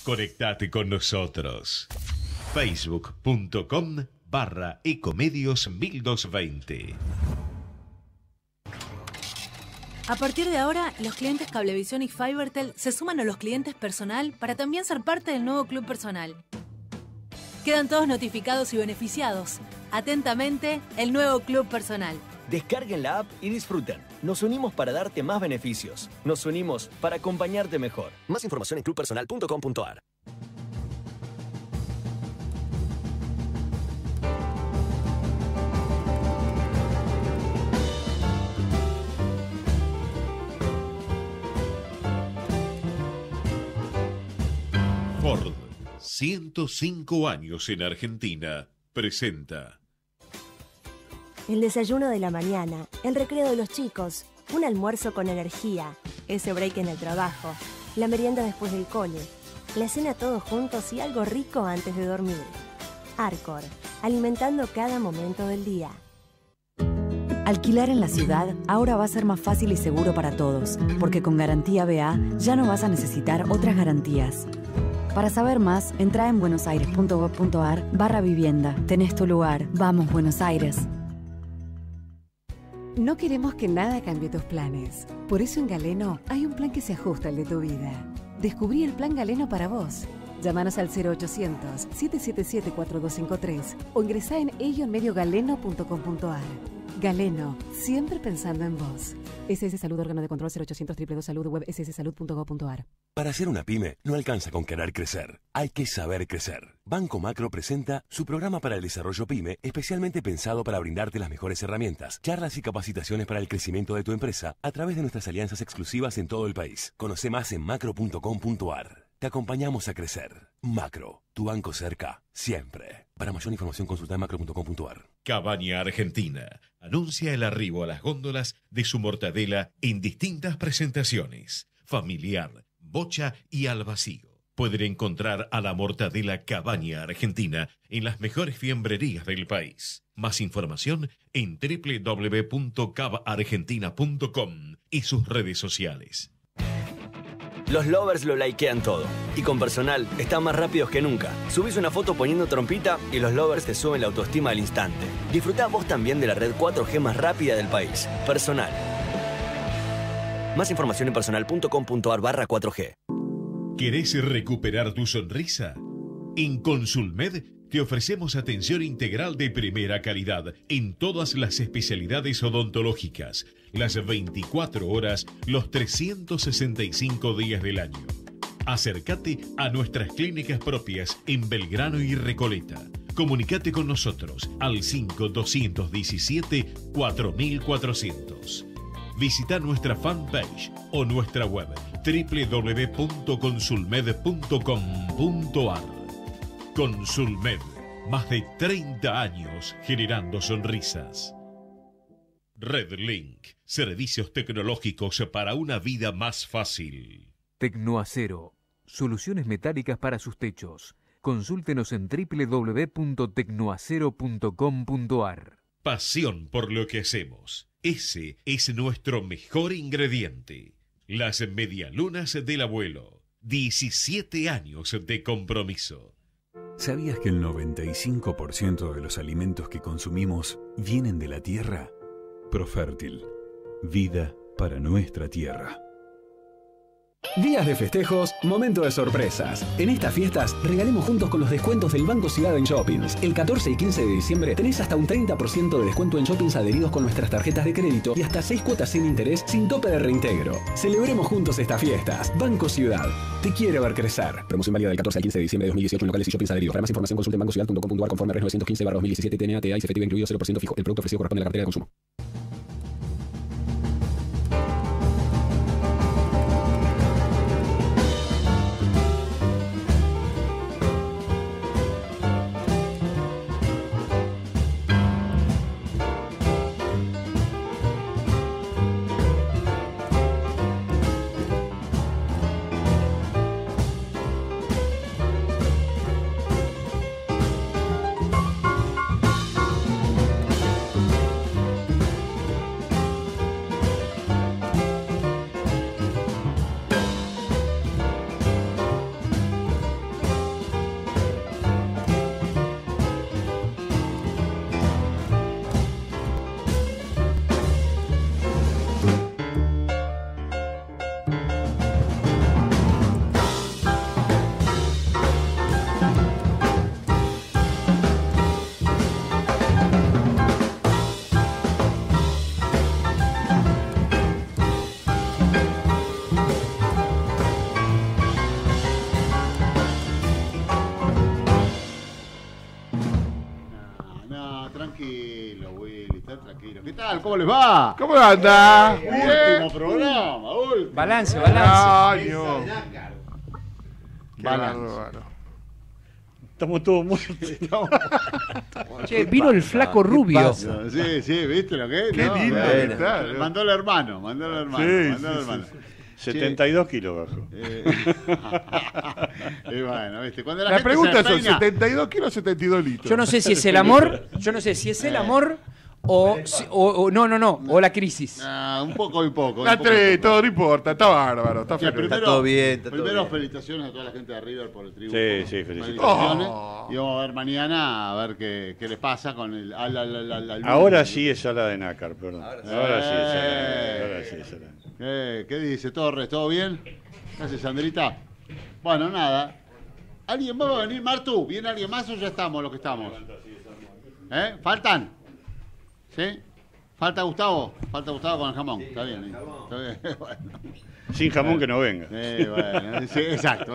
Conectate con nosotros. Facebook.com/Ecomedios1220. A partir de ahora, los clientes Cablevisión y Fibertel se suman a los clientes Personal para también ser parte del nuevo Club Personal. Quedan todos notificados y beneficiados. Atentamente, el nuevo Club Personal. Descarguen la app y disfruten. Nos unimos para darte más beneficios. Nos unimos para acompañarte mejor. Más información en clubpersonal.com.ar. Ford, 105 años en Argentina, presenta el desayuno de la mañana, el recreo de los chicos, un almuerzo con energía, ese break en el trabajo, la merienda después del cole, la cena todos juntos y algo rico antes de dormir. Arcor, alimentando cada momento del día. Alquilar en la ciudad ahora va a ser más fácil y seguro para todos, porque con Garantía BA ya no vas a necesitar otras garantías. Para saber más, entra en buenosaires.gov.ar/vivienda. Tenés tu lugar. Vamos, Buenos Aires. No queremos que nada cambie tus planes. Por eso en Galeno hay un plan que se ajusta al de tu vida. Descubrí el plan Galeno para vos. Llámanos al 0800-777-4253 o ingresá en elloenmediogaleno.com.ar. Galeno, siempre pensando en vos. SS Salud, órgano de control 0800 222 Salud, web sssalud.gov.ar. Para ser una pyme, no alcanza con querer crecer. Hay que saber crecer. Banco Macro presenta su programa para el desarrollo pyme, especialmente pensado para brindarte las mejores herramientas, charlas y capacitaciones para el crecimiento de tu empresa a través de nuestras alianzas exclusivas en todo el país. Conoce más en macro.com.ar. Te acompañamos a crecer. Macro, tu banco cerca, siempre. Para mayor información consulta en macro.com.ar. Cabaña Argentina anuncia el arribo a las góndolas de su mortadela en distintas presentaciones: familiar, bocha y al vacío. Pueden encontrar a la mortadela Cabaña Argentina en las mejores fiambrerías del país. Más información en www.cabargentina.com y sus redes sociales. Los lovers lo likean todo. Y con Personal están más rápidos que nunca. Subís una foto poniendo trompita y los lovers te suben la autoestima al instante. Disfrutá vos también de la red 4G más rápida del país. Personal. Más información en personal.com.ar/4G. ¿Querés recuperar tu sonrisa? En Consulmed te ofrecemos atención integral de primera calidad en todas las especialidades odontológicas, las 24 horas, los 365 días del año. Acércate a nuestras clínicas propias en Belgrano y Recoleta. Comunicate con nosotros al 5217-4400. Visita nuestra fanpage o nuestra web www.consulmed.com.ar. Consulmed, más de 30 años generando sonrisas. Redlink, servicios tecnológicos para una vida más fácil. Tecnoacero, soluciones metálicas para sus techos. Consúltenos en www.tecnoacero.com.ar. Pasión por lo que hacemos. Ese es nuestro mejor ingrediente. Las medialunas del abuelo. 17 años de compromiso. ¿Sabías que el 95% de los alimentos que consumimos vienen de la tierra? Profértil. Vida para nuestra tierra. Días de festejos, momento de sorpresas. En estas fiestas, regalemos juntos con los descuentos del Banco Ciudad en Shoppings. El 14 y 15 de diciembre tenés hasta un 30% de descuento en shoppings adheridos con nuestras tarjetas de crédito y hasta 6 cuotas sin interés sin tope de reintegro. Celebremos juntos estas fiestas. Banco Ciudad. Te quiero ver crecer. Promoción válida del 14 al 15 de diciembre de 2018 en locales y shoppings adheridos. Para más información consulte en bancociudad.com.ar conforme a 915/2017 TNA TA y efectiva incluido 0% fijo. El producto ofrecido corresponde a la cartera de consumo. tranquilo, Willy, está tranquilo. ¿Qué tal? ¿Cómo les va? ¿Cómo anda? Último programa, último. Balance. Año. Qué bárbaro. Estamos todos muertos. Che, vino el flaco rubio. Sí, ¿viste lo que es? Qué lindo. Claro. Mandó el hermano. Sí. 72 kilos bajo. Y bueno, ¿viste? Cuando la pregunta son peina, 72 kilos o 72 litros. Yo no sé si es el amor, o la crisis. Un poco y poco. Todo no importa, está bárbaro, está feliz. Está todo bien. Primero, felicitaciones a toda la gente de River por el triunfo. Sí, felicitaciones. Y vamos a ver mañana, a ver qué les pasa con el... Ahora sí es sala de nácar, perdón. Ahora sí es sala. ¿Qué dice Torres? ¿Todo bien? Gracias, Sandrita. Bueno, nada. ¿Alguien más va a venir, Martu? ¿Viene alguien más o ya estamos los que estamos? ¿Faltan? ¿Sí? ¿Falta Gustavo? Falta Gustavo con el jamón. Está bien. Bueno. Sin jamón que no venga. Bueno, sí, exacto.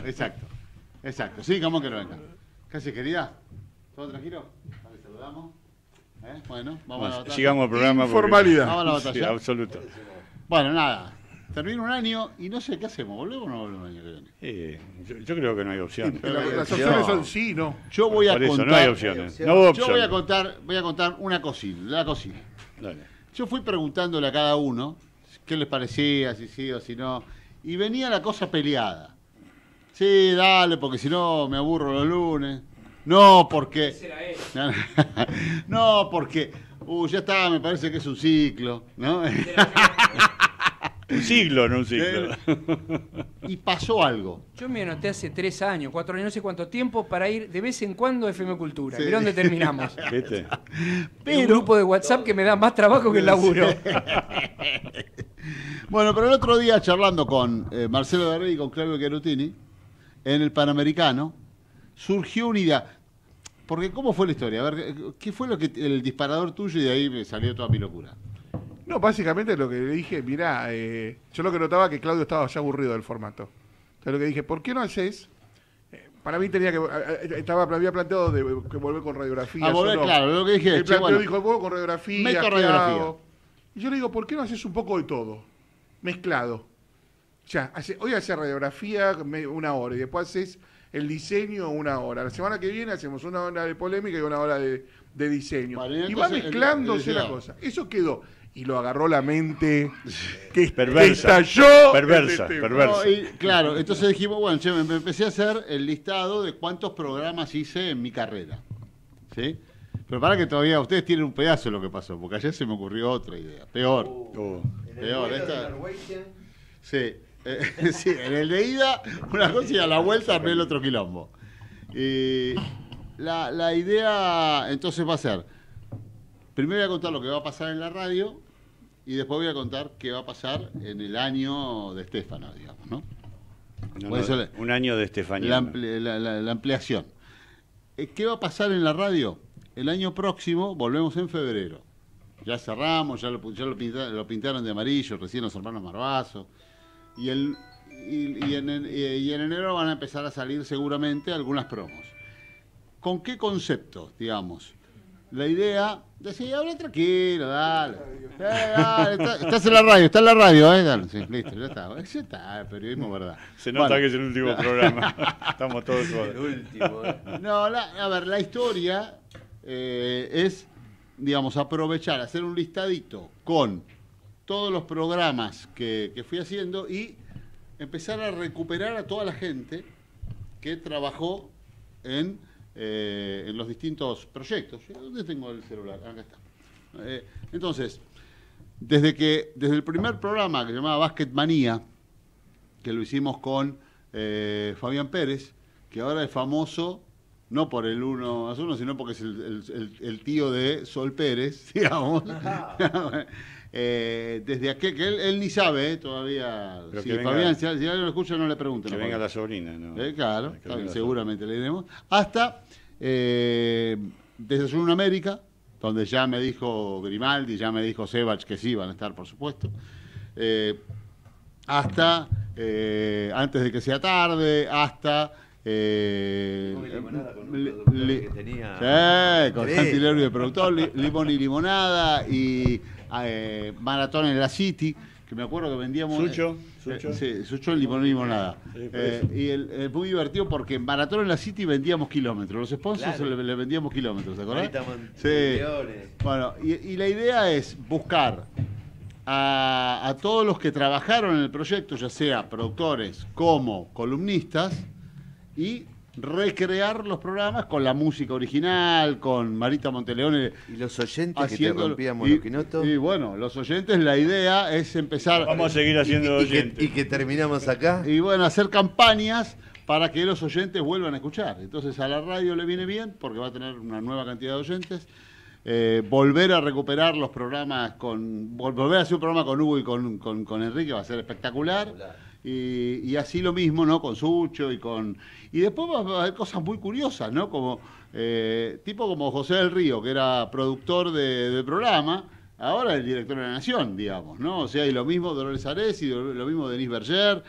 Sin jamón que no venga. ¿Qué haces, querida? ¿Todo tranquilo? Vale, saludamos. Bueno, vamos a la batalla. Sigamos el programa. Informalidad. Vamos a la batalla. Sí, absoluto. Bueno, nada. Termina un año y no sé qué hacemos. ¿Volvemos o no volvemos el año que viene? Yo creo que no hay opción. Las opciones son sí, no. Yo voy a Por eso, contar. no hay opciones. No hubo yo opciones. voy a contar una cocina. La cocina. Dale. Yo fui preguntándole a cada uno qué les parecía, si sí o si no. Y venía la cosa peleada. Sí, dale, porque si no me aburro los lunes. No, porque. No, porque. Ya está, me parece que es un ciclo, ¿no? Un siglo, no un ciclo. Y pasó algo. Yo me anoté hace 3 años, 4 años, no sé cuánto tiempo, para ir de vez en cuando a FM Cultura. Sí. Mirá dónde terminamos. ¿Viste? Pero un grupo de WhatsApp que me da más trabajo que el laburo. Bueno, pero el otro día charlando con Marcelo Darrey y con Claudio Chiarutini, en el Panamericano, surgió una idea. Porque, ¿cómo fue la historia? A ver, ¿qué fue el disparador tuyo? Y de ahí me salió toda mi locura. No, básicamente lo que le dije, mirá, yo lo que notaba que Claudio estaba ya aburrido del formato. Entonces lo que dije, ¿por qué no haces? Para mí había planteado que volver con radiografía. Claro, lo que dije. El planteo dijo, vuelvo con radiografía. Meto radiografía. Y yo le digo, ¿por qué no haces un poco de todo? Mezclado. O sea, hoy haces radiografía 1 hora y después haces el diseño 1 hora. La semana que viene hacemos 1 hora de polémica y 1 hora de diseño. Vale, y va mezclándose la cosa. Eso quedó. Y lo agarró la mente que estalló. Perversa. No, y, claro, entonces dijimos, bueno, me empecé a hacer el listado de cuántos programas hice en mi carrera. ¿Sí? Pero para que todavía ustedes tienen un pedazo de lo que pasó, porque ayer se me ocurrió otra idea. Peor. Peor. Sí. Sí, en el de ida, una cosa y a la vuelta armé el otro quilombo. La idea entonces va a ser, primero voy a contar lo que va a pasar en la radio y después voy a contar qué va a pasar en el año de Estefano, digamos, ¿no? Un año de Estefanía. La ampliación. ¿Qué va a pasar en la radio? El año próximo volvemos en febrero. Ya cerramos, ya lo pintaron de amarillo, recién los hermanos Marbazo. Y en enero van a empezar a salir seguramente algunas promos. ¿Con qué concepto, digamos? La idea, decir, habla tranquilo, dale. Estás en la radio, está en la radio, dale. Sí, listo, ya está, periodismo, verdad. Se nota que es el último programa. Estamos todos el último. No, a ver, la historia es, digamos, aprovechar, hacer un listadito con todos los programas que fui haciendo y empezar a recuperar a toda la gente que trabajó en los distintos proyectos. ¿Dónde tengo el celular? Acá está. Entonces, desde el primer programa que se llamaba Basket Manía, que lo hicimos con Fabián Pérez, que ahora es famoso no por el 1+1, sino porque es el tío de Sol Pérez, digamos. Desde aquel que él ni sabe todavía. Si Fabián, si alguien lo escucha, no le pregunten. Que venga la sobrina, ¿no? Claro, seguramente le diremos. Hasta Desayuno en América, donde ya me dijo Grimaldi, ya me dijo Sebach que sí van a estar, por supuesto. Hasta Antes de que sea tarde, hasta que tenía. Con Santi Lerby, el productor, Limón y Limonada, y Maratón en la City, que me acuerdo que vendíamos... Sucho. Sí, Sucho, Limón y Limonada. Y es muy divertido porque en Maratón en la City vendíamos kilómetros, los sponsors le vendíamos kilómetros, ¿te acordás? Sí. Bueno, y la idea es buscar a todos los que trabajaron en el proyecto, ya sea productores como columnistas, y recrear los programas con la música original, con Marita Monteleone. ¿Y los oyentes que te rompíamos los quinotos? Y bueno, los oyentes, la idea es empezar... Vamos a seguir haciendo oyentes. Y que terminamos acá. Y bueno, hacer campañas para que los oyentes vuelvan a escuchar. Entonces a la radio le viene bien porque va a tener una nueva cantidad de oyentes. Volver a recuperar los programas volver a hacer un programa con Hugo y con Enrique va a ser espectacular. Y así lo mismo, ¿no? Con Sucho y después va a haber cosas muy curiosas, ¿no? Como tipo como José del Río, que era productor del programa, ahora es el director de la Nación, digamos, ¿no? O sea, y lo mismo Dolores Aresi, lo mismo Denis Berger,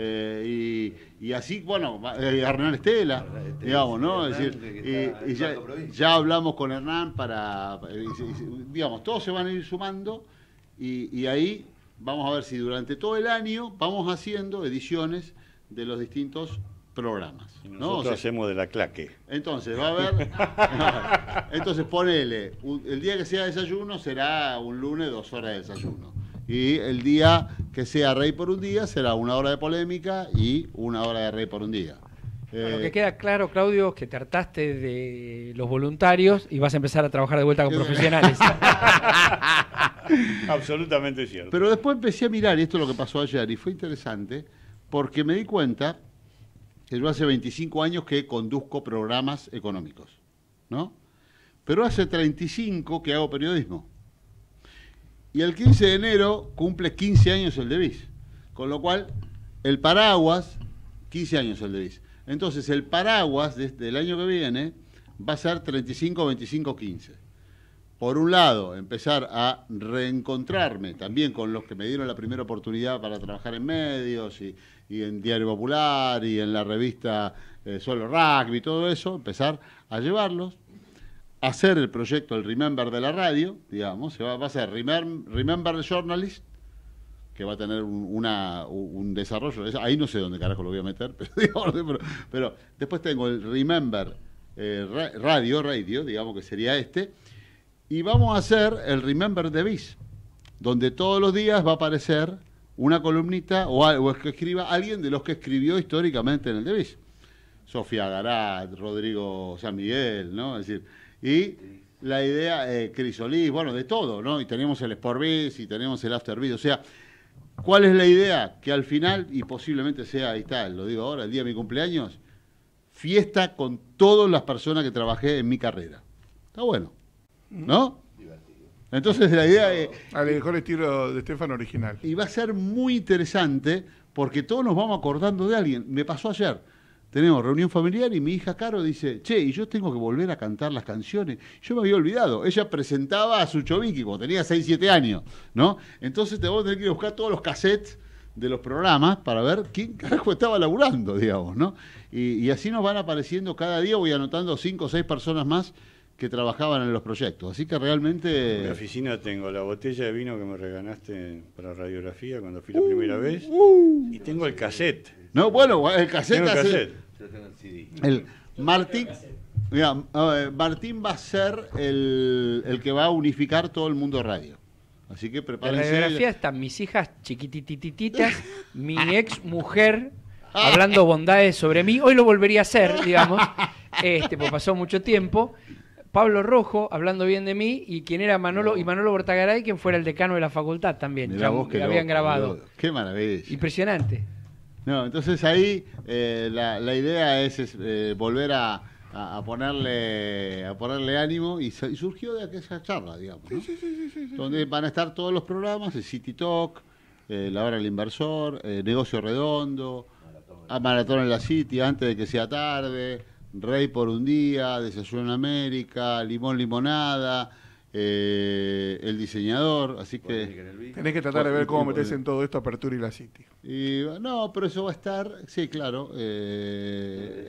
y así, bueno, Hernán Estela, digamos, ¿no? Es decir, y ya hablamos con Hernán digamos, todos se van a ir sumando y ahí vamos a ver si durante todo el año vamos haciendo ediciones de los distintos programas. Nosotros hacemos de la claque. Entonces, va a haber... entonces, ponele, el día que sea desayuno será un lunes 2 horas de desayuno. Y el día que sea Rey por un día será 1 hora de polémica y 1 hora de Rey por un día. Lo que queda claro, Claudio, es que te hartaste de los voluntarios y vas a empezar a trabajar de vuelta con profesionales. Absolutamente cierto. Pero después empecé a mirar, y esto es lo que pasó ayer, y fue interesante, porque me di cuenta que yo hace 25 años que conduzco programas económicos, ¿no? Pero hace 35 que hago periodismo. Y el 15 de enero cumple 15 años el DeVis. Con lo cual, el paraguas, 15 años el DeVis. Entonces, el paraguas del año que viene va a ser 35, 25, 15. Por un lado, empezar a reencontrarme también con los que me dieron la primera oportunidad para trabajar en medios y en Diario Popular y en la revista Solo Rugby, todo eso, empezar a llevarlos, hacer el proyecto, el Remember de la radio, digamos, va a ser Remember Journalist, que va a tener un desarrollo, ahí no sé dónde carajo lo voy a meter, pero después tengo el Remember Radio, digamos que sería y vamos a hacer el Remember DeVis, donde todos los días va a aparecer una columnita o que escriba alguien de los que escribió históricamente en el DeVis. Sofía Garat, Rodrigo San Miguel, ¿no? Es decir, y la idea, Crisolís, bueno, de todo, ¿no? Y tenemos el Sportbiz y tenemos el Afterbiz, o sea, ¿cuál es la idea? Que al final, y posiblemente sea, ahí está, lo digo ahora, el día de mi cumpleaños, fiesta con todas las personas que trabajé en mi carrera. Está bueno, ¿no? Entonces la idea es... Al mejor estilo de Estefan original. Y va a ser muy interesante porque todos nos vamos acordando de alguien. Me pasó ayer. Tenemos reunión familiar y mi hija Caro dice, che, y yo tengo que volver a cantar las canciones. Yo me había olvidado. Ella presentaba a Sucho Vicky cuando tenía 6, 7 años, ¿no? Entonces te vamos a tener que ir a buscar todos los cassettes de los programas para ver quién carajo estaba laburando, digamos, ¿no? Y así nos van apareciendo cada día, voy anotando 5 o 6 personas más que trabajaban en los proyectos. Así que realmente... En mi oficina tengo la botella de vino que me regalaste para radiografía cuando fui la primera vez. Y tengo el cassette. No, bueno, el cassette... Tengo el cassette. El Martín... Mira, Martín va a ser el que va a unificar todo el mundo radio. Así que prepárense. En la radiografía están mis hijas chiquititititas, mi ex mujer hablando bondades sobre mí. Hoy lo volvería a hacer, digamos, pues pasó mucho tiempo. Pablo Rojo, hablando bien de mí, y quien era Manolo Bortagaray, quien fuera el decano de la facultad también. Mirá vos que habían grabado. Qué maravilla. Impresionante. No, entonces ahí la idea es volver a ponerle ánimo y surgió de aquella charla, digamos, ¿no? Sí. Donde van a estar todos los programas, el City Talk, La Hora del Inversor, Negocio Redondo, Maratón en la City, Antes de que sea tarde, Rey por un día, Desayuno en América, Limón Limonada, El Diseñador, así que... Tenés que tratar de ver cómo metés en todo esto Apertura y la City. No, pero eso va a estar, sí, claro.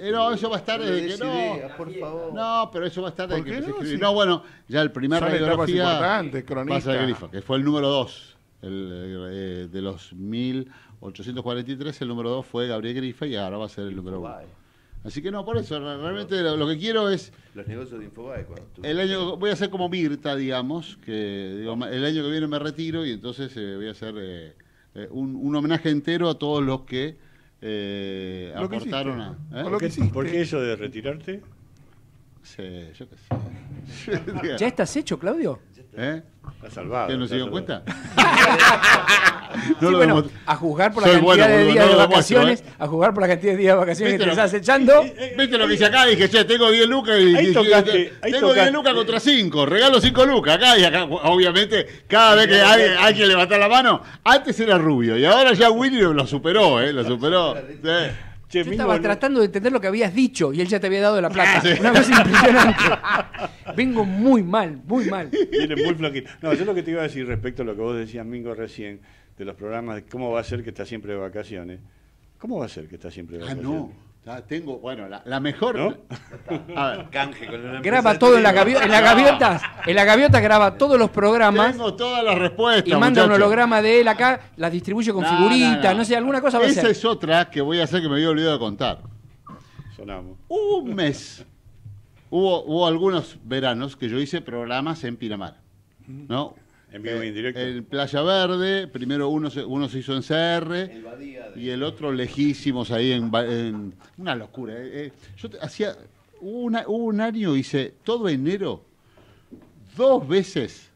no, eso va a estar desde que no. Ideas, por favor. No, pero eso va a estar desde que qué se no? escribió. Sí. No, bueno, ya el primer Son radiografía etapas importantes, va a ser cronista. Grifa, que fue el número 2. De los 1843, el número 2 fue Gabriel Grifa y ahora va a ser el número 1. Así que no, por eso, realmente lo que quiero es... Los negocios de Infobae. Voy a hacer como Mirta, digamos, que digo, el año que viene me retiro y entonces voy a hacer un homenaje entero a todos los que aportaron ¿Por qué eso de retirarte? Sí, yo qué sé. ¿Ya estás hecho, Claudio? Está salvado. ¿Que no se dieron cuenta? Sí, bueno, a juzgar por la Soy cantidad bueno, de boludo, días no de lo vacaciones, demuestro, a jugar por la cantidad de días de vacaciones que te ¿Viste estás echando. ¿Viste lo que hice acá? Dije, che, tengo 10 lucas y Ahí tocaste, tengo 10 lucas contra 5, regalo 5 lucas acá y acá. Obviamente, cada vez que hay que levantar la mano, antes era Rubio y ahora ya Willy lo superó, lo superó. Sí. Yo estaba tratando de entender lo que habías dicho y él ya te había dado la plata. Una cosa impresionante. Vengo muy mal, muy mal. Viene muy flaquito. No, yo lo que te iba a decir respecto a lo que vos decías, Mingo, recién, de los programas, de cómo va a ser que está siempre de vacaciones. ¿Cómo va a ser que está siempre de vacaciones? No. Tengo, bueno, la mejor. ¿No? A ver, canje con una graba todo en la gaviota. En la gaviota graba todos los programas. Tengo todas las respuestas. Y manda un holograma de él acá, las distribuye con figuritas, no sé, alguna cosa va a hacer. Esa es otra que voy a hacer que me había olvidado de contar. Sonamos. Hubo un mes, hubo algunos veranos que yo hice programas en Pinamar, ¿no? En vivo y en directo. En Playa Verde, primero uno se hizo en CR y el otro lejísimos ahí en una locura. Yo hacía un año hice todo enero 2 veces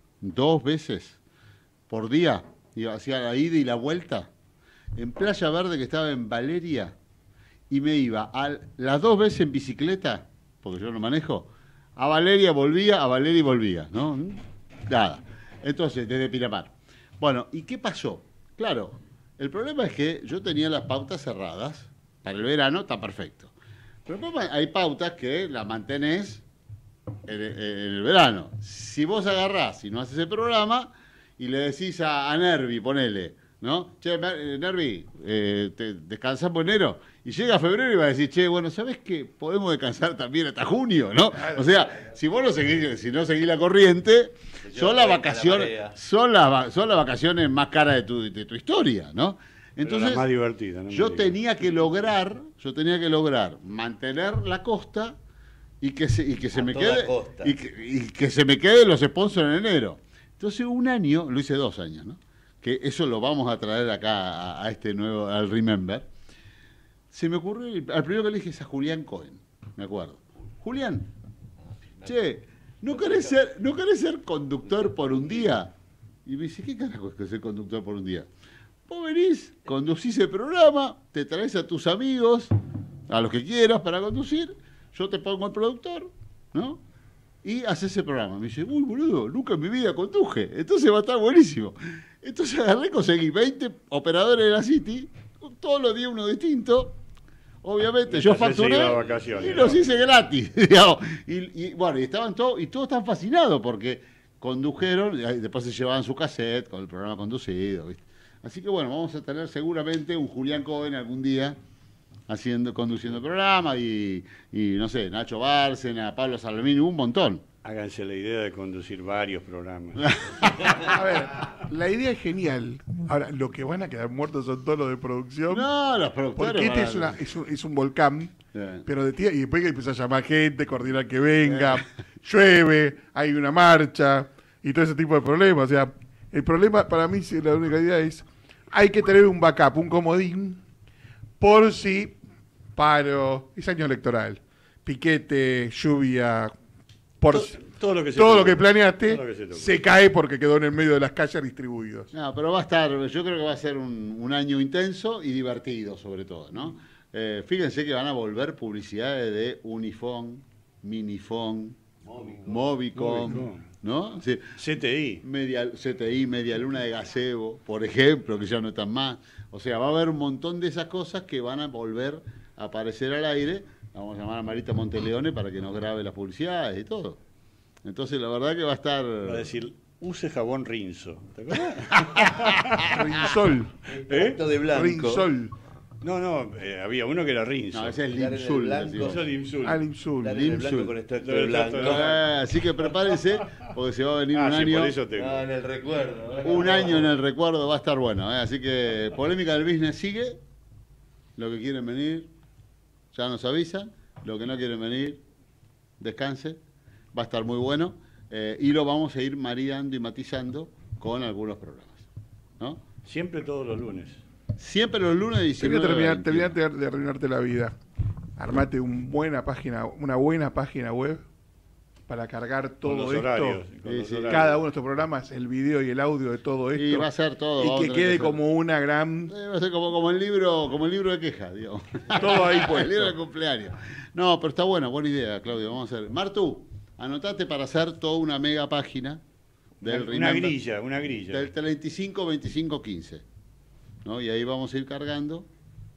por día, hacía la ida y la vuelta en Playa Verde, que estaba en Valeria, y me iba las 2 veces en bicicleta, porque yo no manejo, a Valeria y volvía, ¿no? Nada. Entonces, desde Pinamar. Bueno, ¿y qué pasó? Claro, el problema es que yo tenía las pautas cerradas. Para el verano está perfecto. Pero hay pautas que las mantenés en el verano. Si vos agarrás y no haces el programa y le decís a Nervi, ponele, ¿no? Che, Nervi, descansamos enero. Y llega febrero y va a decir, che, bueno, ¿sabés qué? Podemos descansar también hasta junio, ¿no? O sea, si vos no seguís la corriente, son las vacaciones más caras de tu historia, ¿no? Entonces, la más divertida, ¿no? yo tenía que lograr mantener la costa y que se me quede y que se me queden los sponsors en enero. Entonces un año, lo hice 2 años, ¿no? Que eso lo vamos a traer acá a este nuevo, al Remember. Se me ocurrió, al primero que le dije es a Julián Cohen, me acuerdo. Julián, che, ¿no querés ser conductor por un día? Y me dice, ¿qué carajo es que ser conductor por un día? Vos venís, conducís el programa, te traes a tus amigos, a los que quieras para conducir, yo te pongo el productor, ¿no? Y haces el programa. Me dice, uy, boludo, nunca en mi vida conduje, entonces va a estar buenísimo. Entonces agarré, conseguí 20 operadores de la City, todos los días uno distinto. Obviamente, yo facturé y los hice gratis. Digamos. Y bueno, y estaban todos están fascinados porque condujeron, y después se llevaban su cassette con el programa conducido, ¿viste? Así que bueno, vamos a tener seguramente un Julián Cohen algún día conduciendo el programa y no sé, Nacho Bárcena, Pablo Salamini, un montón. Háganse la idea de conducir varios programas. A ver, la idea es genial. Ahora, lo que van a quedar muertos son todos los de producción. No, los productores. Porque es un volcán, pero y después que empezar a llamar gente, coordinar que venga, llueve, hay una marcha y todo ese tipo de problemas. O sea, el problema para mí, la única idea es, hay que tener un backup, un comodín, por si paro, es año electoral, piquete, lluvia, todo lo que planeaste se cae porque quedó en el medio de las calles distribuidos. No, pero va a estar, yo creo que va a ser un año intenso y divertido sobre todo, ¿no? Fíjense que van a volver publicidades de Unifón, Minifón, Movicom, ¿no? Sí. CTI, Media Luna de Gazebo, por ejemplo, que ya no están más. O sea, va a haber un montón de esas cosas que van a volver a aparecer al aire. Vamos a llamar a Marita Monteleone para que nos grabe las publicidades y todo. Entonces, la verdad que va a estar... Va a decir, use jabón Rinzo. ¿Te acuerdas? Rinsol. De blanco. Rinsol. No, había uno que era Rinzo. No, ese es Limsul. Eso es Limsul. Limsul. Blanco con extracto de blanco. Así que prepárense, porque se va a venir un año. Por eso tengo. En el recuerdo. Un año en el recuerdo va a estar bueno. Así que Polémica del Business sigue. Lo que quieren venir, ya nos avisan. Lo que no quieren venir, descanse. Va a estar muy bueno. Y lo vamos a ir maridando y matizando con algunos programas, ¿no? Siempre todos los lunes. Siempre los lunes de 19. Terminate de arruinarte la vida. Armate una buena página web para cargar todo esto. Horarios. Cada uno de estos programas, el video y el audio de todo esto. Y va a ser todo. Y que quede como una gran... Va a ser como el libro de quejas, digamos. Todo ahí puesto. El libro de cumpleaños. No, pero está buena idea, Claudio. Vamos a hacer. Martu, anotate para hacer toda una mega página del una grilla. Del 35, 25, 15. ¿No? Y ahí vamos a ir cargando.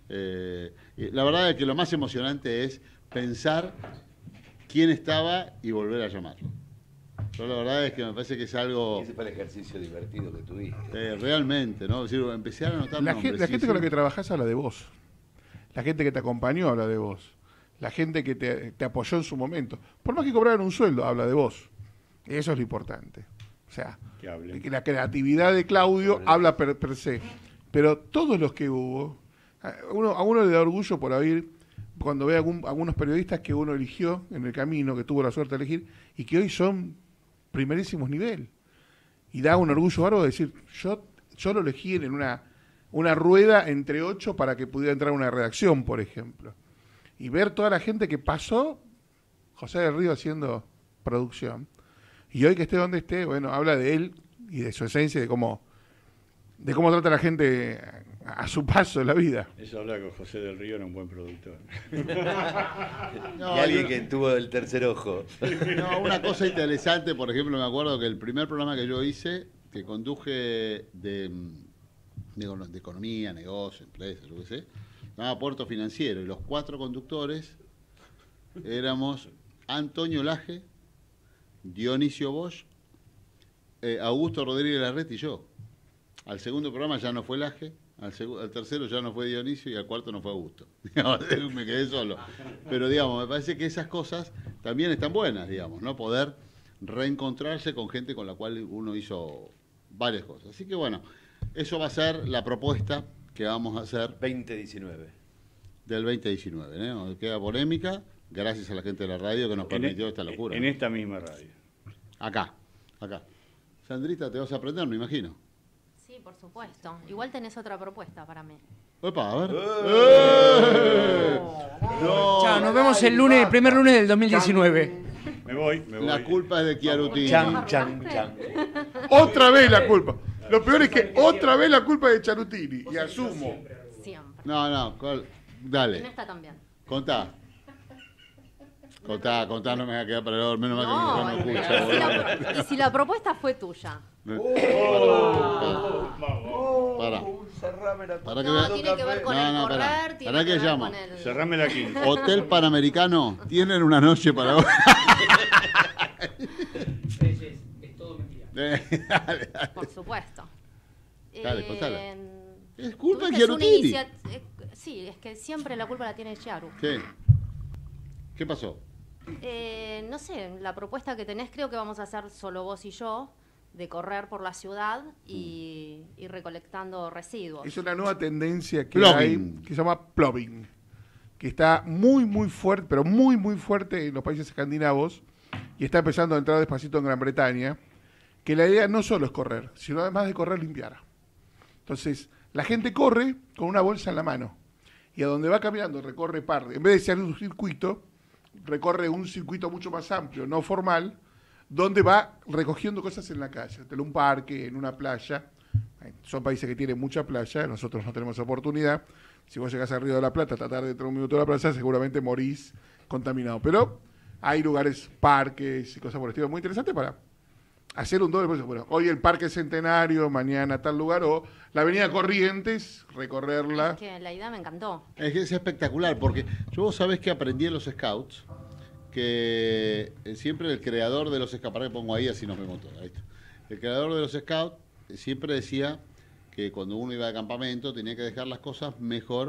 Y la verdad es que lo más emocionante es pensar quién estaba y volver a llamarlo. Pero la verdad es que me parece que es algo... Ese fue el ejercicio divertido que tuviste. Realmente, ¿no? Es decir, empecé a anotar nombres. La gente con la que trabajás habla de vos. La gente que te acompañó habla de vos. La gente que te apoyó en su momento. Por más que cobraran un sueldo, habla de vos. Eso es lo importante. O sea, que la creatividad de Claudio habla per se. Pero todos los que hubo, a uno le da orgullo por haber, cuando ve algunos periodistas que uno eligió en el camino, que tuvo la suerte de elegir, y que hoy son primerísimos nivel. Y da un orgullo bárbaro de decir, yo lo elegí en una rueda entre 8 para que pudiera entrar a una redacción, por ejemplo. Y ver toda la gente que pasó, José del Río haciendo producción, y hoy que esté donde esté, bueno, habla de él y de su esencia, de cómo trata a la gente a su paso en la vida. Eso habla que José del Río era un buen productor. Y alguien que tuvo el tercer ojo. No, una cosa interesante, por ejemplo, me acuerdo que el primer programa que yo hice, que conduje de economía, negocio, empresa, lo que sé, llamaba Puerto Financiero, y los 4 conductores éramos Antonio Laje, Dionisio Bosch, Augusto Rodríguez Larreta y yo. Al segundo programa ya no fue Laje, al tercero ya no fue Dionisio y al cuarto no fue Augusto. Me quedé solo. Pero, digamos, me parece que esas cosas también están buenas, digamos, ¿no? Poder reencontrarse con gente con la cual uno hizo varias cosas. Así que, bueno, eso va a ser la propuesta que vamos a hacer. 2019. Del 2019, ¿no? Queda polémica, gracias a la gente de la radio que nos permitió esta locura. En esta misma radio. Acá. Sandrita, te vas a aprender, me imagino. Sí, por supuesto. Igual tenés otra propuesta para mí. Opa, a ver. No, chao, nos vemos el primer lunes del 2019. Me voy. La culpa es de Chiarutini. Chan. Otra vez la culpa. Lo peor es que otra vez la culpa es de Chiarutini. Y asumo. Siempre. No, dale. En esta también. Contá, no me va a quedar para el menos mal que mi mujer no escucha. Y si la propuesta fue tuya. Para que no, tiene que ver con el correr, tiene que ver con el... Cerrame la 15. Hotel Panamericano, ¿tienen una noche para vos? Es todo mentira. Dale. Por supuesto. Dale, contala. Es culpa de Chiarutini. Sí, es que siempre la culpa la tiene Chiaru. ¿Qué pasó? No sé, la propuesta que tenés creo que vamos a hacer solo vos y yo, de correr por la ciudad y recolectando residuos. Es una nueva tendencia que hay, que se llama plogging, que está muy, muy fuerte, pero muy, muy fuerte en los países escandinavos, y está empezando a entrar despacito en Gran Bretaña, que la idea no solo es correr, sino además de correr, limpiar. Entonces, la gente corre con una bolsa en la mano, y a donde va caminando recorre en vez de ser un circuito, recorre un circuito mucho más amplio, no formal, donde va recogiendo cosas en la calle, en un parque, en una playa. Son países que tienen mucha playa, nosotros no tenemos oportunidad. Si vos llegás al Río de la Plata, tratar de tener un minuto de la playa, seguramente morís contaminado. Pero hay lugares, parques y cosas por el estilo muy interesantes para hacer un doble proceso. Bueno, hoy el Parque Centenario, mañana tal lugar, o la Avenida Corrientes, recorrerla. Es que la idea me encantó. Es que es espectacular, porque vos sabés que aprendí en los Scouts, que siempre el creador de los Scouts, para que pongo ahí así nos vemos todos, ahí está. El creador de los Scouts siempre decía que cuando uno iba de campamento tenía que dejar las cosas mejor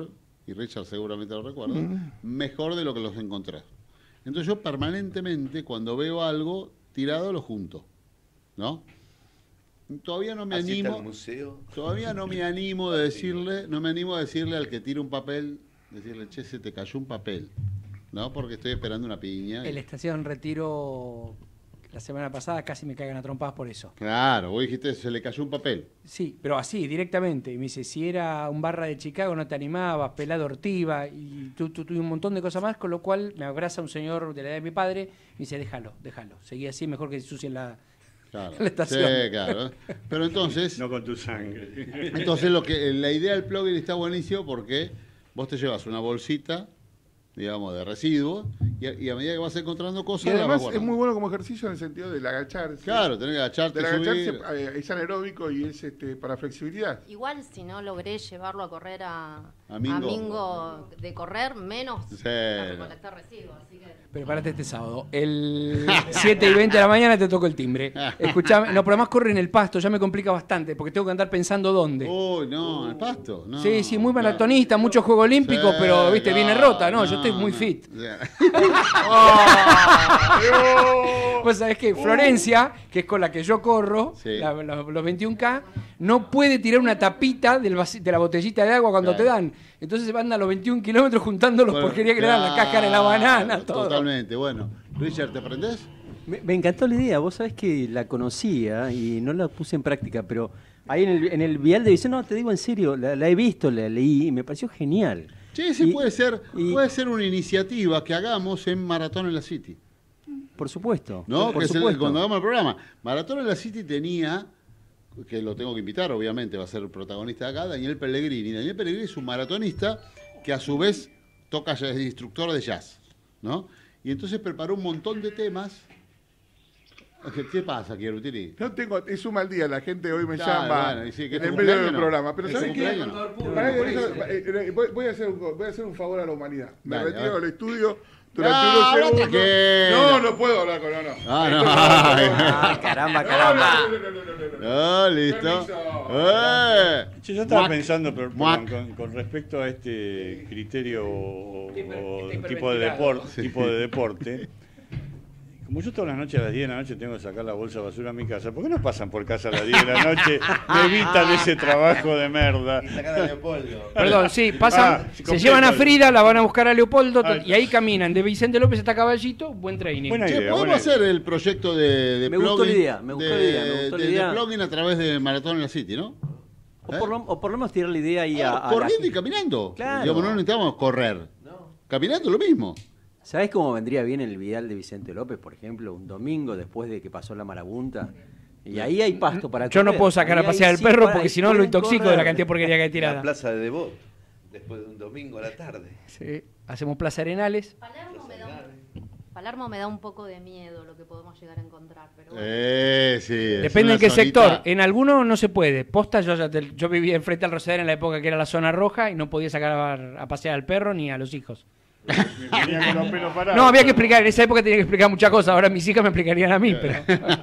y Richard seguramente lo recuerda, mejor de lo que los encontré. Entonces yo permanentemente, cuando veo algo tirado, lo junto, ¿no? Todavía no me animo. Todavía no me animo a decirle, al que tira un papel, decirle, che, se te cayó un papel, ¿no? Porque estoy esperando una piña. En la estación Retiro la semana pasada casi me caigan a trompadas por eso. Claro, vos dijiste, se le cayó un papel. Sí, pero así, directamente. Y me dice, si era un barra de Chicago no te animabas, pelado ortiva, y tú un montón de cosas más, con lo cual me abraza un señor de la edad de mi padre, y me dice, déjalo. Seguí así, mejor que se ensucie la estación. Sí, claro. Pero entonces... No con tu sangre. Entonces la idea del plugin está buenísimo porque vos te llevas una bolsita, digamos, de residuos, y a medida que vas encontrando cosas... Y además es muy bueno como ejercicio en el sentido del agacharse. Claro, tenés que agacharte, es anaeróbico y es para flexibilidad. Igual si no logré llevarlo a correr a Mingo. Mingo de correr, menos a recolectar residuos. Así que... Prepárate este sábado. El 7:20 de la mañana te toco el timbre. Escuchame, no, pero además corre en el pasto, ya me complica bastante, porque tengo que andar pensando dónde. Uy, no, en el pasto. No, sí, muy maratonista, mucho juego olímpico, pero viste, viene rota, ¿no? Yo estoy muy fit. Pues sabés que Florencia, que es con la que yo corro, los 21K, no puede tirar una tapita de la botellita de agua cuando te dan. Entonces anda a los 21 kilómetros juntando los porquerías que le dan, la cáscara de la banana, todo. Totalmente, bueno. Richard, ¿te prendés? Me encantó la idea. Vos sabés que la conocía y no la puse en práctica, pero ahí en el vial de visión, no, te digo en serio, la he visto, la leí y me pareció genial. Sí, puede ser una iniciativa que hagamos en Maratón en la City. Por supuesto. ¿No? Por que supuesto. es cuando hagamos el programa. Maratón en la City tenía, que lo tengo que invitar, obviamente, va a ser el protagonista de acá, Daniel Pellegrini. Daniel Pellegrini es un maratonista que a su vez toca jazz, es instructor de jazz, ¿no? Y entonces preparó un montón de temas. ¿Qué pasa, Chiarutini? No tengo, es un mal día, la gente hoy me llama bueno, sí, en el medio del programa. Pero ¿sabes qué? Voy a hacer un favor a la humanidad. Me retiro del estudio durante unos segundos. No puedo hablar con caramba. No, listo. Yo estaba pensando, con respecto a este criterio o tipo de deporte. Como yo todas las noches a las 10 de la noche tengo que sacar la bolsa de basura a mi casa, ¿por qué no pasan por casa a las 10 de la noche? Me evitan ese trabajo de merda. Y sacar a Leopoldo. Perdón, sí, pasan, se llevan a Frida, la van a buscar a Leopoldo y ahí caminan de Vicente López hasta Caballito, buen training. Buena idea, podemos hacer el proyecto de me gustó la idea, me gustó la idea. De plugin a través de Maratón en la City, ¿no? O por lo menos tirar la idea ahí corriendo y caminando. Claro. Digamos, no necesitamos correr. Caminando lo mismo. ¿Sabés cómo vendría bien el vial de Vicente López, por ejemplo, un domingo después de que pasó la marabunta? Y ahí hay pasto para Yo no puedo sacar a pasear al perro porque si no lo intoxico de la cantidad de porquería que hay tirada. La plaza de Devot, después de un domingo a la tarde. Sí, hacemos Plaza Arenales. Palermo me da un poco de miedo lo que podemos llegar a encontrar. Pero bueno. Sí, depende en qué sector. En alguno no se puede. Posta, yo vivía enfrente al Rosedal en la época que era la zona roja y no podía sacar a pasear al perro ni a los hijos. No, había que explicar, en esa época tenía que explicar muchas cosas, ahora mis hijas me explicarían a mí, pero...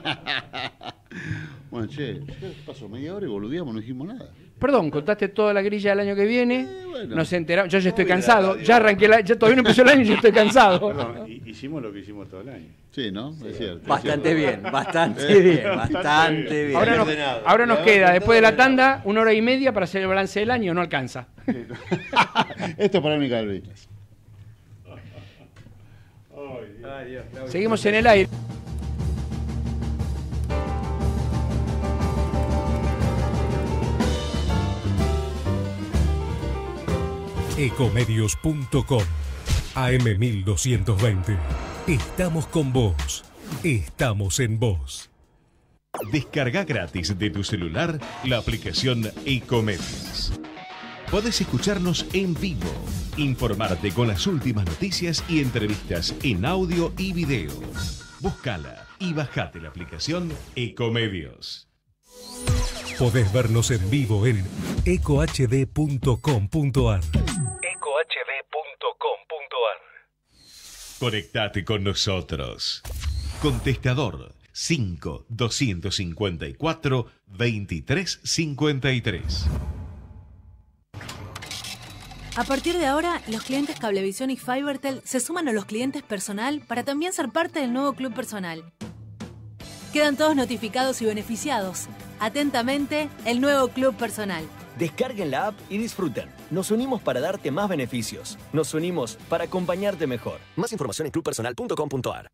Bueno, ¿qué pasó? Media hora y boludeamos, no dijimos nada. Perdón, contaste toda la grilla del año que viene, nos enteramos, yo ya estoy cansado, ya arranqué, ya todavía no empezó el año y yo estoy cansado. Perdón, hicimos lo que hicimos todo el año. Sí, ¿no? Es cierto. Bastante bien. Ahora nos queda, después de la tanda, 1 hora y media para hacer el balance del año, no alcanza. Esto es para mi Calvi. Seguimos en el aire. Ecomedios.com AM1220. Estamos con vos. Estamos en vos. Descarga gratis de tu celular la aplicación Ecomedios. Podés escucharnos en vivo, informarte con las últimas noticias y entrevistas en audio y video. Búscala y bajate la aplicación Ecomedios. Podés vernos en vivo en ecohd.com.ar. Conectate con nosotros. Contestador 5-254-2353. A partir de ahora, los clientes Cablevisión y Fibertel se suman a los clientes personal para también ser parte del nuevo club personal. Quedan todos notificados y beneficiados. Atentamente, el nuevo club personal. Descarguen la app y disfruten. Nos unimos para darte más beneficios. Nos unimos para acompañarte mejor. Más información en clubpersonal.com.ar.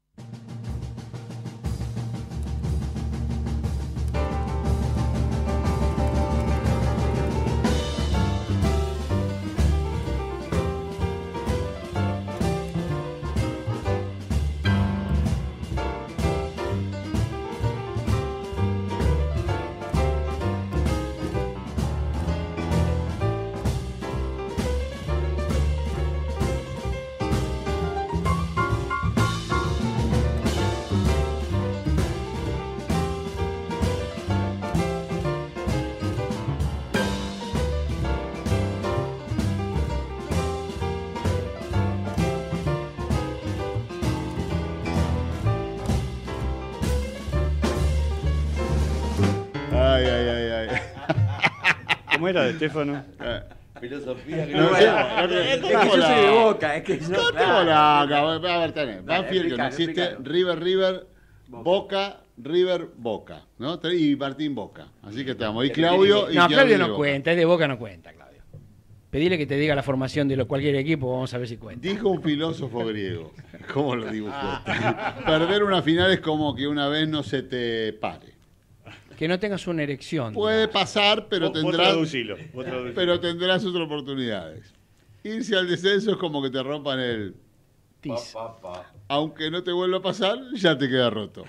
¿Cómo era de Estefano? Filosofía. Es que yo soy de Boca, es que yo... A ver, tenés. Banfield, que no existe, River, Boca, Boca, ¿no? Y Martín Boca. Así que estamos. Y Claudio... No, Claudio no cuenta, es de Boca no cuenta, Claudio. Pedile que te diga la formación de cualquier equipo, vamos a ver si cuenta. Dijo un filósofo griego. ¿Cómo lo dibujó? Perder una final es como que una vez no se te pare. Que no tengas una erección. Puede pasar, pero tendrás otras oportunidades. Irse al descenso es como que te rompan el... tis. Aunque no te vuelva a pasar, ya te queda roto.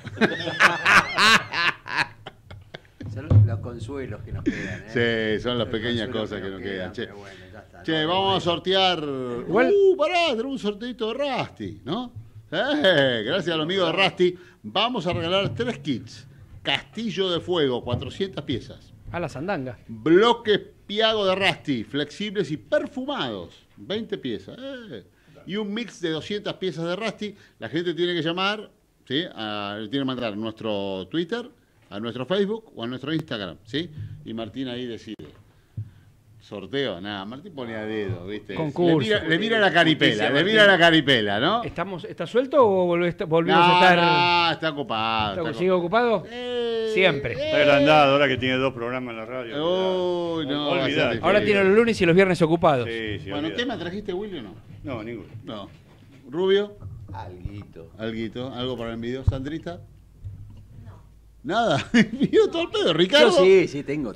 Son los consuelos que nos quedan, Sí, son las pequeñas cosas que nos quedan. Che, bueno, ya está, che vamos a sortear... pará, tenemos un sorteito de Rusty, ¿no? Gracias a los amigos de Rusty. Vamos a regalar 3 kits. Castillo de Fuego, 400 piezas. A la sandanga. Bloques Piago de Rusty, flexibles y perfumados, 20 piezas. Y un mix de 200 piezas de Rusty. La gente tiene que llamar, ¿sí? Tiene que mandar a nuestro Twitter, a nuestro Facebook o a nuestro Instagram, ¿sí? Y Martín ahí decide. Sorteo, nada, Martín pone a dedo, ¿viste? Concurso. Le mira la caripela, ¿no? ¿Está suelto o volvimos a estar...? No, está ocupado. ¿Sigue ocupado? Siempre. Está agrandado, ahora que tiene 2 programas en la radio. Olvidate. Ahora tiene los lunes y los viernes ocupados. Sí, bueno, olvidate. ¿tema trajiste, Willy, o no? No, ninguno. No. ¿Rubio? Alguito. ¿Algo para el envío? ¿Sandrita? Nada, envió todo el pedo, Ricardo. Yo sí, tengo.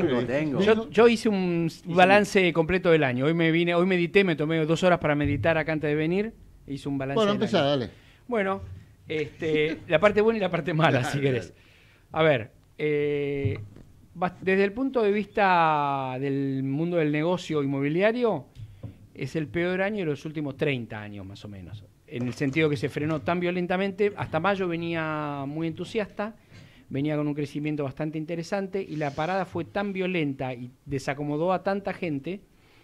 Yo hice un balance completo del año. Hoy medité, me tomé 2 horas para meditar acá antes de venir. Hice un balance. Bueno, del empezá, año. dale. Bueno, la parte buena y la parte mala, si querés. A ver, desde el punto de vista del mundo del negocio inmobiliario, es el peor año de los últimos 30 años, más o menos. En el sentido que se frenó tan violentamente. Hasta mayo venía muy entusiasta. Venía con un crecimiento bastante interesante y la parada fue tan violenta y desacomodó a tanta gente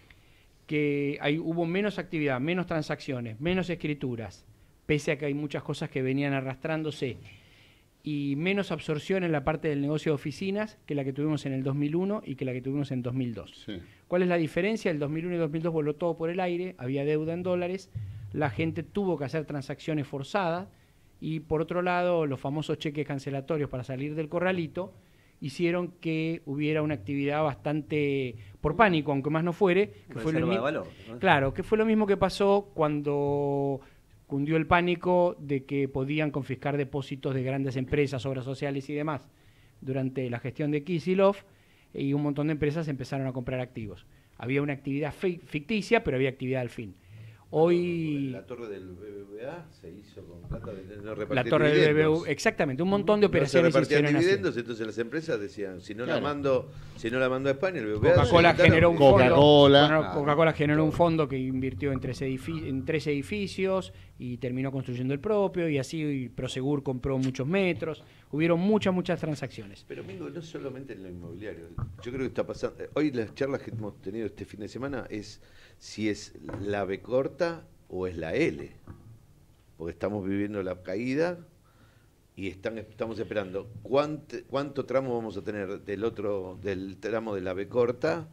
que hubo menos actividad, menos transacciones, menos escrituras, pese a que hay muchas cosas que venían arrastrándose, y menos absorción en la parte del negocio de oficinas que la que tuvimos en el 2001 y que la que tuvimos en 2002. Sí. ¿Cuál es la diferencia? El 2001 y 2002 voló todo por el aire, había deuda en dólares, la gente tuvo que hacer transacciones forzadas, y por otro lado, los famosos cheques cancelatorios para salir del corralito hicieron que hubiera una actividad bastante por pánico, aunque más no fuere. Que fue lo valor, ¿no? Claro, que fue lo mismo que pasó cuando cundió el pánico de que podían confiscar depósitos de grandes empresas, obras sociales y demás durante la gestión de Kicillof, y un montón de empresas empezaron a comprar activos. Había una actividad ficticia, pero había actividad al fin. Hoy la torre del BBVA se hizo con plata de no repartir la torre dividendos. del BBVA, exactamente, un montón de operaciones no se repartían hicieron dividendos, así. entonces las empresas decían, si no Claro. la mando a España, el BBVA Coca-Cola generó un Coca-Cola. fondo. Coca-Cola generó un fondo que invirtió en 3 edificios y terminó construyendo el propio, y así Prosegur compró muchos metros. Hubieron muchas transacciones. Pero Mingo, no solamente en lo inmobiliario. Yo creo que está pasando. Hoy las charlas que hemos tenido este fin de semana es si es la B corta o es la L. Porque estamos viviendo la caída y estamos esperando cuánto tramo vamos a tener del tramo de la B corta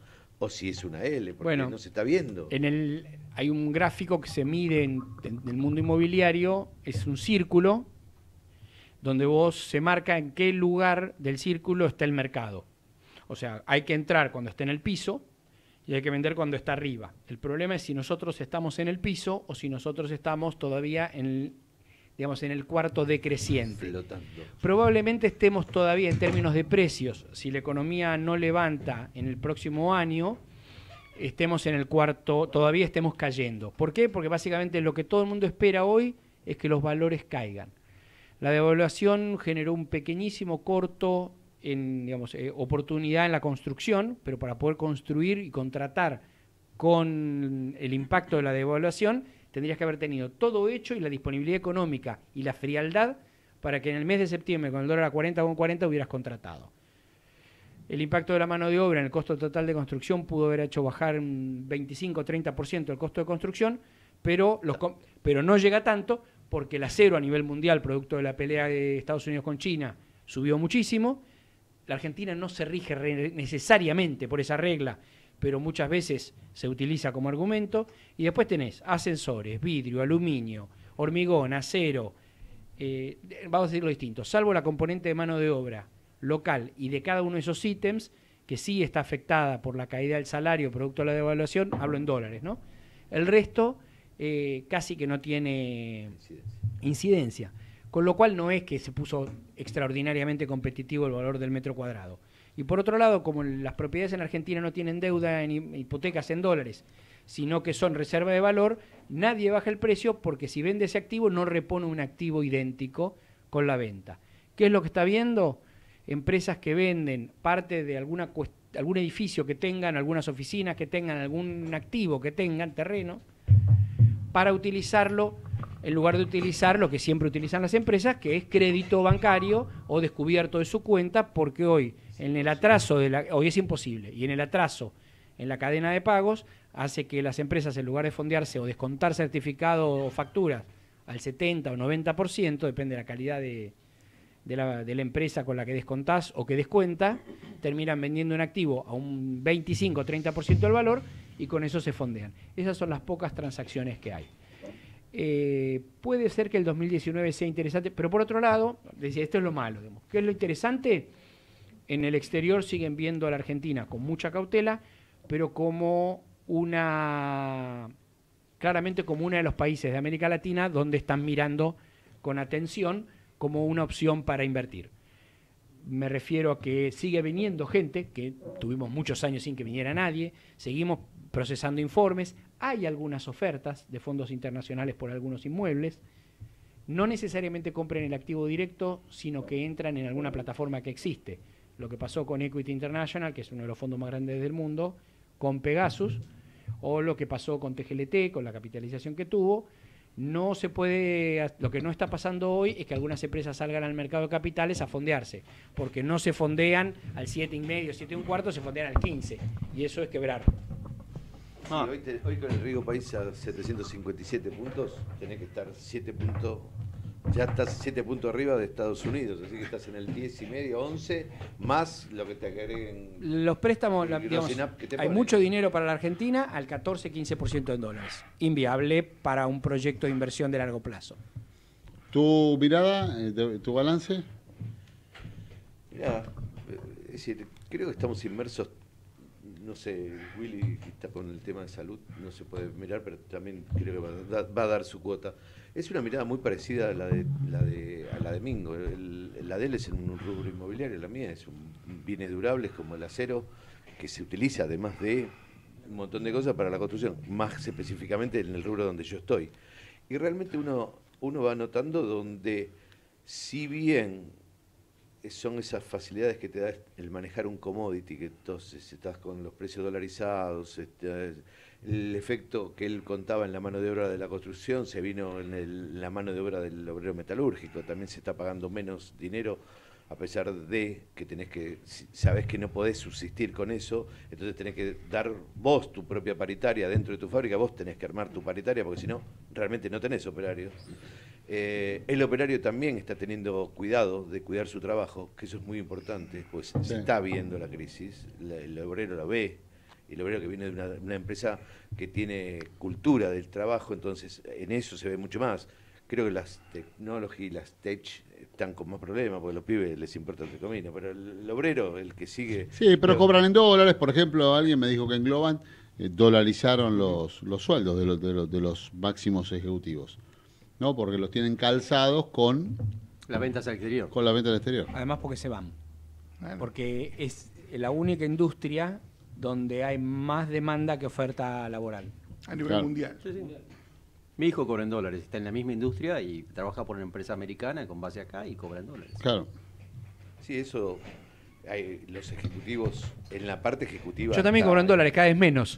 o si es una L, porque bueno, no se está viendo. Hay un gráfico que se mide en el mundo inmobiliario, es un círculo donde se marca en qué lugar del círculo está el mercado. O sea, hay que entrar cuando está en el piso y hay que vender cuando está arriba. El problema es si nosotros estamos en el piso o si nosotros estamos todavía en el cuarto decreciente. Flotando. Probablemente estemos todavía en términos de precios, si la economía no levanta en el próximo año, estemos en el cuarto, todavía estemos cayendo. ¿Por qué? Porque básicamente lo que todo el mundo espera hoy es que los valores caigan. La devaluación generó un pequeñísimo corto oportunidad en la construcción, pero para poder construir y contratar con el impacto de la devaluación, tendrías que haber tenido todo hecho y la disponibilidad económica y la frialdad para que en el mes de septiembre, con el dólar a 40,40, hubieras contratado. El impacto de la mano de obra en el costo total de construcción pudo haber hecho bajar un 25-30% el costo de construcción, pero no llega tanto porque el acero a nivel mundial, producto de la pelea de Estados Unidos con China, subió muchísimo. La Argentina no se rige necesariamente por esa regla, pero muchas veces se utiliza como argumento. Y después tenés ascensores, vidrio, aluminio, hormigón, acero, vamos a decirlo distinto, salvo la componente de mano de obra local y de cada uno de esos ítems, que sí está afectada por la caída del salario producto de la devaluación, hablo en dólares, ¿no? El resto casi que no tiene incidencia. Con lo cual no es que se puso extraordinariamente competitivo el valor del metro cuadrado. Y por otro lado, como las propiedades en Argentina no tienen deuda en hipotecas en dólares, sino que son reserva de valor, nadie baja el precio porque si vende ese activo no repone un activo idéntico con la venta. ¿Qué es lo que está viendo? Empresas que venden parte de algún edificio que tengan, algunas oficinas que tengan, algún activo que tengan, terreno, para utilizarlo en lugar de utilizar lo que siempre utilizan las empresas, que es crédito bancario o descubierto de su cuenta, porque hoy en el atraso hoy es imposible, y en el atraso en la cadena de pagos hace que las empresas, en lugar de fondearse o descontar certificado o facturas al 70 o 90%, depende de la calidad de la empresa con la que descontás o que descuenta, terminan vendiendo un activo a un 25 o 30% del valor y con eso se fondean. Esas son las pocas transacciones que hay. Puede ser que el 2019 sea interesante, pero por otro lado, decía, esto es lo malo. ¿Qué es lo interesante? En el exterior siguen viendo a la Argentina con mucha cautela, pero claramente como uno de los países de América Latina donde están mirando con atención como una opción para invertir. Me refiero a que sigue viniendo gente, que tuvimos muchos años sin que viniera nadie, seguimos procesando informes, hay algunas ofertas de fondos internacionales por algunos inmuebles, no necesariamente compren el activo directo, sino que entran en alguna plataforma que existe. Lo que pasó con Equity International, que es uno de los fondos más grandes del mundo, con Pegasus, o lo que pasó con TGLT, con la capitalización que tuvo. No se puede, lo que no está pasando hoy es que algunas empresas salgan al mercado de capitales a fondearse, porque no se fondean al 7,5, 7,25, se fondean al 15, y eso es quebrar. Sí, hoy con el Riesgo País a 757 puntos, tenés que estar 7 puntos, ya estás 7 puntos arriba de Estados Unidos, así que estás en el 10,5, 11, más lo que te agreguen. Los préstamos, hay mucho dinero para la Argentina al 14-15% en dólares. Inviable para un proyecto de inversión de largo plazo. ¿Tu mirada, tu balance? Mirá, es decir, creo que estamos inmersos. No sé, Willy está con el tema de salud, no se puede mirar, pero también creo que va a dar su cuota. Es una mirada muy parecida a la de Mingo. La de él es en un rubro inmobiliario, la mía es bienes durables como el acero, que se utiliza además de un montón de cosas para la construcción, más específicamente en el rubro donde yo estoy. Y realmente uno va notando donde, si bien son esas facilidades que te da el manejar un commodity, que entonces estás con los precios dolarizados, el efecto que él contaba en la mano de obra de la construcción se vino en la mano de obra del obrero metalúrgico, también se está pagando menos dinero a pesar de que sabés que no podés subsistir con eso, entonces tenés que dar vos tu propia paritaria dentro de tu fábrica, vos tenés que armar tu paritaria porque si no, realmente no tenés operarios. El operario también está teniendo cuidado de cuidar su trabajo, que eso es muy importante, pues se está viendo la crisis, el obrero la ve, el obrero que viene de una empresa que tiene cultura del trabajo, entonces en eso se ve mucho más. Creo que las technology, las tech están con más problemas porque a los pibes les importa el comino, pero el obrero, el que sigue... Sí, pero cobran en dólares. Por ejemplo, alguien me dijo que en Globant dolarizaron los sueldos de los máximos ejecutivos, ¿no? Porque los tienen calzados con las ventas al exterior. Con la venta al exterior. Además porque se van. Porque es la única industria donde hay más demanda que oferta laboral. A nivel mundial. Sí, sí. Mi hijo cobra en dólares, está en la misma industria y trabaja por una empresa americana con base acá y cobra en dólares. Claro. Sí, eso, los ejecutivos, en la parte ejecutiva... Yo también cobro en dólares, cada vez menos.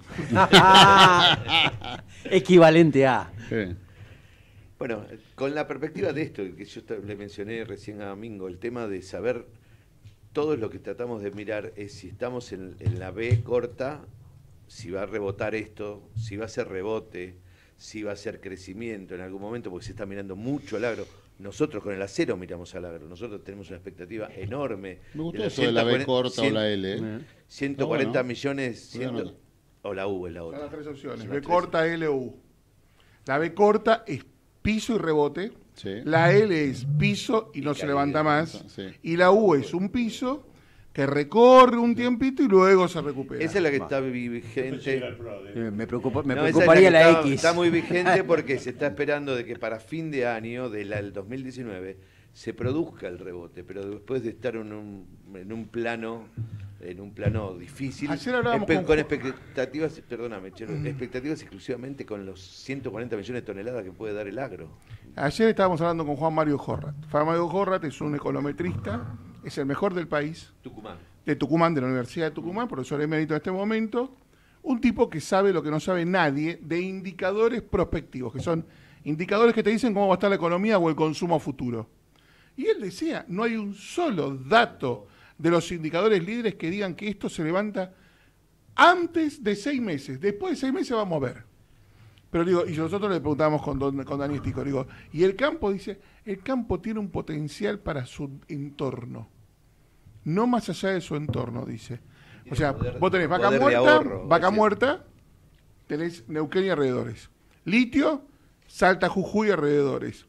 Equivalente a... Sí. Bueno, con la perspectiva de esto, que yo le mencioné recién a Mingo, el tema de saber, todo lo que tratamos de mirar es si estamos en la B corta, si va a rebotar esto, si va a ser rebote, si va a ser crecimiento en algún momento, porque se está mirando mucho al agro. Nosotros con el acero miramos al agro, nosotros tenemos una expectativa enorme. Me gustó eso de la B corta o la L. 140 bueno. millones, o la U es la otra. Son las tres opciones, Son B las tres. corta, L o U. La B corta es piso y rebote, Sí. la L es piso y no se levanta más, Sí. y la U es un piso que recorre un tiempito y luego se recupera. Esa es la que está vigente. Me preocuparía esa es la que X. Está muy vigente porque se está esperando de que para fin de año del 2019 se produzca el rebote, pero después de estar en un plano difícil, Ayer hablábamos con expectativas, perdóname, Chelo, expectativas exclusivamente con los 140 millones de toneladas que puede dar el agro. Ayer estábamos hablando con Juan Mario Jorrat. Juan Mario Jorrat es un econometrista, es el mejor del país. Tucumán. De Tucumán, de la Universidad de Tucumán, profesor emérito en este momento. Un tipo que sabe lo que no sabe nadie de indicadores prospectivos, que son indicadores que te dicen cómo va a estar la economía o el consumo futuro. Y él decía, no hay un solo dato de los indicadores líderes que digan que esto se levanta antes de 6 meses. Después de 6 meses vamos a ver. Pero digo, y nosotros le preguntamos con Daniel Stico, digo, y el campo dice, el campo tiene un potencial para su entorno, no más allá de su entorno, dice. O sea, vos tenés vaca muerta, tenés Neuquén y alrededores. Litio, Salta, Jujuy y alrededores.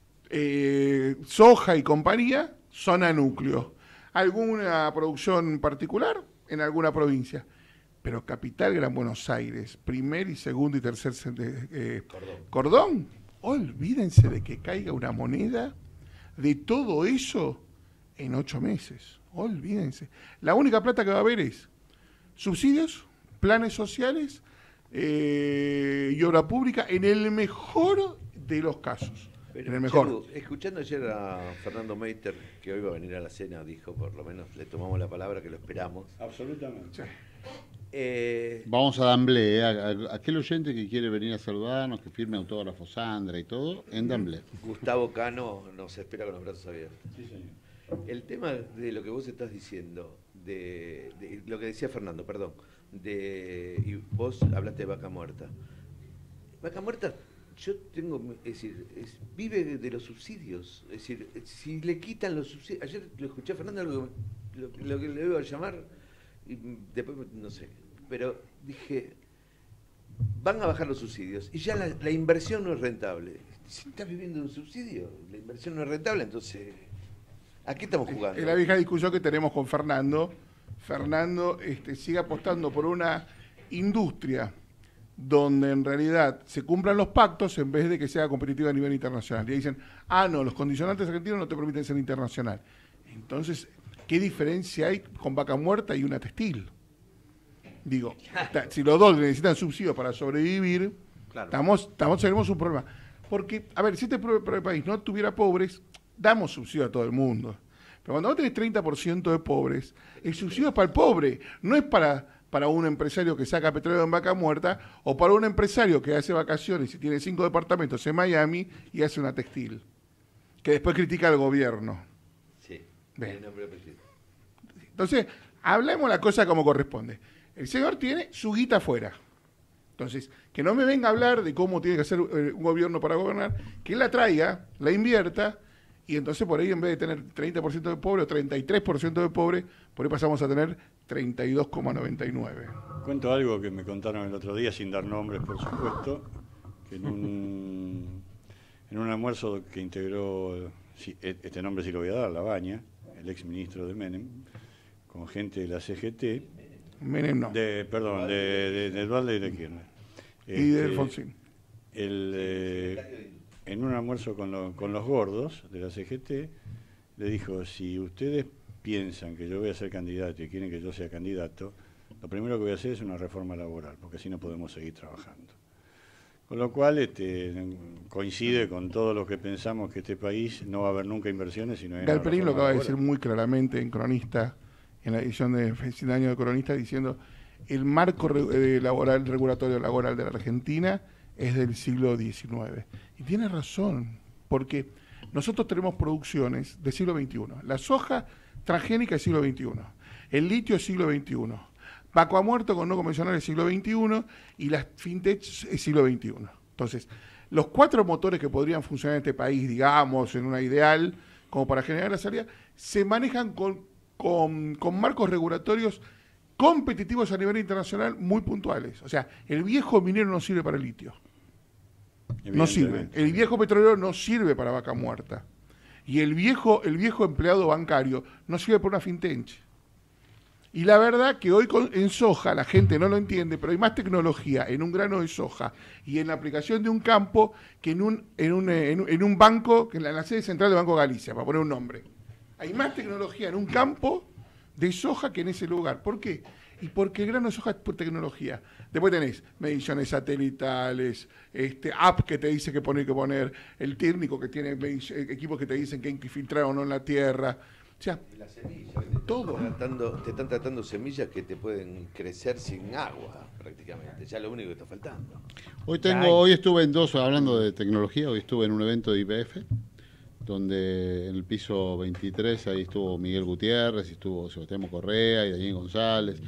Soja y compañía, zona núcleo. Alguna producción particular en alguna provincia. Pero capital, Gran Buenos Aires, primer y segundo y tercer cordón. Olvídense de que caiga una moneda de todo eso en 8 meses. Olvídense. La única plata que va a haber es subsidios, planes sociales y obra pública en el mejor de los casos. Pero, en el mejor. Chelu, escuchando ayer a Fernando Meiter, que hoy va a venir a la cena, dijo, por lo menos le tomamos la palabra, que lo esperamos. Absolutamente. Vamos a Damblé, aquel oyente que quiere venir a saludarnos, que firme autógrafo Sandra y todo, en Damblé. Gustavo Cano nos espera con los brazos abiertos. Sí, señor. El tema de lo que vos estás diciendo, de lo que decía Fernando, perdón, y vos hablaste de Vaca Muerta. Vaca Muerta, yo tengo, es decir, vive de los subsidios. Es decir, si le quitan los subsidios, ayer lo escuché a Fernando, lo que le iba a llamar, y después no sé, pero dije, van a bajar los subsidios y ya la inversión no es rentable. Si estás viviendo de un subsidio, la inversión no es rentable, entonces, ¿a qué estamos jugando? Es la vieja discusión que tenemos con Fernando. Fernando sigue apostando por una industria donde en realidad se cumplan los pactos en vez de que sea competitiva a nivel internacional. Y dicen, no, los condicionantes argentinos no te permiten ser internacional. Entonces, ¿qué diferencia hay con Vaca Muerta y una textil? Digo, si los dos necesitan subsidios para sobrevivir, claro, tenemos un problema. Porque, a ver, si este país no tuviera pobres, damos subsidio a todo el mundo. Pero cuando vos tenés 30% de pobres, el subsidio es para el pobre, no es para un empresario que saca petróleo en Vaca Muerta o para un empresario que hace vacaciones y tiene 5 departamentos en Miami y hace una textil, que después critica al gobierno. Sí. Bien. No, Entonces, hablemos la cosa como corresponde. El señor tiene su guita afuera. Entonces, que no me venga a hablar de cómo tiene que hacer un gobierno para gobernar, que él la traiga, la invierta, y entonces por ahí en vez de tener 30% de pobre o 33% de pobre, por ahí pasamos a tener 32,99. Cuento algo que me contaron el otro día, sin dar nombres, por supuesto, que en un almuerzo que integró, este nombre sí lo voy a dar, Labaña, el ex ministro de Menem, con gente de la CGT. Menem no. Perdón, de Dualde y de Kirchner. Y de Alfonsín. En un almuerzo con los gordos de la CGT, le dijo, si ustedes piensan que yo voy a ser candidato y quieren que yo sea candidato, lo primero que voy a hacer es una reforma laboral, porque así no podemos seguir trabajando. Con lo cual coincide con todo lo que pensamos que este país no va a haber nunca inversiones, sino en Galperín lo acaba de decir muy claramente en Cronista, en la edición de fin de año de Cronista, diciendo el marco regulatorio laboral de la Argentina es del siglo XIX. Y tiene razón, porque nosotros tenemos producciones del siglo XXI. La soja transgénica es siglo XXI, el litio es siglo XXI, vacuo muerto con no convencional es siglo XXI y las fintech es siglo XXI. Entonces, los 4 motores que podrían funcionar en este país, digamos, en una ideal, como para generar la salida, se manejan con marcos regulatorios competitivos a nivel internacional muy puntuales. O sea, el viejo minero no sirve para el litio. No sirve. El viejo petrolero no sirve para vaca muerta. Y el viejo empleado bancario no sirve para una fintech. Y la verdad que hoy en soja la gente no lo entiende, pero hay más tecnología en un grano de soja y en la aplicación de un campo que en un banco, que en la sede central del Banco Galicia, para poner un nombre. Hay más tecnología en un campo de soja que en ese lugar. ¿Por qué? Y porque el grano de soja es por tecnología. Después tenés mediciones satelitales, app que te dice qué poner, el técnico que tiene equipos que te dicen que hay que filtrar o no en la tierra. O sea, la semilla, todo. Te están tratando semillas que te pueden crecer sin agua, prácticamente. Ya lo único que está faltando. Hoy estuve hablando de tecnología, hoy estuve en un evento de IPF, donde en el piso 23 ahí estuvo Miguel Gutiérrez, y estuvo Sebastián Correa y Daniel González.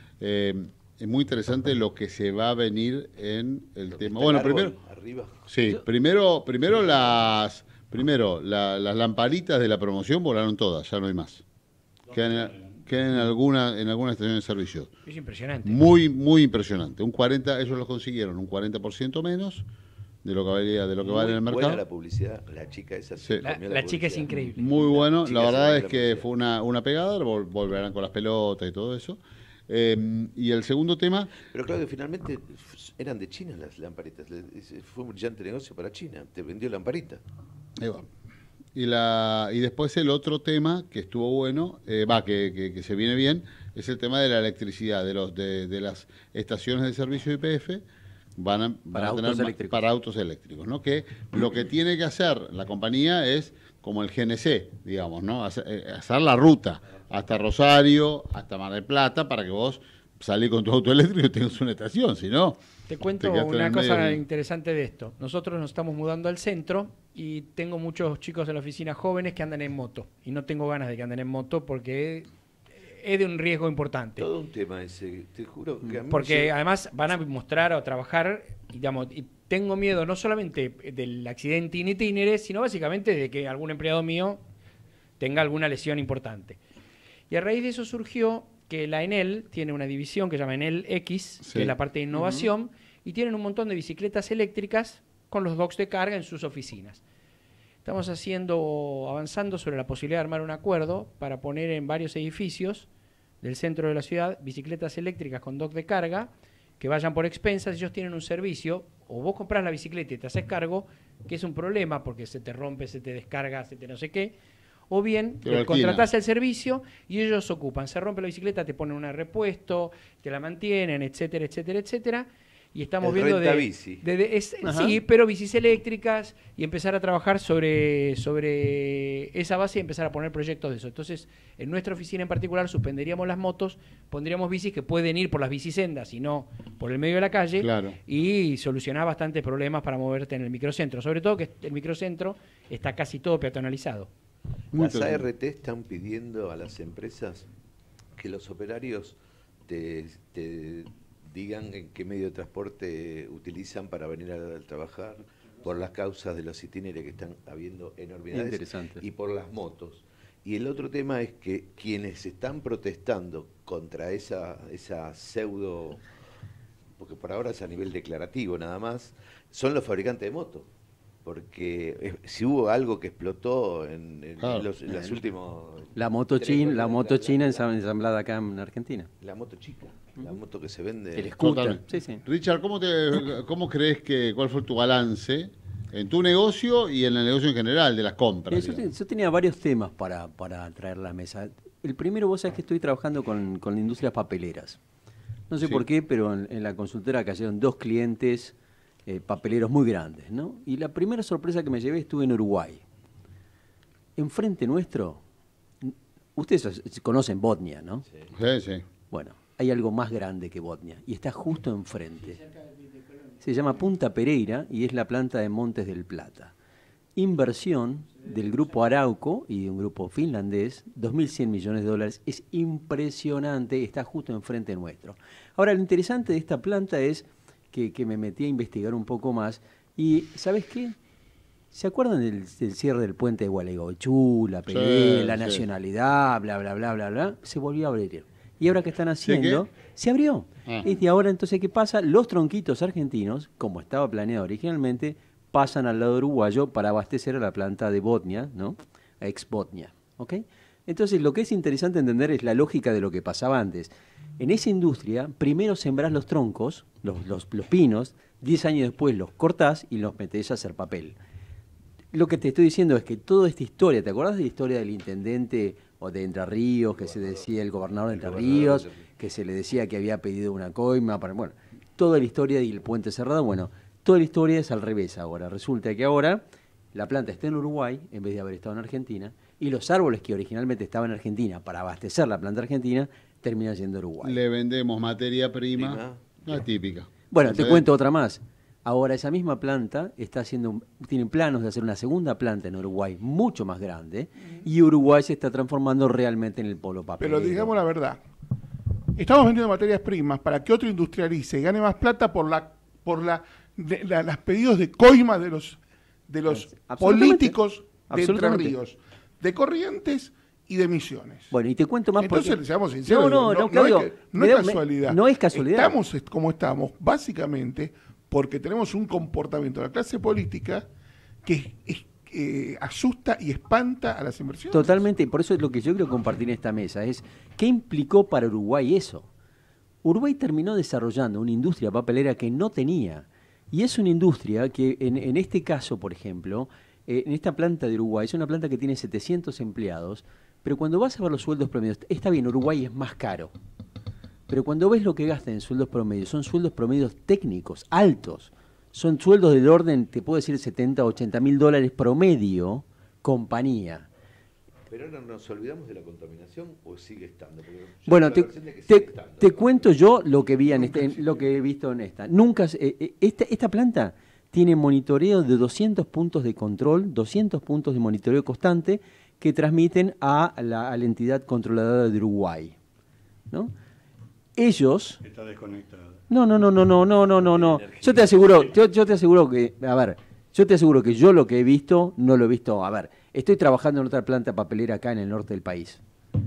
Es muy interesante lo que se va a venir en el tema. Bueno, primero, arriba. Sí, primero las lamparitas de la promoción volaron todas, ya no hay más. Quedan en alguna estación de servicio. Es impresionante. Muy, muy impresionante. Ellos lo consiguieron un 40% menos de lo que vale en el mercado. Buena la publicidad, la chica esa. Sí. La chica es increíble. Muy bueno, la verdad es que fue una pegada, volverán con las pelotas y todo eso. Y el segundo tema... Pero claro que finalmente eran de China las lamparitas, fue un brillante negocio para China, te vendió lamparita. Y después el otro tema que estuvo bueno, que se viene bien, es el tema de la electricidad, de las estaciones de servicio IPF, van a tener para autos eléctricos, ¿no? Que lo que tiene que hacer la compañía es como el GNC, digamos, ¿no? Hacer la ruta hasta Rosario, hasta Mar del Plata, para que vos salís con tu auto eléctrico y tengas una estación, si no... Te cuento una cosa interesante de esto. Nosotros nos estamos mudando al centro y tengo muchos chicos en la oficina jóvenes que andan en moto. Y no tengo ganas de que anden en moto porque es de un riesgo importante. Todo un tema ese, te juro que a mí porque además van a mostrar o trabajar, digamos, y tengo miedo no solamente del accidente in itinere, sino básicamente de que algún empleado mío tenga alguna lesión importante. Y a raíz de eso surgió que la Enel tiene una división que se llama Enel X, que es la parte de innovación, y tienen un montón de bicicletas eléctricas con los docks de carga en sus oficinas. Estamos avanzando sobre la posibilidad de armar un acuerdo para poner en varios edificios del centro de la ciudad bicicletas eléctricas con dock de carga que vayan por expensas. Ellos tienen un servicio, o vos compras la bicicleta y te haces cargo, que es un problema porque se te rompe, se te descarga, se te no sé qué, o bien contratás el servicio y ellos ocupan, se rompe la bicicleta, te ponen un repuesto, te la mantienen, etcétera, etcétera, etcétera. Y estamos viendo bici. Sí, pero bicis eléctricas, y empezar a trabajar sobre esa base y empezar a poner proyectos de eso. Entonces, en nuestra oficina en particular suspenderíamos las motos, pondríamos bicis que pueden ir por las bicisendas y no por el medio de la calle, y solucionar bastantes problemas para moverte en el microcentro. Sobre todo que el microcentro está casi todo peatonalizado. Las ART están pidiendo a las empresas que los operarios te digan en qué medio de transporte utilizan para venir a trabajar, por las causas de los itineres que están habiendo enormidades y por las motos. Y el otro tema es que quienes están protestando contra esa pseudo, porque por ahora es a nivel declarativo nada más, son los fabricantes de motos. Porque si hubo algo que explotó en las últimas... La moto china ensamblada acá en Argentina. La moto chica, la moto que se vende... El scooter. Sí, sí. Richard, ¿cómo crees cuál fue tu balance en tu negocio y en el negocio en general de las compras? Yo tenía varios temas para traer a la mesa. El primero, vos sabés que estoy trabajando con industrias papeleras. No sé por qué, pero en la consultora cayeron 2 clientes papeleros muy grandes, ¿no? Y la primera sorpresa que me llevé, estuve en Uruguay. Enfrente nuestro, ustedes conocen Botnia, ¿no? Sí. Bueno, hay algo más grande que Botnia y está justo enfrente. Se llama Punta Pereira y es la planta de Montes del Plata. Inversión del grupo Arauco y de un grupo finlandés, $2.100 millones. Es impresionante, está justo enfrente nuestro. Ahora, lo interesante de esta planta es que me metí a investigar un poco más y, ¿sabes qué? ¿Se acuerdan del cierre del puente de Gualeguaychú, la pelea, la nacionalidad, bla, bla, bla, bla, bla? Se volvió a abrir. ¿Y ahora qué están haciendo? Se abrió. Y ahora entonces, ¿qué pasa? Los tronquitos argentinos, como estaba planeado originalmente, pasan al lado uruguayo para abastecer a la planta de Botnia, ¿no? A ex Botnia, ¿ok? Entonces, lo que es interesante entender es la lógica de lo que pasaba antes. En esa industria, primero sembrás los troncos, los pinos, 10 años después los cortás y los metés a hacer papel. Lo que te estoy diciendo es que toda esta historia, ¿te acordás de la historia del intendente o de Entre Ríos, que se decía el gobernador de Entre Ríos, que se le decía que había pedido una coima para... Bueno, toda la historia del puente cerrado, bueno, toda la historia es al revés ahora. Resulta que ahora la planta está en Uruguay, en vez de haber estado en Argentina, y los árboles que originalmente estaban en Argentina para abastecer la planta argentina, terminan yendo a Uruguay. Le vendemos materia prima, la típica. Bueno, te cuento otra más. Ahora esa misma planta tienen planos de hacer una segunda planta en Uruguay mucho más grande y Uruguay se está transformando realmente en el polo papelero. Pero digamos la verdad, estamos vendiendo materias primas para que otro industrialice y gane más plata por los pedidos de coima de los políticos de Entre Ríos, de Corrientes y de Misiones. Bueno, y te cuento más. Entonces, seamos sinceros, no es casualidad. No es casualidad. Estamos como estamos, básicamente, porque tenemos un comportamiento de la clase política que asusta y espanta a las inversiones. Totalmente, por eso es lo que yo quiero compartir en esta mesa, es ¿qué implicó para Uruguay eso? Uruguay terminó desarrollando una industria papelera que no tenía, y es una industria que en este caso, por ejemplo, en esta planta de Uruguay, es una planta que tiene 700 empleados, pero cuando vas a ver los sueldos promedios, está bien, Uruguay es más caro, pero cuando ves lo que gastan en sueldos promedios, son sueldos promedios técnicos, altos, son sueldos del orden, te puedo decir, 70, 80 mil dólares promedio, compañía. ¿Pero ahora nos olvidamos de la contaminación o sigue estando? Bueno, te cuento yo lo que vi lo que he visto en esta. Nunca esta planta tiene monitoreo de 200 puntos de control, 200 puntos de monitoreo constante que transmiten a la entidad controladora de Uruguay, ¿no? Ellos... Está desconectada. No. Yo te aseguro que, a ver, yo lo que he visto, no lo he visto, a ver, estoy trabajando en otra planta papelera acá en el norte del país.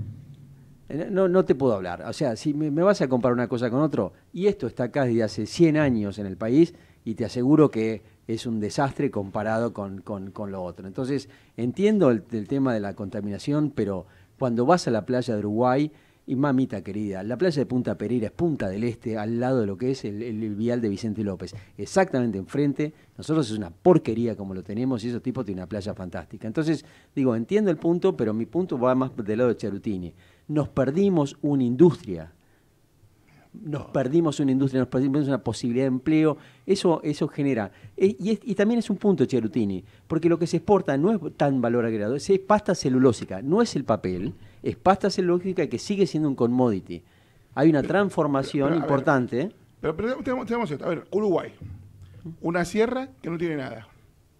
No te puedo hablar, o sea, si me vas a comparar una cosa con otro, y esto está acá desde hace 100 años en el país, y te aseguro que es un desastre comparado con lo otro. Entonces, entiendo el tema de la contaminación, pero cuando vas a la playa de Uruguay, y mamita querida, la playa de Punta Pereira es Punta del Este, al lado de lo que es el vial de Vicente López, exactamente enfrente. Nosotros es una porquería como lo tenemos y esos tipos tienen una playa fantástica. Entonces, digo, entiendo el punto, pero mi punto va más del lado de Cherutini. Nos perdimos una industria, nos perdimos una posibilidad de empleo, eso genera, y también es un punto, Cherutini, porque lo que se exporta no es tan valor agregado, es pasta celulósica, no es el papel, es pasta celulósica que sigue siendo un commodity. Hay una transformación importante. Pero tenemos esto, a ver, Uruguay, una sierra que no tiene nada,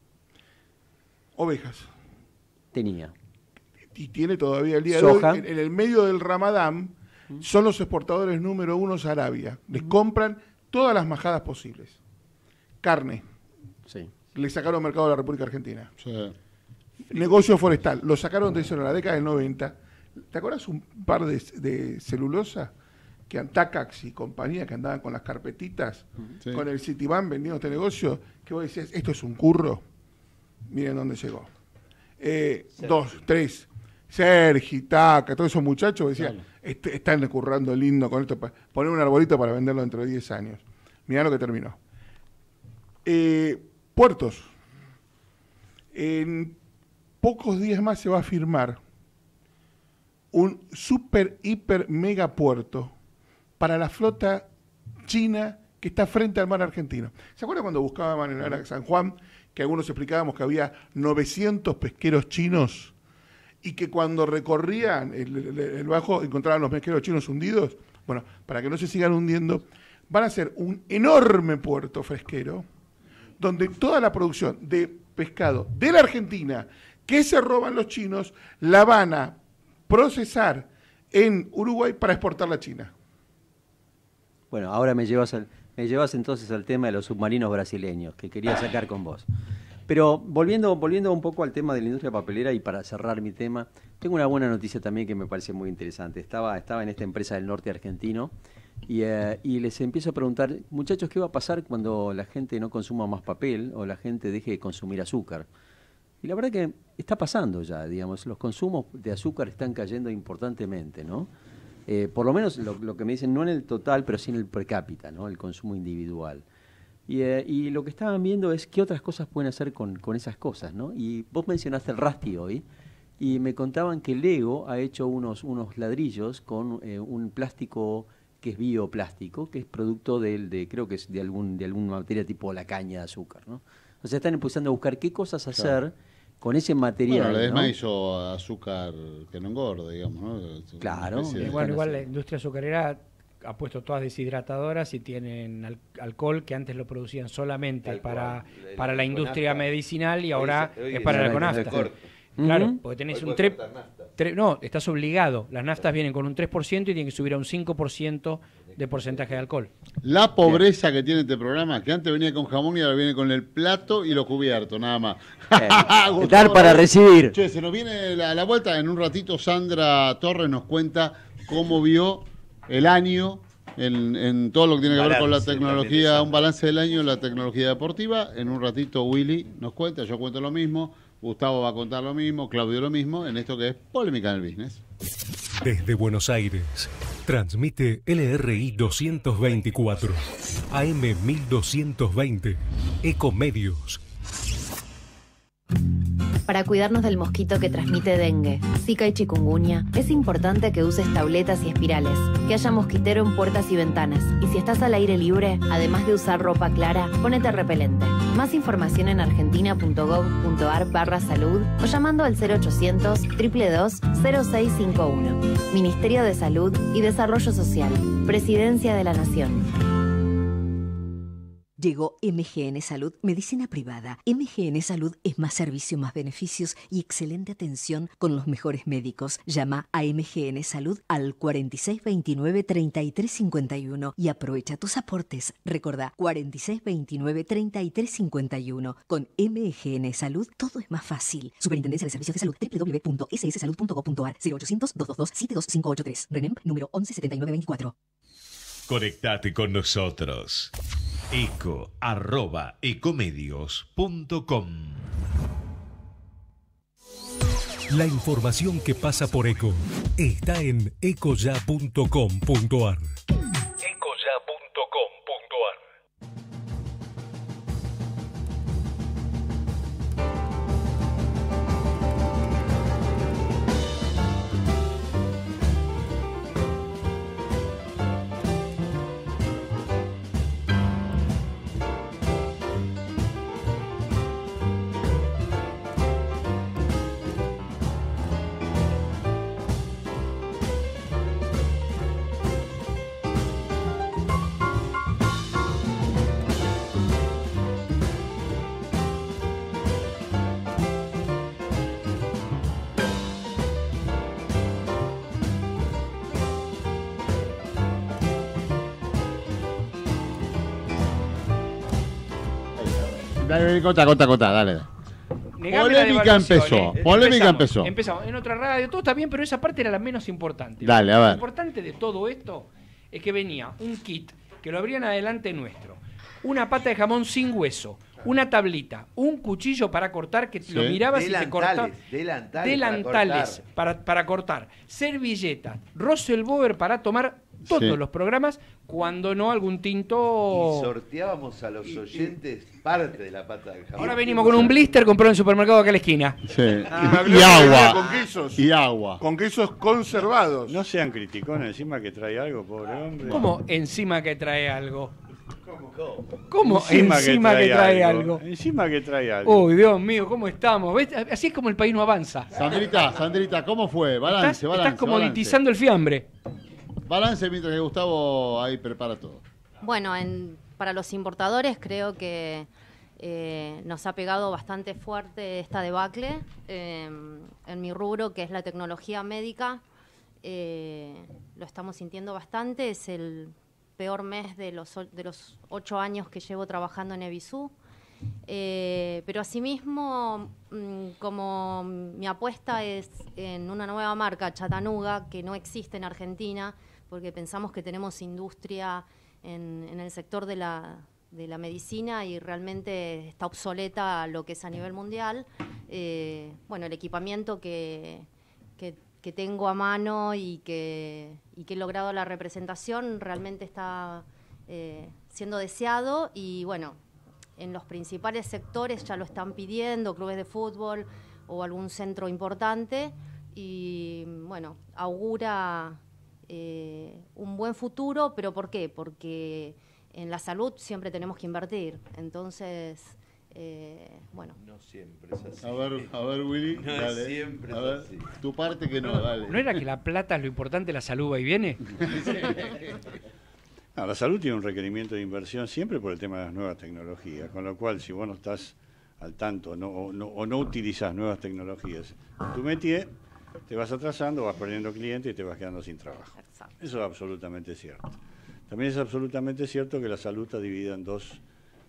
ovejas. Tenía. Y tiene todavía el día soja. De hoy, en el medio del Ramadán, son los exportadores número 1 a Arabia. Les compran todas las majadas posibles. Carne. Sí. Le sacaron mercado a la República Argentina. Sí. Negocio forestal. Lo sacaron de eso en la década del 90. ¿Te acuerdas un par de celulosa? Que Antacax y compañía que andaban con las carpetitas, sí, con el Citibank vendiendo este negocio, que vos decías, esto es un curro. Miren dónde llegó. 2, 3. Sergi, Taca, todos esos muchachos decían, están currando lindo con esto, poner un arbolito para venderlo dentro de 10 años. Mirá lo que terminó. Puertos. En pocos días más se va a firmar un super, hiper, mega puerto para la flota china que está frente al mar argentino. ¿Se acuerdan cuando buscaban en el San Juan que algunos explicábamos que había 900 pesqueros chinos y que cuando recorrían el bajo encontraban los pesqueros chinos hundidos? Bueno, para que no se sigan hundiendo, van a hacer un enorme puerto fresquero donde toda la producción de pescado de la Argentina que se roban los chinos la van a procesar en Uruguay para exportarla a China. Bueno, ahora me llevas entonces al tema de los submarinos brasileños, que quería sacar con vos. Pero volviendo un poco al tema de la industria papelera y para cerrar mi tema, tengo una buena noticia también que me parece muy interesante. Estaba en esta empresa del norte argentino y les empiezo a preguntar, muchachos, ¿qué va a pasar cuando la gente no consuma más papel o la gente deje de consumir azúcar? Y la verdad que está pasando ya, digamos, los consumos de azúcar están cayendo importantemente, ¿no? Por lo menos lo que me dicen, no en el total, pero sí en el per cápita, ¿no? El consumo individual. Y lo que estaban viendo es qué otras cosas pueden hacer con esas cosas, ¿no? Y vos mencionaste el Rusty hoy, y me contaban que Lego ha hecho unos ladrillos con un plástico que es bioplástico, que es producto creo que es de alguna materia tipo la caña de azúcar, ¿no? O sea, están empezando a buscar qué cosas hacer con ese material. Bueno, Ledesma, ¿no? Hizo azúcar que no engorde, digamos, ¿no? Claro. Igual la industria azucarera ha puesto todas deshidratadoras y tienen alcohol que antes lo producían solamente para la industria medicinal y ahora es para la conafta. Claro, porque tenés un 3... No, estás obligado. Las naftas vienen con un 3% y tienen que subir a un 5% de porcentaje de alcohol. La pobreza que tiene este programa, que antes venía con jamón y ahora viene con el plato y lo cubierto, nada más. Dar para recibir. Che, se nos viene la vuelta. En un ratito Sandra Torres nos cuenta cómo vio el año en todo lo que tiene que ver con la tecnología, un balance del año en la tecnología deportiva. En un ratito Willy nos cuenta, yo cuento lo mismo, Gustavo va a contar lo mismo, Claudio lo mismo, en esto que es Polémica en el Business. Desde Buenos Aires, transmite LRI 224, AM 1220, Ecomedios. Para cuidarnos del mosquito que transmite dengue, zika y chikungunya, es importante que uses tauletas y espirales, que haya mosquitero en puertas y ventanas, y si estás al aire libre, además de usar ropa clara, ponete repelente. Más información en argentina.gov.ar/salud o llamando al 0800-222-0651. Ministerio de Salud y Desarrollo Social, Presidencia de la Nación. Llegó MGN Salud, medicina privada. MGN Salud es más servicio, más beneficios y excelente atención con los mejores médicos. Llama a MGN Salud al 4629-3351 y aprovecha tus aportes. Recordá, 4629-3351. Con MGN Salud todo es más fácil. Superintendencia de Servicios de Salud, www.sssalud.gov.ar, 0800-222-72583. RENEM número 117924. Conectate con nosotros. eco@ecomedios.com. La información que pasa por Eco está en ecoya.com.ar. Cota, dale. negame la Polémica devaluación, empezó. Empezamos. En otra radio, todo está bien, pero esa parte era la menos importante. Dale, a ver. Lo importante de todo esto es que venía un kit que lo abrían adelante nuestro, una pata de jamón sin hueso, una tablita, un cuchillo para cortar que lo mirabas y te cortaba. Delantales para cortar. Servilletas, Russell Bower para tomar todos los programas, cuando no algún tinto. Y sorteábamos a los oyentes parte de la pata del jamón. Ahora venimos con un blister comprado en el supermercado acá a la esquina. Sí. Y agua. Con quesos. Y agua. Con quesos conservados. No sean criticones encima que trae algo, pobre hombre. ¿Cómo encima que trae algo? ¿Cómo encima que trae algo? Encima que trae algo. Uy, Dios mío, ¿cómo estamos? ¿Ves? Así es como el país no avanza. Sandrita, ¿cómo fue? Balance. Estás comoditizando el fiambre. Balance mientras que Gustavo ahí prepara todo. Bueno, para los importadores creo que nos ha pegado bastante fuerte esta debacle. En mi rubro, que es la tecnología médica, lo estamos sintiendo bastante. Es el peor mes de los 8 años que llevo trabajando en Evisú. Pero asimismo, como mi apuesta es en una nueva marca, Chattanooga, que no existe en Argentina, porque pensamos que tenemos industria en el sector de la medicina y realmente está obsoleta lo que es a nivel mundial. Bueno, el equipamiento que tengo a mano y que he logrado la representación realmente está siendo deseado y bueno, en los principales sectores ya lo están pidiendo, clubes de fútbol o algún centro importante y bueno, augura un buen futuro, pero ¿por qué? Porque en la salud siempre tenemos que invertir, entonces, bueno. No siempre es así. A ver Willy, no dale. Siempre a ver, es así. Tu parte que no, dale. ¿No era que la plata es lo importante, la salud va y viene? No, la salud tiene un requerimiento de inversión siempre por el tema de las nuevas tecnologías, con lo cual si vos no estás al tanto o no utilizás nuevas tecnologías en tu métier, te vas atrasando, vas perdiendo clientes y te vas quedando sin trabajo. Exacto. Eso es absolutamente cierto. También es absolutamente cierto que la salud está dividida en dos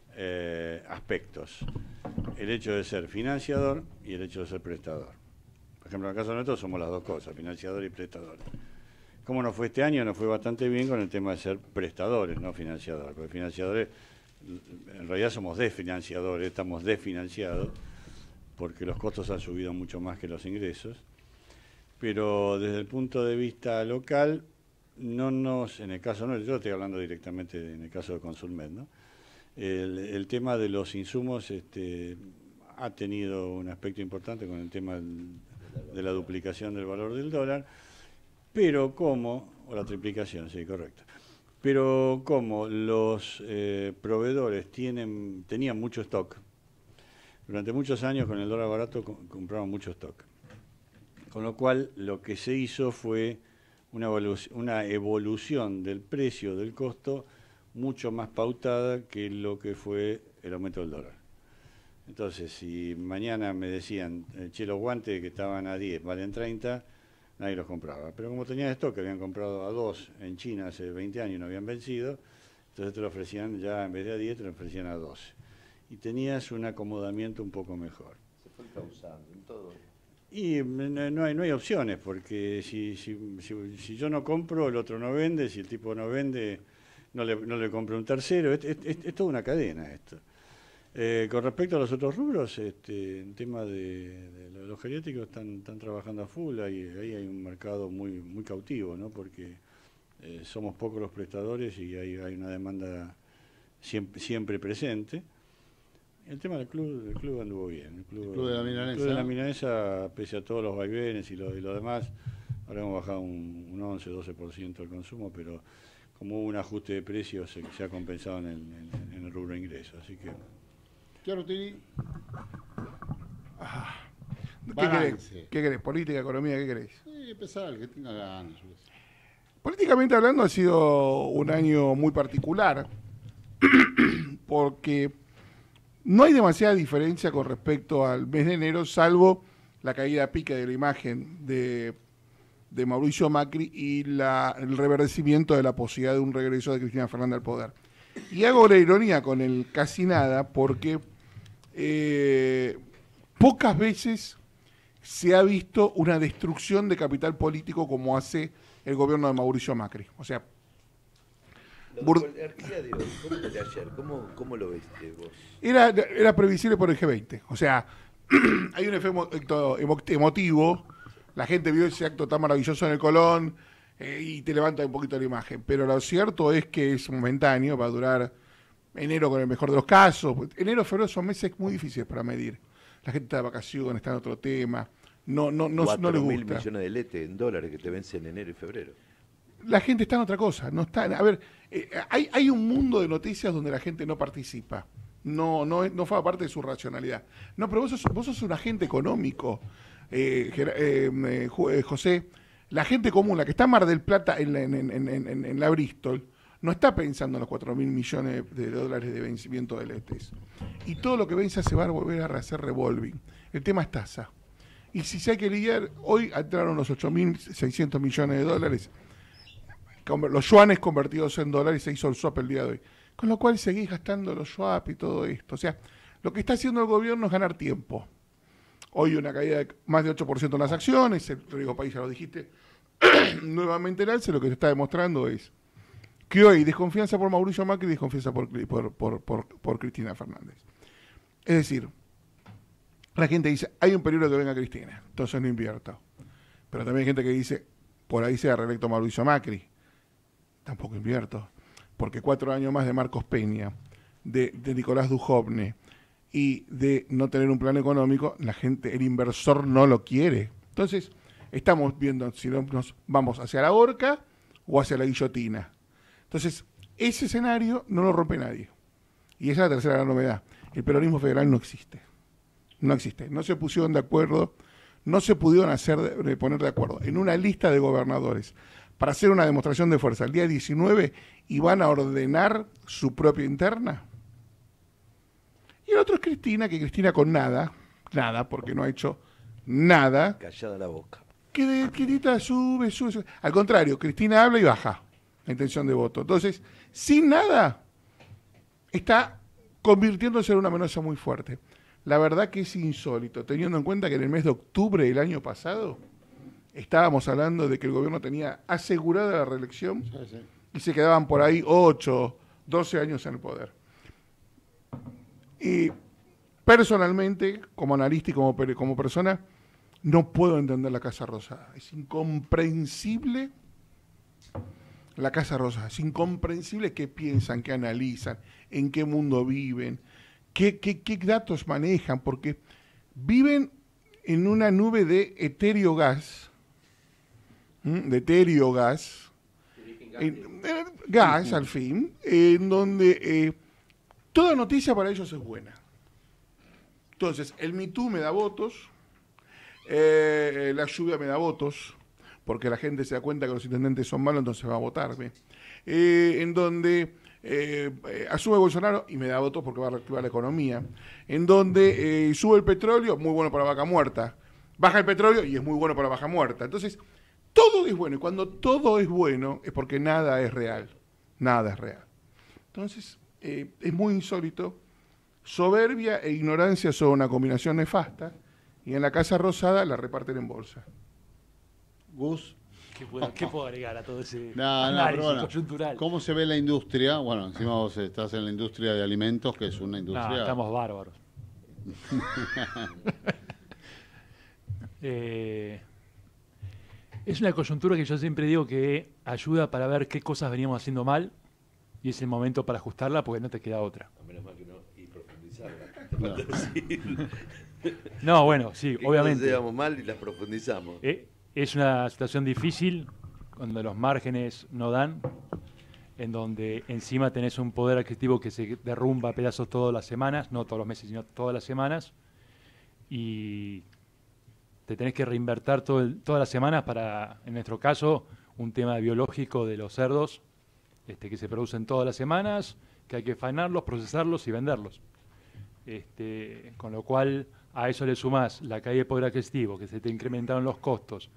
aspectos. El hecho de ser financiador y el hecho de ser prestador. Por ejemplo, en el caso nuestro somos las dos cosas, financiador y prestador. ¿Cómo nos fue este año? Nos fue bastante bien con el tema de ser prestadores, no financiadores. Porque financiadores, en realidad somos desfinanciadores, estamos desfinanciados, porque los costos han subido mucho más que los ingresos. Pero desde el punto de vista local, en el caso no, yo estoy hablando directamente en el caso de Consulmed, ¿no? El tema de los insumos ha tenido un aspecto importante con el tema de la duplicación del valor del dólar, pero o la triplicación, sí, correcto. Pero como los proveedores tenían mucho stock, durante muchos años con el dólar barato compraban mucho stock. Con lo cual lo que se hizo fue una evolución del precio del costo mucho más pautada que lo que fue el aumento del dólar. Entonces, si mañana me decían, che, los guantes que estaban a 10 valen 30, nadie los compraba. Pero como tenían stock, que habían comprado a 2 en China hace 20 años y no habían vencido, entonces te lo ofrecían ya, en vez de a 10, te lo ofrecían a 12. Y tenías un acomodamiento un poco mejor. Se fue causando en todo. Y no hay opciones, porque si yo no compro, el otro no vende, si el tipo no vende, no le compra un tercero. Es toda una cadena esto. Con respecto a los otros rubros, en tema de los geriátricos están trabajando a full, ahí hay un mercado muy cautivo, ¿no? Porque somos pocos los prestadores y hay una demanda siempre presente. El tema del club anduvo bien. El club de la Milanesa. El club de la Milanesa, pese a todos los vaivenes y lo demás, ahora hemos bajado un 11-12% el consumo, pero como hubo un ajuste de precios, se ha compensado en el rubro de ingresos. Así que. ¿Qué Rutini? ¿Qué querés? ¿Política, economía? ¿Qué querés? Sí, empezar, que tenga ganas. Políticamente hablando ha sido un año muy particular porque no hay demasiada diferencia con respecto al mes de enero, salvo la caída a pique de la imagen de Mauricio Macri y el reverdecimiento de la posibilidad de un regreso de Cristina Fernández al poder. Y hago la ironía con el casi nada porque pocas veces se ha visto una destrucción de capital político como hace el gobierno de Mauricio Macri. O sea, La oligarquía de hoy, de ayer, ¿cómo lo viste vos? era previsible por el G20. O sea, hay un efecto emotivo. La gente vio ese acto tan maravilloso en el Colón y te levanta un poquito la imagen. Pero lo cierto es que es momentáneo, va a durar enero con el mejor de los casos. Enero, febrero son meses muy difíciles para medir. La gente está de vacaciones, está en otro tema. No le gusta. 4.000 millones de letes en dólares que te vencen en enero y febrero. La gente está en otra cosa. No está. A ver, hay un mundo de noticias donde la gente no participa. No forma parte de su racionalidad. No, pero vos sos un agente económico, José. La gente común, la que está en Mar del Plata, en la Bristol, no está pensando en los 4.000 millones de dólares de vencimiento de letes. Y todo lo que venza se va a volver a hacer revolving. El tema es tasa. Y si se hay que lidiar, hoy entraron los 8.600 millones de dólares, los yuanes convertidos en dólares, se hizo el swap el día de hoy. Con lo cual seguís gastando los swap y todo esto. O sea, lo que está haciendo el gobierno es ganar tiempo. Hoy una caída de más de 8% en las acciones, el riesgo país, ya lo dijiste, nuevamente el alce. Lo que te está demostrando es que hoy desconfianza por Mauricio Macri y desconfianza por Cristina Fernández. Es decir, la gente dice, hay un peligro de que venga Cristina, entonces no invierto. Pero también hay gente que dice, por ahí sea reelecto Mauricio Macri, tampoco invierto. Porque 4 años más de Marcos Peña, de Nicolás Dujovne y de no tener un plan económico, la gente, el inversor no lo quiere. Entonces, estamos viendo si nos vamos hacia la horca o hacia la guillotina. Entonces, ese escenario no lo rompe nadie. Y esa es la tercera gran novedad. El peronismo federal no existe. No existe. No se pusieron de acuerdo, no se pudieron poner de acuerdo en una lista de gobernadores para hacer una demostración de fuerza el día 19 y van a ordenar su propia interna. Y el otro es Cristina, que Cristina con nada, porque no ha hecho nada. Callada la boca. Que quietita sube. Al contrario, Cristina habla y baja la intención de voto. Entonces, sin nada, está convirtiéndose en una amenaza muy fuerte. La verdad que es insólito, teniendo en cuenta que en el mes de octubre del año pasado estábamos hablando de que el gobierno tenía asegurada la reelección y se quedaban por ahí 8, 12 años en el poder. Y personalmente, como analista y como persona, no puedo entender la Casa Rosada. Es incomprensible la Casa Rosada. Es incomprensible qué piensan, qué analizan, en qué mundo viven, qué datos manejan, porque viven en una nube de etéreo gas, gas al fin, en donde toda noticia para ellos es buena. Entonces, el Me Too me da votos, la lluvia me da votos, porque la gente se da cuenta que los intendentes son malos, entonces va a votarme. En donde asume Bolsonaro y me da votos porque va a reactivar la economía. En donde sube el petróleo, muy bueno para vaca muerta. Baja el petróleo y es muy bueno para vaca muerta. Entonces, todo es bueno. Y cuando todo es bueno es porque nada es real. Nada es real. Entonces, es muy insólito. Soberbia e ignorancia son una combinación nefasta. Y en la Casa Rosada la reparten en bolsa. Gus. ¿Qué puedo agregar a todo ese análisis coyuntural? ¿Cómo se ve la industria? Bueno, encima vos estás en la industria de alimentos, que es una industria... No, estamos bárbaros. Es una coyuntura que yo siempre digo que ayuda para ver qué cosas veníamos haciendo mal y es el momento para ajustarla porque no te queda otra. A menos mal que no, y profundizarla. No, bueno, sí, obviamente. Cosas mal y las profundizamos. Es una situación difícil, cuando los márgenes no dan, en donde encima tenés un poder adquisitivo que se derrumba a pedazos todas las semanas, no todos los meses, sino todas las semanas, y te tenés que reinvertir todas las semanas para, en nuestro caso, un tema biológico de los cerdos, que se producen todas las semanas, que hay que faenarlos, procesarlos y venderlos. Con lo cual, a eso le sumás la caída de poder adquisitivo, que se te incrementaron los costos,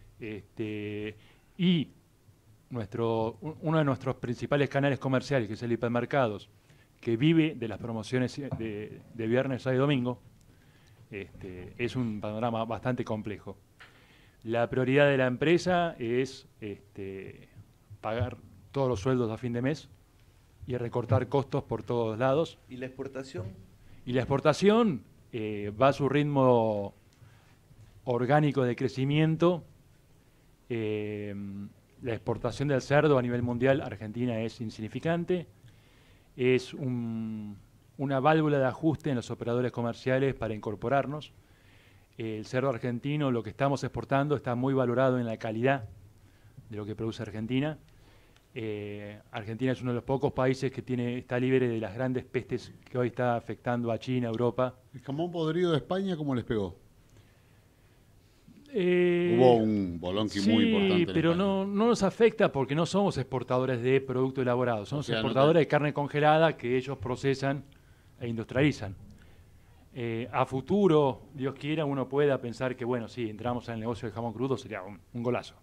y uno de nuestros principales canales comerciales, que es el hipermercados, que vive de las promociones de viernes, sábado y domingo, es un panorama bastante complejo. La prioridad de la empresa es pagar todos los sueldos a fin de mes y recortar costos por todos lados. ¿Y la exportación? Y la exportación va a su ritmo orgánico de crecimiento. La exportación del cerdo a nivel mundial, Argentina es insignificante. Es una válvula de ajuste en los operadores comerciales para incorporarnos. El cerdo argentino, lo que estamos exportando, está muy valorado en la calidad de lo que produce Argentina. Argentina es uno de los pocos países que está libre de las grandes pestes que hoy está afectando a China, Europa. ¿El jamón podrido de España cómo les pegó? Hubo un bolonqui muy importante. Sí, pero no nos afecta porque no somos exportadores de producto elaborado, somos exportadores de carne congelada que ellos procesan e industrializan. A futuro, Dios quiera, uno pueda pensar que, bueno, sí, entramos al negocio del jamón crudo, sería un golazo.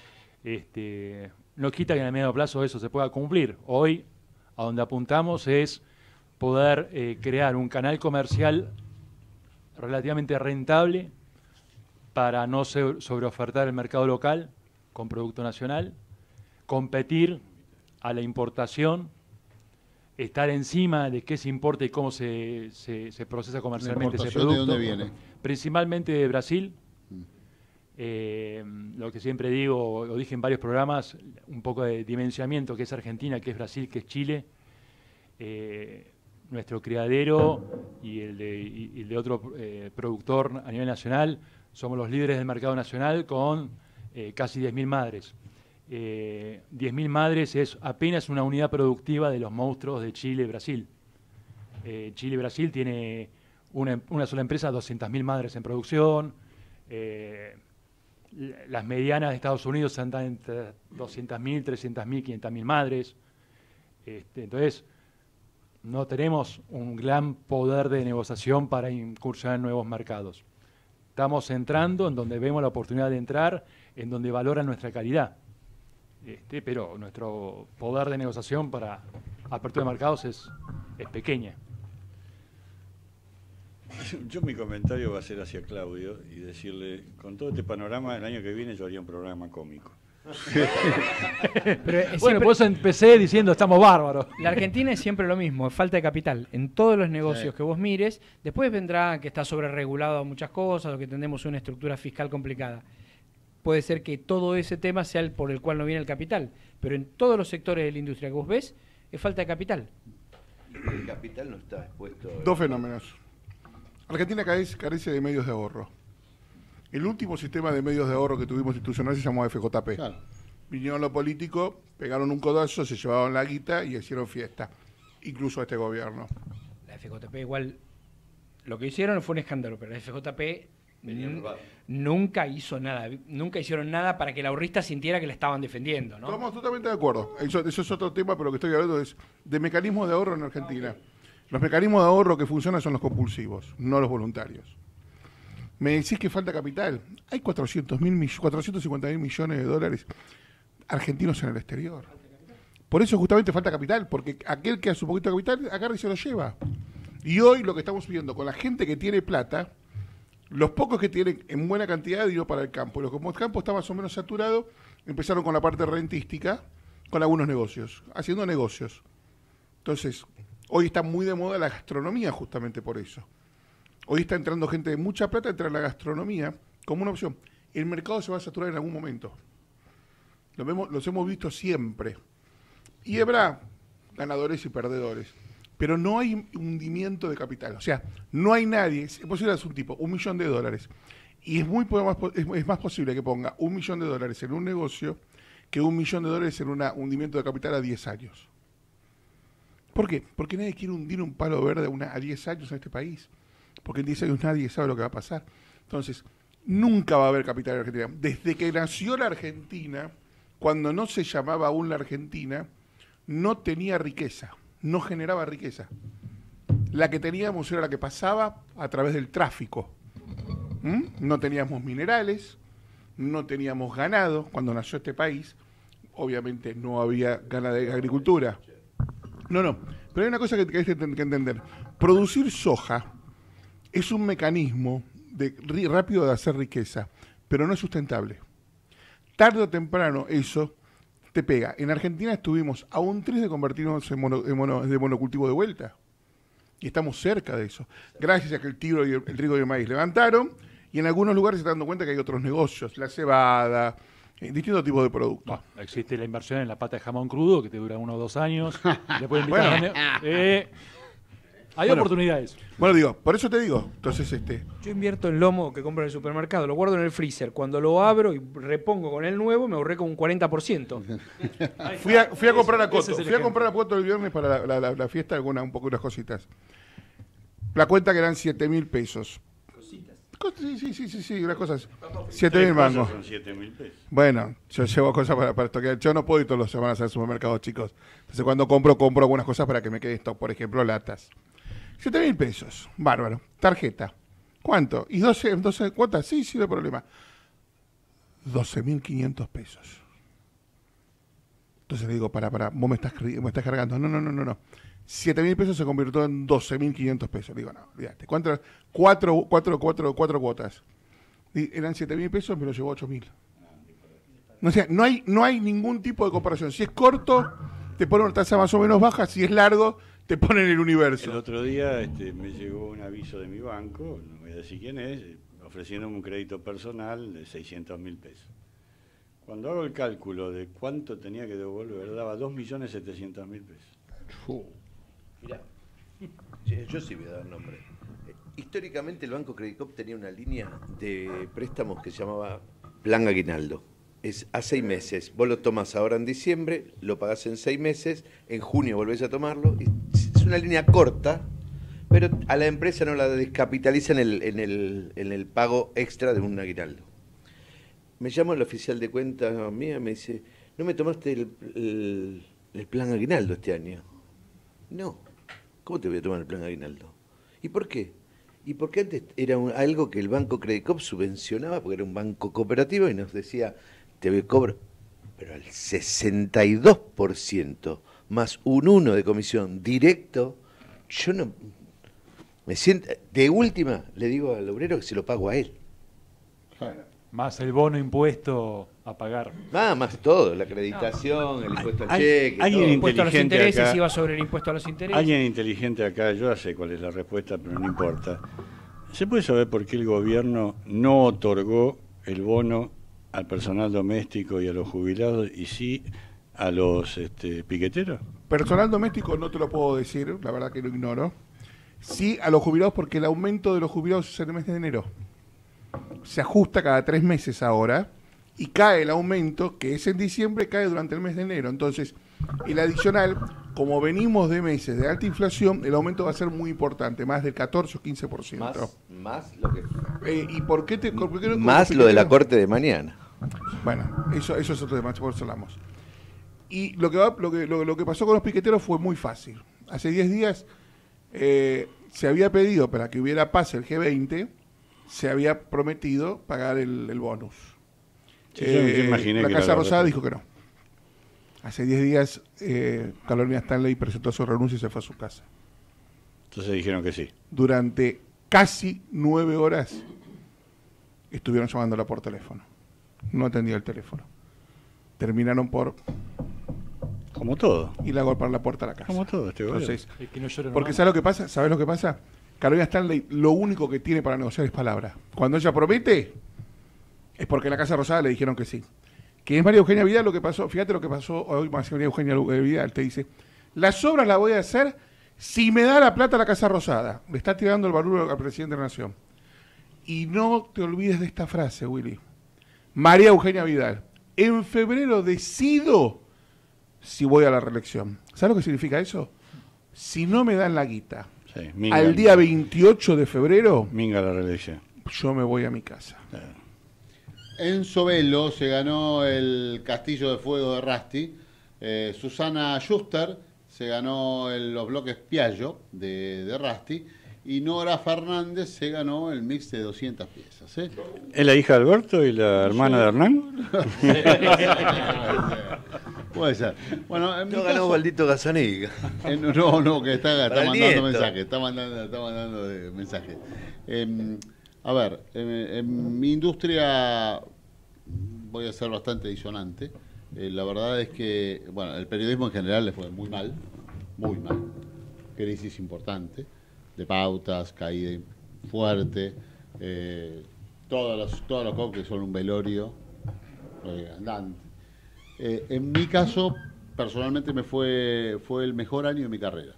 No quita que en el medio plazo eso se pueda cumplir. Hoy, a donde apuntamos es poder crear un canal comercial relativamente rentable para no sobreofertar el mercado local con producto nacional, competir a la importación, estar encima de qué se importa y cómo se procesa comercialmente ese producto. ¿De dónde viene? Principalmente de Brasil. Lo que siempre digo, lo dije en varios programas, un poco de dimensionamiento, que es Argentina, que es Brasil, que es Chile. Nuestro criadero y el de otro productor a nivel nacional, somos los líderes del mercado nacional con casi 10.000 madres. 10.000 madres es apenas una unidad productiva de los monstruos de Chile y Brasil. Chile y Brasil tiene una sola empresa, 200.000 madres en producción. Las medianas de Estados Unidos andan entre 200.000, 300.000, 500.000 madres. Entonces, no tenemos un gran poder de negociación para incursionar en nuevos mercados. Estamos entrando en donde vemos la oportunidad de entrar, en donde valoran nuestra calidad. Pero nuestro poder de negociación para apertura de mercados es pequeña. Yo mi comentario va a ser hacia Claudio y decirle, con todo este panorama, el año que viene yo haría un programa cómico. Bueno, por eso empecé diciendo estamos bárbaros. La Argentina es siempre lo mismo, es falta de capital. En todos los negocios que vos mires, después vendrá que está sobreregulado muchas cosas o que tenemos una estructura fiscal complicada. Puede ser que todo ese tema sea el por el cual no viene el capital, pero en todos los sectores de la industria que vos ves, es falta de capital. El capital no está expuesto... Dos fenómenos. Argentina carece de medios de ahorro. El último sistema de medios de ahorro que tuvimos institucional se llamó FJP. Claro. Vinieron los políticos, pegaron un codazo, se llevaron la guita y hicieron fiesta. Incluso este gobierno. La FJP igual, lo que hicieron fue un escándalo, pero la FJP nunca hizo nada. Nunca hicieron nada para que el ahorrista sintiera que le estaban defendiendo, ¿no? Estamos totalmente de acuerdo. Eso es otro tema, pero lo que estoy hablando es de mecanismos de ahorro en Argentina. Los mecanismos de ahorro que funcionan son los compulsivos, no los voluntarios. Me decís que falta capital. Hay 450.000 millones de dólares argentinos en el exterior. Por eso justamente falta capital, porque aquel que hace un poquito de capital agarra y se lo lleva. Y hoy lo que estamos viendo con la gente que tiene plata, los pocos que tienen en buena cantidad dio para el campo. Los como el campo está más o menos saturado, empezaron con la parte rentística, con algunos negocios, haciendo negocios. Entonces, hoy está muy de moda la gastronomía justamente por eso. Hoy está entrando gente de mucha plata, entra en la gastronomía como una opción. El mercado se va a saturar en algún momento. Los hemos visto siempre. Y habrá ganadores y perdedores. Pero no hay hundimiento de capital. O sea, no hay nadie. Es posible hacer un tipo, $1 millón. Y es más posible que ponga $1 millón en un negocio que $1 millón en un hundimiento de capital a 10 años. ¿Por qué? Porque nadie quiere hundir un palo verde a 10 años en este país. Porque en 10 años nadie sabe lo que va a pasar. Entonces, nunca va a haber capital en Argentina. Desde que nació la Argentina, cuando no se llamaba aún la Argentina, no tenía riqueza, no generaba riqueza. La que teníamos era la que pasaba a través del tráfico. No teníamos minerales, no teníamos ganado. Cuando nació este país, obviamente no había agricultura. No, pero hay una cosa que hay que entender. Producir soja es un mecanismo rápido de hacer riqueza, pero no es sustentable. Tarde o temprano eso te pega. En Argentina estuvimos a un 3 de convertirnos de monocultivo de vuelta. Y estamos cerca de eso. Gracias a que el trigo y el maíz levantaron, y en algunos lugares se están dando cuenta que hay otros negocios, la cebada, distintos tipos de productos. Bueno, existe la inversión en la pata de jamón crudo que te dura 1 o 2 años. Después hay oportunidades. Bueno, digo, por eso te digo. Entonces, yo invierto en lomo que compro en el supermercado, lo guardo en el freezer. Cuando lo abro y repongo con el nuevo, me ahorré con un 40%. Fui a comprar a Coto. Fui a comprar a Coto el viernes para la fiesta, unas cositas. La cuenta que eran 7.000 pesos. Sí, unas cosas. 7.000 mangos. Son 7.000 pesos. Bueno, yo llevo cosas para estoquear. Yo no puedo ir todas las semanas al supermercado, chicos. Entonces, cuando compro algunas cosas para que me quede stock. Por ejemplo, latas. 7.000 pesos. Bárbaro. Tarjeta. ¿Cuánto? ¿Y 12 cuotas? Sí, no hay problema. 12.500 pesos. Entonces le digo, vos me estás cargando. No. 7.000 pesos se convirtió en 12.500 pesos. Digo, no, olvídate. ¿Cuánto? Cuatro cuotas. Y eran 7.000 pesos, me lo llevó 8.000. O sea, no hay ningún tipo de comparación. Si es corto, te pone una tasa más o menos baja. Si es largo, te pone en el universo. El otro día me llegó un aviso de mi banco, no voy a decir quién es, ofreciéndome un crédito personal de 600.000 pesos. Cuando hago el cálculo de cuánto tenía que devolver, daba 2.700.000 pesos. Mirá, yo sí voy a dar nombre. Históricamente el Banco Credicop tenía una línea de préstamos que se llamaba Plan Aguinaldo. Es a 6 meses. Vos lo tomás ahora en diciembre, lo pagás en 6 meses, en junio volvés a tomarlo. Es una línea corta, pero a la empresa no la descapitalizan en el pago extra de un aguinaldo. Me llama el oficial de cuenta mía y me dice, ¿no me tomaste el plan aguinaldo este año? No. ¿Cómo te voy a tomar el plan aguinaldo? ¿Y por qué? Y porque antes era algo que el Banco Credicop subvencionaba, porque era un banco cooperativo y nos decía, te cobro, pero al 62% más un 1 de comisión directo, yo no me siento, de última le digo al obrero que se lo pago a él. Más el bono impuesto a pagar. Más todo, la acreditación, el impuesto al cheque. Alguien impuesto a los intereses acá, iba sobre el impuesto a los intereses. Alguien inteligente acá, yo ya sé cuál es la respuesta, pero no importa. ¿Se puede saber por qué el gobierno no otorgó el bono al personal doméstico y a los jubilados y sí a los piqueteros? Personal doméstico no te lo puedo decir, la verdad que lo ignoro. Sí a los jubilados porque el aumento de los jubilados es en el mes de enero. Se ajusta cada 3 meses ahora y cae el aumento, que es en diciembre, cae durante el mes de enero. Entonces, el adicional, como venimos de meses de alta inflación, el aumento va a ser muy importante, más del 14 o 15%. Más lo que... ¿Y por qué más lo de la corte de mañana. Bueno, eso es otro tema, por eso hablamos. Y lo que pasó con los piqueteros fue muy fácil. Hace 10 días se había pedido para que hubiera paz el G20, se había prometido pagar el bonus. Sí, yo imaginé la que Casa Rosada dijo que no. Hace 10 días Carolina Stanley presentó su renuncia y se fue a su casa. Entonces dijeron que sí. Durante casi 9 horas estuvieron llamándola por teléfono. No atendía el teléfono. Terminaron por... Como todo. Y la golpearon la puerta a la casa. Como todo. Entonces, que no llore porque ¿sabes lo que pasa? ¿Sabes lo que pasa? Carolina Stanley lo único que tiene para negociar es palabra. Cuando ella promete, es porque en la Casa Rosada le dijeron que sí. Que es María Eugenia Vidal lo que pasó. Fíjate lo que pasó hoy. María Eugenia Vidal te dice, las obras las voy a hacer si me da la plata a la Casa Rosada. Le está tirando el barullo al presidente de la Nación. Y no te olvides de esta frase, Willy. María Eugenia Vidal, en febrero decido si voy a la reelección. ¿Sabes lo que significa eso? Si no me dan la guita al día 28 de febrero, minga la reelección. Yo me voy a mi casa. Enzo Velo se ganó el Castillo de Fuego de Rasti. Susana Schuster se ganó los bloques Piaggio de Rasti. Y Nora Fernández se ganó el mix de 200 piezas. ¿Es la hija de Alberto y la hermana de Hernán? Puede ser. Bueno, en no ganó Baldito Gazzaniga. No, que está mandando mensajes. Está mandando mensajes. A ver, en mi industria voy a ser bastante disonante. La verdad es que, bueno, el periodismo en general le fue muy mal. Crisis importante, de pautas, caída fuerte. Todos los cócteles son un velorio andante. En mi caso, personalmente fue el mejor año de mi carrera.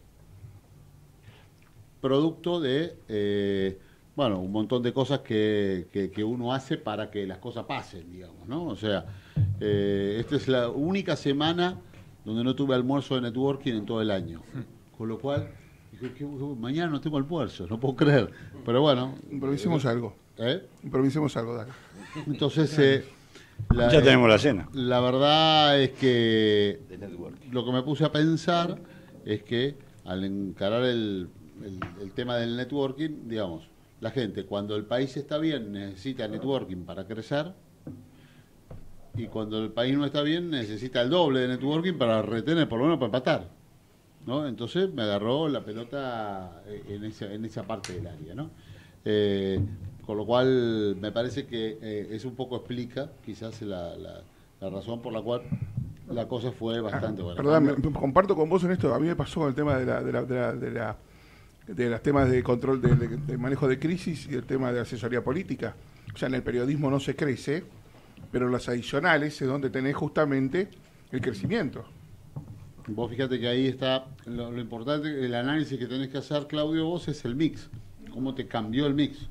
Producto de, un montón de cosas que uno hace para que las cosas pasen, digamos, ¿no? O sea, esta es la única semana donde no tuve almuerzo de networking en todo el año. Con lo cual, dije, mañana no tengo almuerzo, no puedo creer. Pero bueno. Improvisemos algo. Improvisemos algo, dale. Entonces, ya tenemos la cena. La verdad es que lo que me puse a pensar es que al encarar el tema del networking, digamos, la gente cuando el país está bien necesita networking para crecer y cuando el país no está bien necesita el doble de networking para retener, por lo menos para empatar, ¿no? Entonces me agarró la pelota en esa parte del área, ¿no? Con lo cual me parece que eso un poco explica quizás la razón por la cual la cosa fue bastante buena. Perdón, comparto con vos en esto. A mí me pasó con el tema de los temas de control, de manejo de crisis y el tema de asesoría política. O sea, en el periodismo no se crece, pero las adicionales es donde tenés justamente el crecimiento. Vos fíjate que ahí está lo importante, el análisis que tenés que hacer, Claudio, vos es el mix. ¿Cómo te cambió el mix?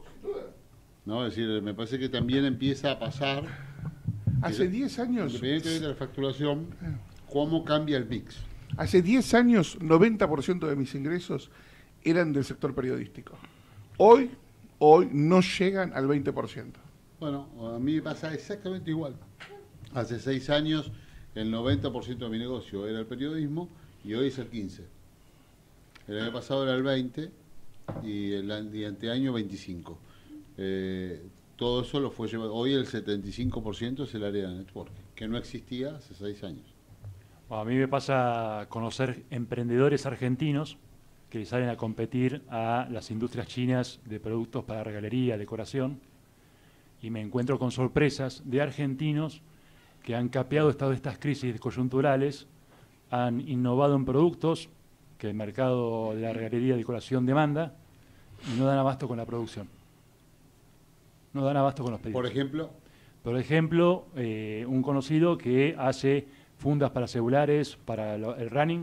¿No? Es decir, me parece que también empieza a pasar. Hace 10 años. Independientemente de la facturación, ¿cómo cambia el mix? Hace 10 años, 90% de mis ingresos eran del sector periodístico. Hoy no llegan al 20%. Bueno, a mí me pasa exactamente igual. Hace 6 años, el 90% de mi negocio era el periodismo y hoy es el 15%. El año pasado era el 20% y el anteaño 25%. Todo eso lo fue llevado. Hoy el 75% es el área de networking, que no existía hace 6 años. Bueno, a mí me pasa conocer emprendedores argentinos que salen a competir a las industrias chinas de productos para regalería, decoración, y me encuentro con sorpresas de argentinos que han capeado estas crisis coyunturales, han innovado en productos que el mercado de la regalería y decoración demanda y no dan abasto con la producción. No dan abasto con los pedidos. Por ejemplo, un conocido que hace fundas para celulares, para el running,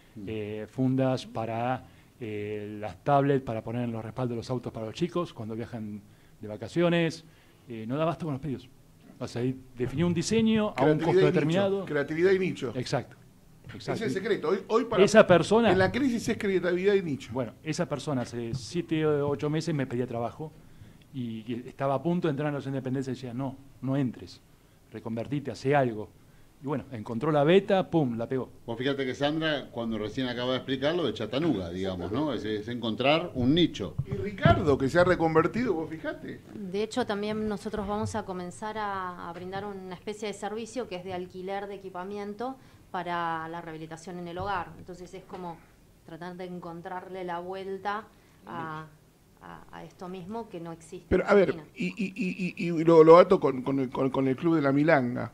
fundas para las tablets, para poner en los respaldos de los autos para los chicos cuando viajan de vacaciones. No da abasto con los pedidos. O sea, definió un diseño a un costo determinado. Creatividad y nicho. Exacto. Ese es el secreto. Hoy para esa persona, en la crisis es creatividad y nicho. Bueno, esa persona hace 7 o 8 meses me pedía trabajo y estaba a punto de entrar en la independencia y decía, no entres, reconvertite, hace algo. Y bueno, encontró la beta, pum, la pegó. Vos fíjate que Sandra, cuando recién acaba de explicarlo, de Chattanooga, digamos, ¿no? Es encontrar un nicho. Y Ricardo, que se ha reconvertido, vos fíjate. De hecho, también nosotros vamos a comenzar a brindar una especie de servicio que es de alquiler de equipamiento para la rehabilitación en el hogar. Entonces es como tratar de encontrarle la vuelta a esto mismo que no existe. Pero a ver, y lo ato con el Club de la Milanga.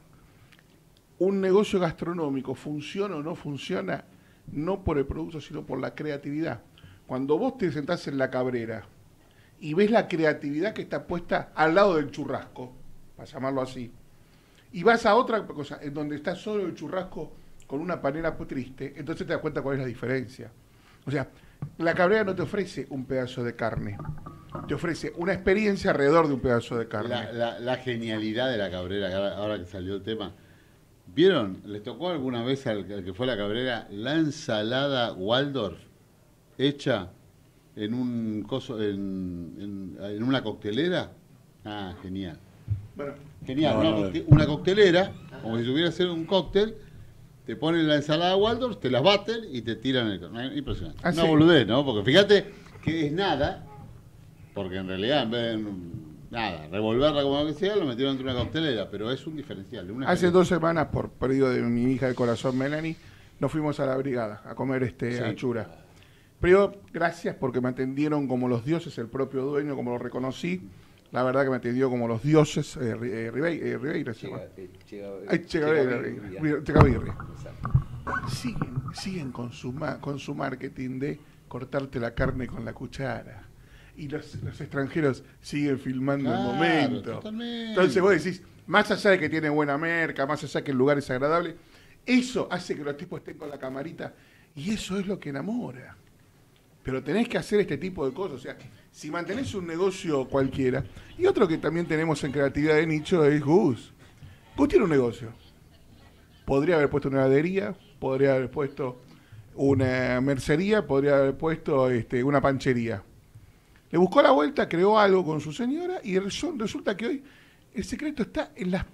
Un negocio gastronómico funciona o no funciona no por el producto, sino por la creatividad. Cuando vos te sentás en la Cabrera y ves la creatividad que está puesta al lado del churrasco, para llamarlo así, y vas a otra cosa, en donde está solo el churrasco con una panera triste, entonces te das cuenta cuál es la diferencia. O sea, la Cabrera no te ofrece un pedazo de carne, te ofrece una experiencia alrededor de un pedazo de carne. La genialidad de la Cabrera, ahora que salió el tema, ¿vieron? ¿Les tocó alguna vez al que fue a la Cabrera la ensalada Waldorf hecha en un coso, en una coctelera? Ah, genial. Bueno, genial, una coctelera, como si tuviera que hacer un cóctel, te ponen la ensalada Waldorf, te las baten y te tiran el... Impresionante. Una boludez, ¿no? Porque fíjate que es nada, porque en realidad en vez de nada, revolverla como que sea, lo metieron entre una coctelera, pero es un diferencial. Hace 2 semanas, por pedido de mi hija de corazón, Melanie, nos fuimos a la brigada a comer achura. Pero gracias porque me atendieron como los dioses, el propio dueño, como lo reconocí. La verdad que me atendió como los dioses, Ribeira se llama. Chegavirri. Siguen con su marketing de cortarte la carne con la cuchara. Y los extranjeros siguen filmando el momento. Totalmente. Entonces vos decís, más allá de que tiene buena merca, más allá de que el lugar es agradable, eso hace que los tipos estén con la camarita y eso es lo que enamora. Pero tenés que hacer este tipo de cosas. O sea, si mantenés un negocio cualquiera, y otro que también tenemos en creatividad de nicho es Gus. Gus tiene un negocio. Podría haber puesto una heladería, podría haber puesto una mercería, podría haber puesto una panchería. Le buscó la vuelta, creó algo con su señora y resulta que hoy el secreto está en las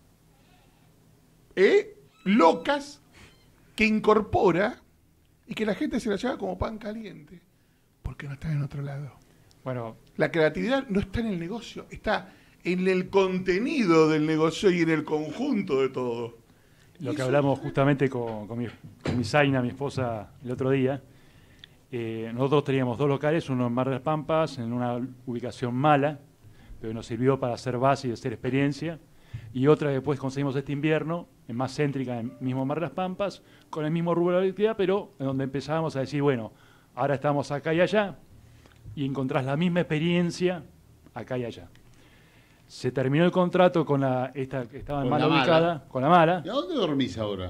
locas que incorpora y que la gente se la lleva como pan caliente, porque no están en otro lado. Bueno, la creatividad no está en el negocio, está en el contenido del negocio y en el conjunto de todo. Lo que hablamos justamente con mi Zaina, mi esposa, el otro día, nosotros teníamos 2 locales, uno en Mar de las Pampas, en una ubicación mala, pero nos sirvió para hacer base y hacer experiencia, y otra que después conseguimos este invierno, en más céntrica, en mismo Mar de las Pampas, con el mismo rubro de actividad, pero en donde empezábamos a decir, bueno, ahora estamos acá y allá, y encontrás la misma experiencia acá y allá. Se terminó el contrato con esta que estaba mal ubicada, con la mala. ¿Y a dónde dormís ahora?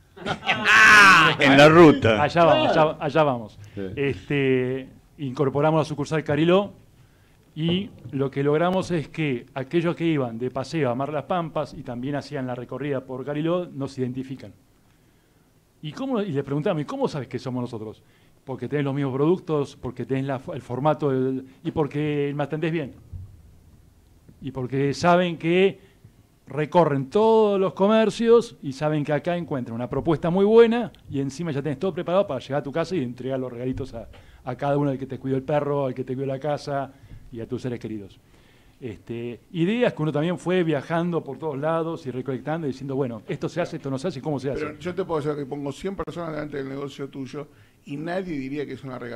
En la ruta. Allá vamos. Sí. Incorporamos la sucursal Cariló y lo que logramos es que aquellos que iban de paseo a Mar de las Pampas y también hacían la recorrida por Cariló nos identifican. Y le preguntamos, ¿y cómo sabes que somos nosotros? Porque tenés los mismos productos, porque tenés el formato y porque me atendés bien. Y porque saben que recorren todos los comercios y saben que acá encuentran una propuesta muy buena y encima ya tenés todo preparado para llegar a tu casa y entregar los regalitos a cada uno, al que te cuidó el perro, al que te cuidó la casa y a tus seres queridos. Ideas que uno también fue viajando por todos lados y recolectando y diciendo, bueno, esto se hace, esto no se hace, ¿cómo se hace? Pero yo te puedo decir que pongo 100 personas delante del negocio tuyo y nadie diría que es una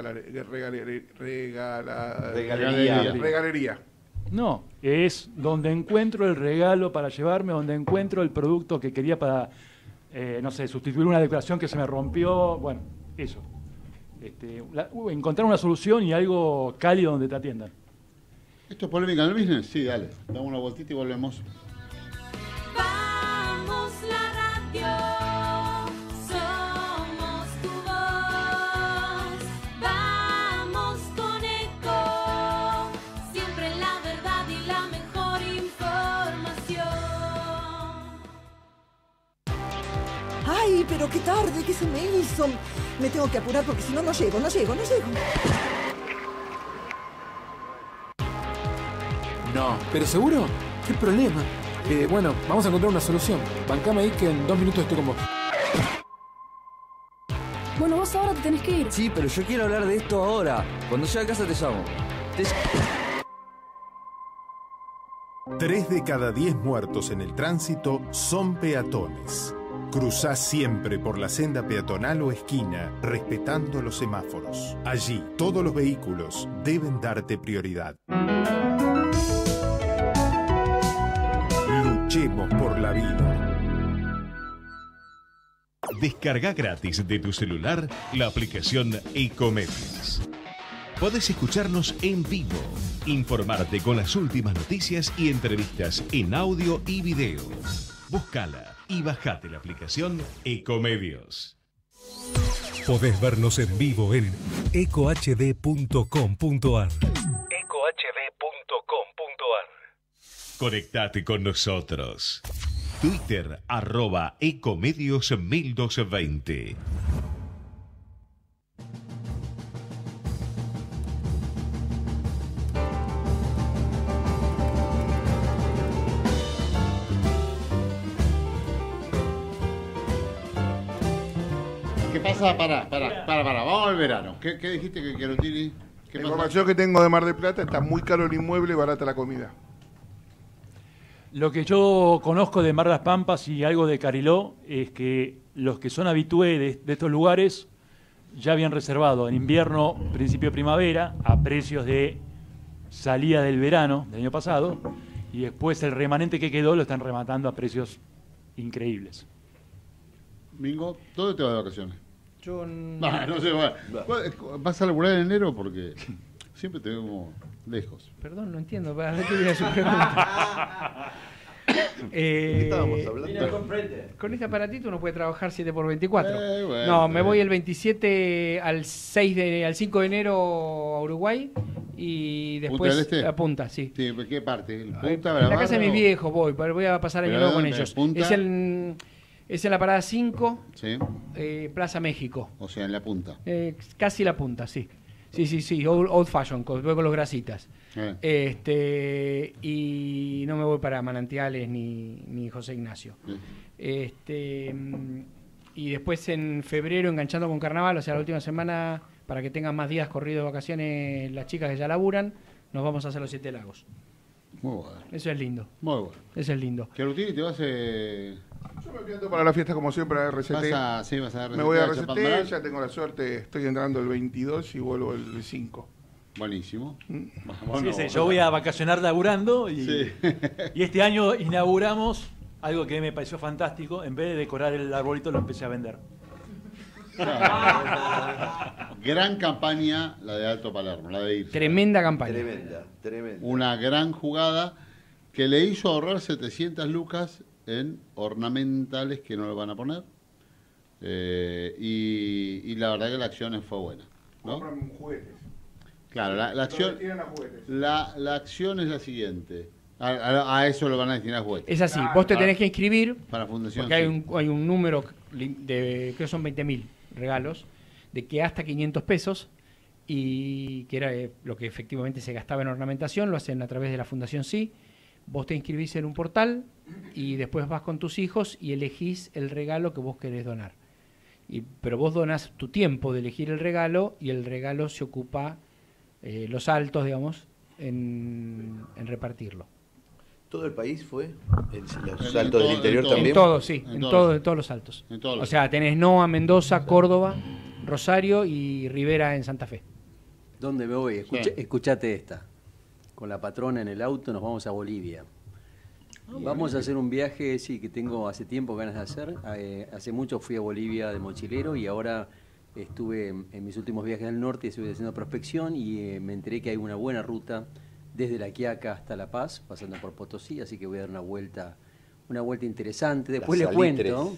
regalería. No, es donde encuentro el regalo para llevarme, donde encuentro el producto que quería para, no sé, sustituir una decoración que se me rompió, bueno, eso. Encontrar una solución y algo cálido donde te atiendan. ¿Esto es polémica en el business? Sí, dale. Damos una vueltita y volvemos. Vamos la radio, somos tu voz. Vamos con Eco, siempre la verdad y la mejor información. Ay, pero qué tarde, ¿qué se me hizo? Me tengo que apurar porque si no, no llego. No. ¿Pero seguro? ¿Qué problema? Bueno, vamos a encontrar una solución. Bancame ahí que en 2 minutos estoy con vos. Bueno, vos ahora te tenés que ir. Sí, pero yo quiero hablar de esto ahora. Cuando llegue a casa te llamo. 3 de cada 10 muertos en el tránsito son peatones. Cruzá siempre por la senda peatonal o esquina, respetando los semáforos. Allí, todos los vehículos deben darte prioridad. Luchemos por la vida. Descarga gratis de tu celular la aplicación Ecomedios. Podés escucharnos en vivo, informarte con las últimas noticias y entrevistas en audio y video. Búscala y bajate la aplicación Ecomedios. Podés vernos en vivo en ecohd.com.ar. Conectate con nosotros. Twitter @ecomedios1220. ¿Qué pasa? Pará. Vamos al verano. ¿Qué dijiste que Chiarotini? La información que tengo de Mar del Plata, está muy caro el inmueble y barata la comida. Lo que yo conozco de Mar de las Pampas y algo de Cariló es que los que son habitués de estos lugares ya habían reservado en invierno, principio de primavera, a precios de salida del verano del año pasado, y después el remanente que quedó lo están rematando a precios increíbles. Mingo, ¿dónde te vas de vacaciones? Yo no sé, ¿vas a laburar en enero? Porque siempre te vemos lejos. Perdón, no entiendo. ¿Para qué viene su pregunta? ¿Qué estábamos hablando? Con este aparatito uno puede trabajar 7x24. Bueno, no, me voy el 27 al 5 de enero a Uruguay y después ¿Punta del Este? a Punta, sí. Sí, ¿qué parte? ¿El Punta, En la Bravato? casa de mis viejos voy a pasar año nuevo con ellos. ¿Punta? Es en la parada 5, Sí. Plaza México. O sea, en la punta. Casi la punta, sí. Sí, old fashion, voy con los grasitas. Y no me voy para Manantiales ni José Ignacio. Y después en febrero, enganchando con Carnaval, o sea, la última semana, para que tengan más días corridos de vacaciones las chicas que ya laburan, nos vamos a hacer los 7 lagos. Muy bueno. Eso es lindo. Muy bueno. Eso es lindo. Cherutini, ¿te vas Yo me pienso para la fiesta como siempre a RCT. vas a RCT? Me voy a Chapadmalal? RCT, ya tengo la suerte, estoy entrando el 22 y vuelvo el 5. Buenísimo. Sí, yo voy a vacacionar laburando y este año inauguramos algo que me pareció fantástico. En vez de decorar el arbolito, lo empecé a vender. Gran campaña la de Alto Palermo, la de irse. Tremenda campaña. Tremenda. Una gran jugada que le hizo ahorrar 700 lucas en ornamentales que no le van a poner. Y la verdad que la acción fue buena, ¿no? Compran juguetes. Claro, la acción, la acción es la siguiente. A eso lo van a destinar juguetes. Es así, vos te tenés que inscribir, para fundación, porque sí. hay un número, creo que son 20.000 regalos, de que hasta 500 pesos, y que era lo que efectivamente se gastaba en ornamentación, lo hacen a través de la Fundación Sí. Vos te inscribís en un portal y después vas con tus hijos y elegís el regalo que vos querés donar. Pero vos donás tu tiempo de elegir el regalo y el regalo se ocupa, los altos, digamos, en repartirlo. ¿Todo el país fue? ¿Los saltos del interior también? En todos, sí, en todos los altos. O sea, tenés Noa, Mendoza, Córdoba, Rosario y Rivera en Santa Fe. ¿Dónde me voy? Escuchate esta. Con la patrona en el auto nos vamos a Bolivia. Vamos a hacer un viaje, sí, que tengo hace tiempo ganas de hacer. Hace mucho fui a Bolivia de mochilero y ahora estuve en mis últimos viajes al norte, estuve haciendo prospección y me enteré que hay una buena ruta desde La Quiaca hasta La Paz, pasando por Potosí, así que voy a dar una vuelta interesante. Después les cuento.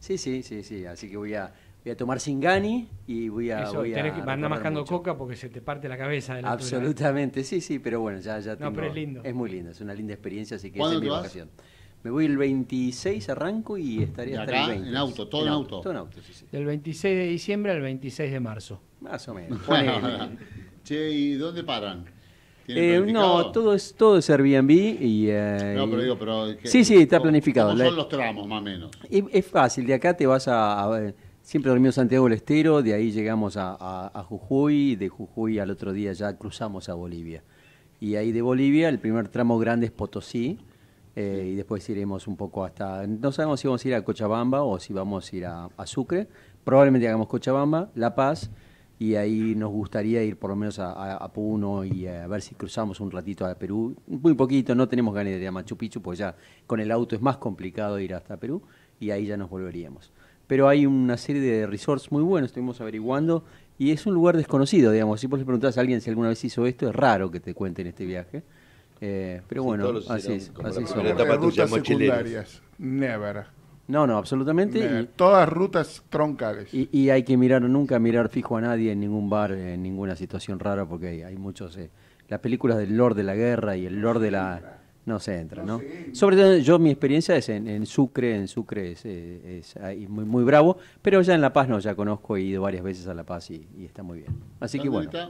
Sí, así que voy a tomar Singani y voy a tenés que andar mascando mucho. coca porque se te parte la cabeza de la Absolutamente, sí, pero bueno, ya No, tengo, pero es lindo. Es muy lindo, es una linda experiencia, así que esa ¿Cuándo es mi te vas? vacación. Me voy el 26, arranco y estaré hasta acá, el 20. en auto, todo en auto. Todo en auto, sí. Del 26 de diciembre al 26 de marzo. Más o menos. Che, ¿y dónde paran? No, todo es Airbnb y... No, pero digo, sí, está planificado. ¿Cómo son los tramos, más o menos? Es fácil, de acá te vas siempre dormimos en Santiago del Estero, de ahí llegamos a Jujuy, de Jujuy al otro día ya cruzamos a Bolivia. Y ahí de Bolivia el primer tramo grande es Potosí, y después iremos un poco hasta... No sabemos si vamos a ir a Cochabamba o si vamos a ir a Sucre. Probablemente hagamos Cochabamba, La Paz, y ahí nos gustaría ir por lo menos a Puno y a ver si cruzamos un ratito a Perú. Muy poquito, no tenemos ganas de ir a Machu Picchu, pues ya con el auto es más complicado ir hasta Perú, y ahí ya nos volveríamos. Pero hay una serie de resorts muy buenos, estuvimos averiguando, y es un lugar desconocido, digamos. Si vos le preguntás a alguien si alguna vez hizo esto, es raro que te cuenten este viaje. Pero bueno, así es. Así son. Rutas secundarias, never. No, absolutamente. Never. Todas rutas troncales. Y hay que nunca mirar fijo a nadie en ningún bar, en ninguna situación rara, porque hay muchos... las películas del Lord de la Guerra y el Lord de la... No se entra, ¿no? Sobre todo, mi experiencia es en Sucre. En Sucre es ahí muy bravo, pero ya en La Paz no, ya conozco, he ido varias veces a La Paz y está muy bien. Así que bueno.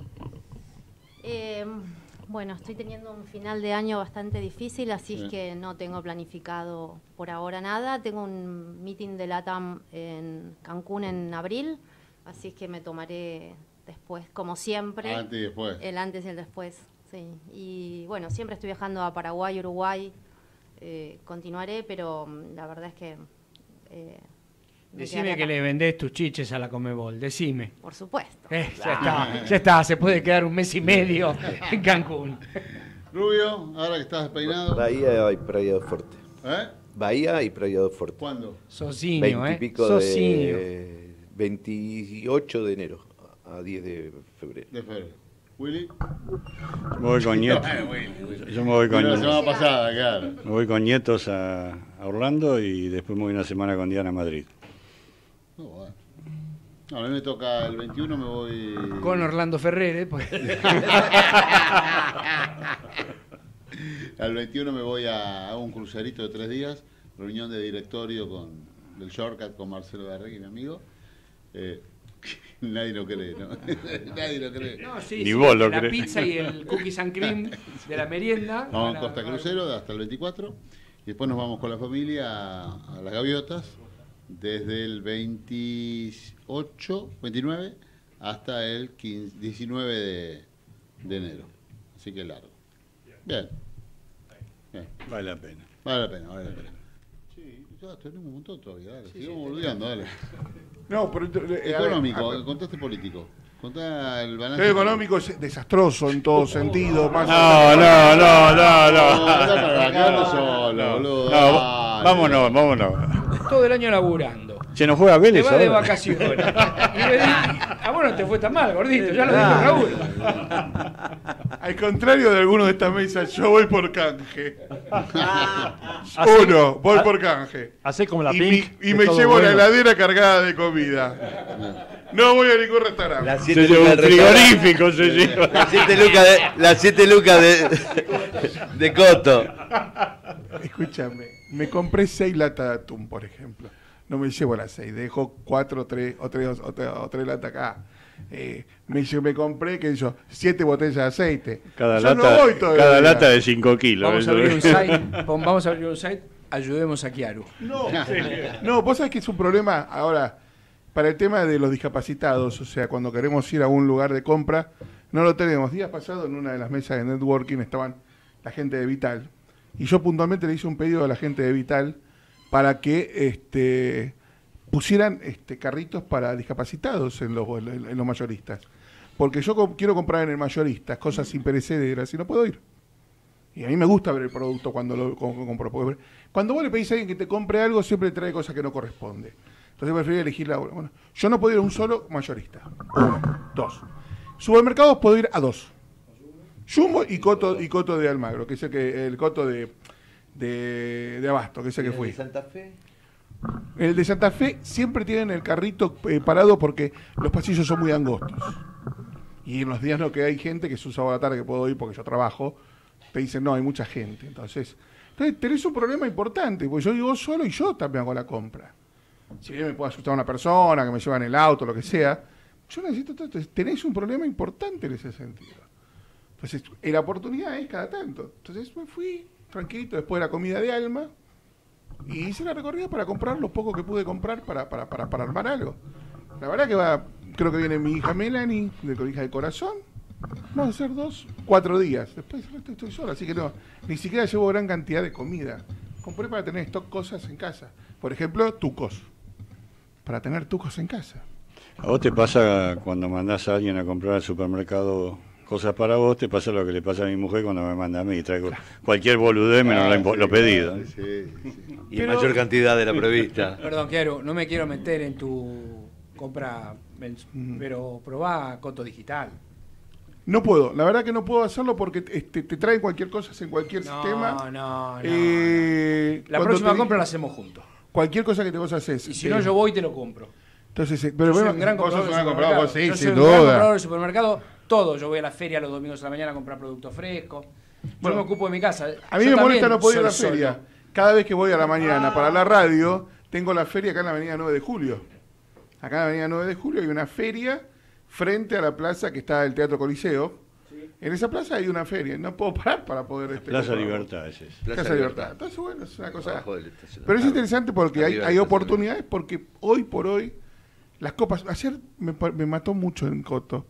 Bueno, estoy teniendo un final de año bastante difícil, así es que no tengo planificado por ahora nada. Tengo un meeting de LATAM en Cancún en abril, así es que me tomaré después, como siempre. Antes y después. El antes y el después. Sí, y bueno, siempre estoy viajando a Paraguay, Uruguay, continuaré, pero la verdad es que... Decime que le vendés tus chiches a la Conmebol, decime. Por supuesto. Ya está, se puede quedar un mes y medio en Cancún. Rubio, ahora que estás despeinado. Bahía y Praia do Forte. Bahía y Praia do Forte. ¿Cuándo? Socinio, 20 y pico Socinio. de 28 de enero a 10 de febrero. ¿Willy? Me voy con nietos. Yo me voy con la semana pasada, claro. Me voy con nietos a Orlando y después me voy una semana con Diana a Madrid. Bueno. No, a mí me toca el 21, me voy... Con Orlando Ferrere. Al 21 me voy a un crucerito de 3 días, reunión de directorio del Shortcut con Marcelo Garregui, mi amigo. Nadie lo cree, ¿no? Nadie lo cree. No, Ni vos lo crees. La pizza y el cookies and cream de la merienda. Vamos a Costa Crucero hasta el 24 y después nos vamos con la familia a Las Gaviotas desde el 29 hasta el 19 de enero. Así que largo. Bien. Vale la pena. Vale la pena. Sí, ya tenemos un montón todavía, dale. Sigamos volviendo, dale. No, pero económico, contaste político. Contá el balance. El económico es desastroso en todo sentido. No. Vámonos. Todo el año laburando. Se nos fue a Vélez. Te vas de vacaciones. A vos no te fue tan mal, gordito. Ya lo dijo Raúl. Al contrario de algunos de estas mesas, yo voy por canje. Voy por canje. Hacé como la Pink. Y me llevo la heladera cargada de comida. No voy a ningún restaurante. Se lleva un frigorífico, se lleva. Las 7 lucas de coto. Escúchame, me compré 6 latas de atún, por ejemplo. No me llevo las 6, dejo 4 o 3 latas acá. Me compré, qué sé yo, 7 botellas de aceite. Cada lata de 5 kilos. Vamos a abrir un site, ayudemos a Chiaru. No, vos sabés que es un problema ahora para el tema de los discapacitados, o sea, cuando queremos ir a un lugar de compra, no lo tenemos. Días pasados en una de las mesas de networking estaban la gente de Vital, y yo puntualmente le hice un pedido a la gente de Vital para que pusieran carritos para discapacitados en los mayoristas. Porque yo quiero comprar en el mayorista cosas imperecederas y no puedo ir. Y a mí me gusta ver el producto cuando lo compro. Porque cuando vos le pedís a alguien que te compre algo, siempre trae cosas que no corresponde. Entonces prefiero elegir la una. Bueno, yo no puedo ir a un solo mayorista. 1, 2. Supermercados puedo ir a 2. Jumbo y Coto de Almagro, que es el Coto de Abasto, que es el que fui. ¿El de Santa Fe? El de Santa Fe siempre tienen el carrito parado porque los pasillos son muy angostos. Y en los días que hay gente, que es un sábado a la tarde que puedo ir porque yo trabajo, te dicen, no, hay mucha gente. Entonces tenés un problema importante, porque yo vivo solo y yo también hago la compra. Si bien me puede asustar una persona, que me lleva en el auto, lo que sea, yo necesito todo. Tenés un problema importante en ese sentido. Entonces, la oportunidad es cada tanto. Entonces me fui tranquilito después de la comida de Alma y hice la recorrida para comprar lo poco que pude comprar para armar algo. La verdad que creo que viene mi hija Melanie, hija de corazón. Vamos a hacer 4 días. Después estoy sola, así que no, ni siquiera llevo gran cantidad de comida. Compré para tener stock cosas en casa. Por ejemplo, tucos. Para tener tucos en casa. ¿A vos te pasa cuando mandás a alguien a comprar al supermercado cosas para vos? Te pasa lo que le pasa a mi mujer cuando me manda a mí. Traigo cualquier boludez menos lo pedido. Sí. Y en mayor cantidad de la prevista. Perdón, Chiaru, no me quiero meter en tu compra, pero probá Coto Digital. No puedo, la verdad que no puedo hacerlo porque te traen cualquier cosa en cualquier sistema. No. La próxima compra la hacemos juntos. Cualquier cosa que vos haces. Y si no, yo voy y te lo compro. Entonces, pero yo soy un gran comprador del supermercado. Sí, yo soy sin un duda. gran comprador del supermercado. Todo. Yo voy a la feria los domingos a la mañana a comprar productos frescos. Yo me ocupo de mi casa. A mí me molesta no poder ir a la feria. Cada vez que voy a la mañana para la radio, tengo la feria acá en la avenida 9 de Julio. Acá en la avenida 9 de Julio hay una feria frente a la plaza que está el Teatro Coliseo. Sí. En esa plaza hay una feria. No puedo parar para poder... Plaza Libertad, ese es. Plaza Libertad. Entonces, bueno, es una cosa... Pero es interesante porque hay oportunidades, porque hoy por hoy las copas... Ayer me mató mucho en Coto.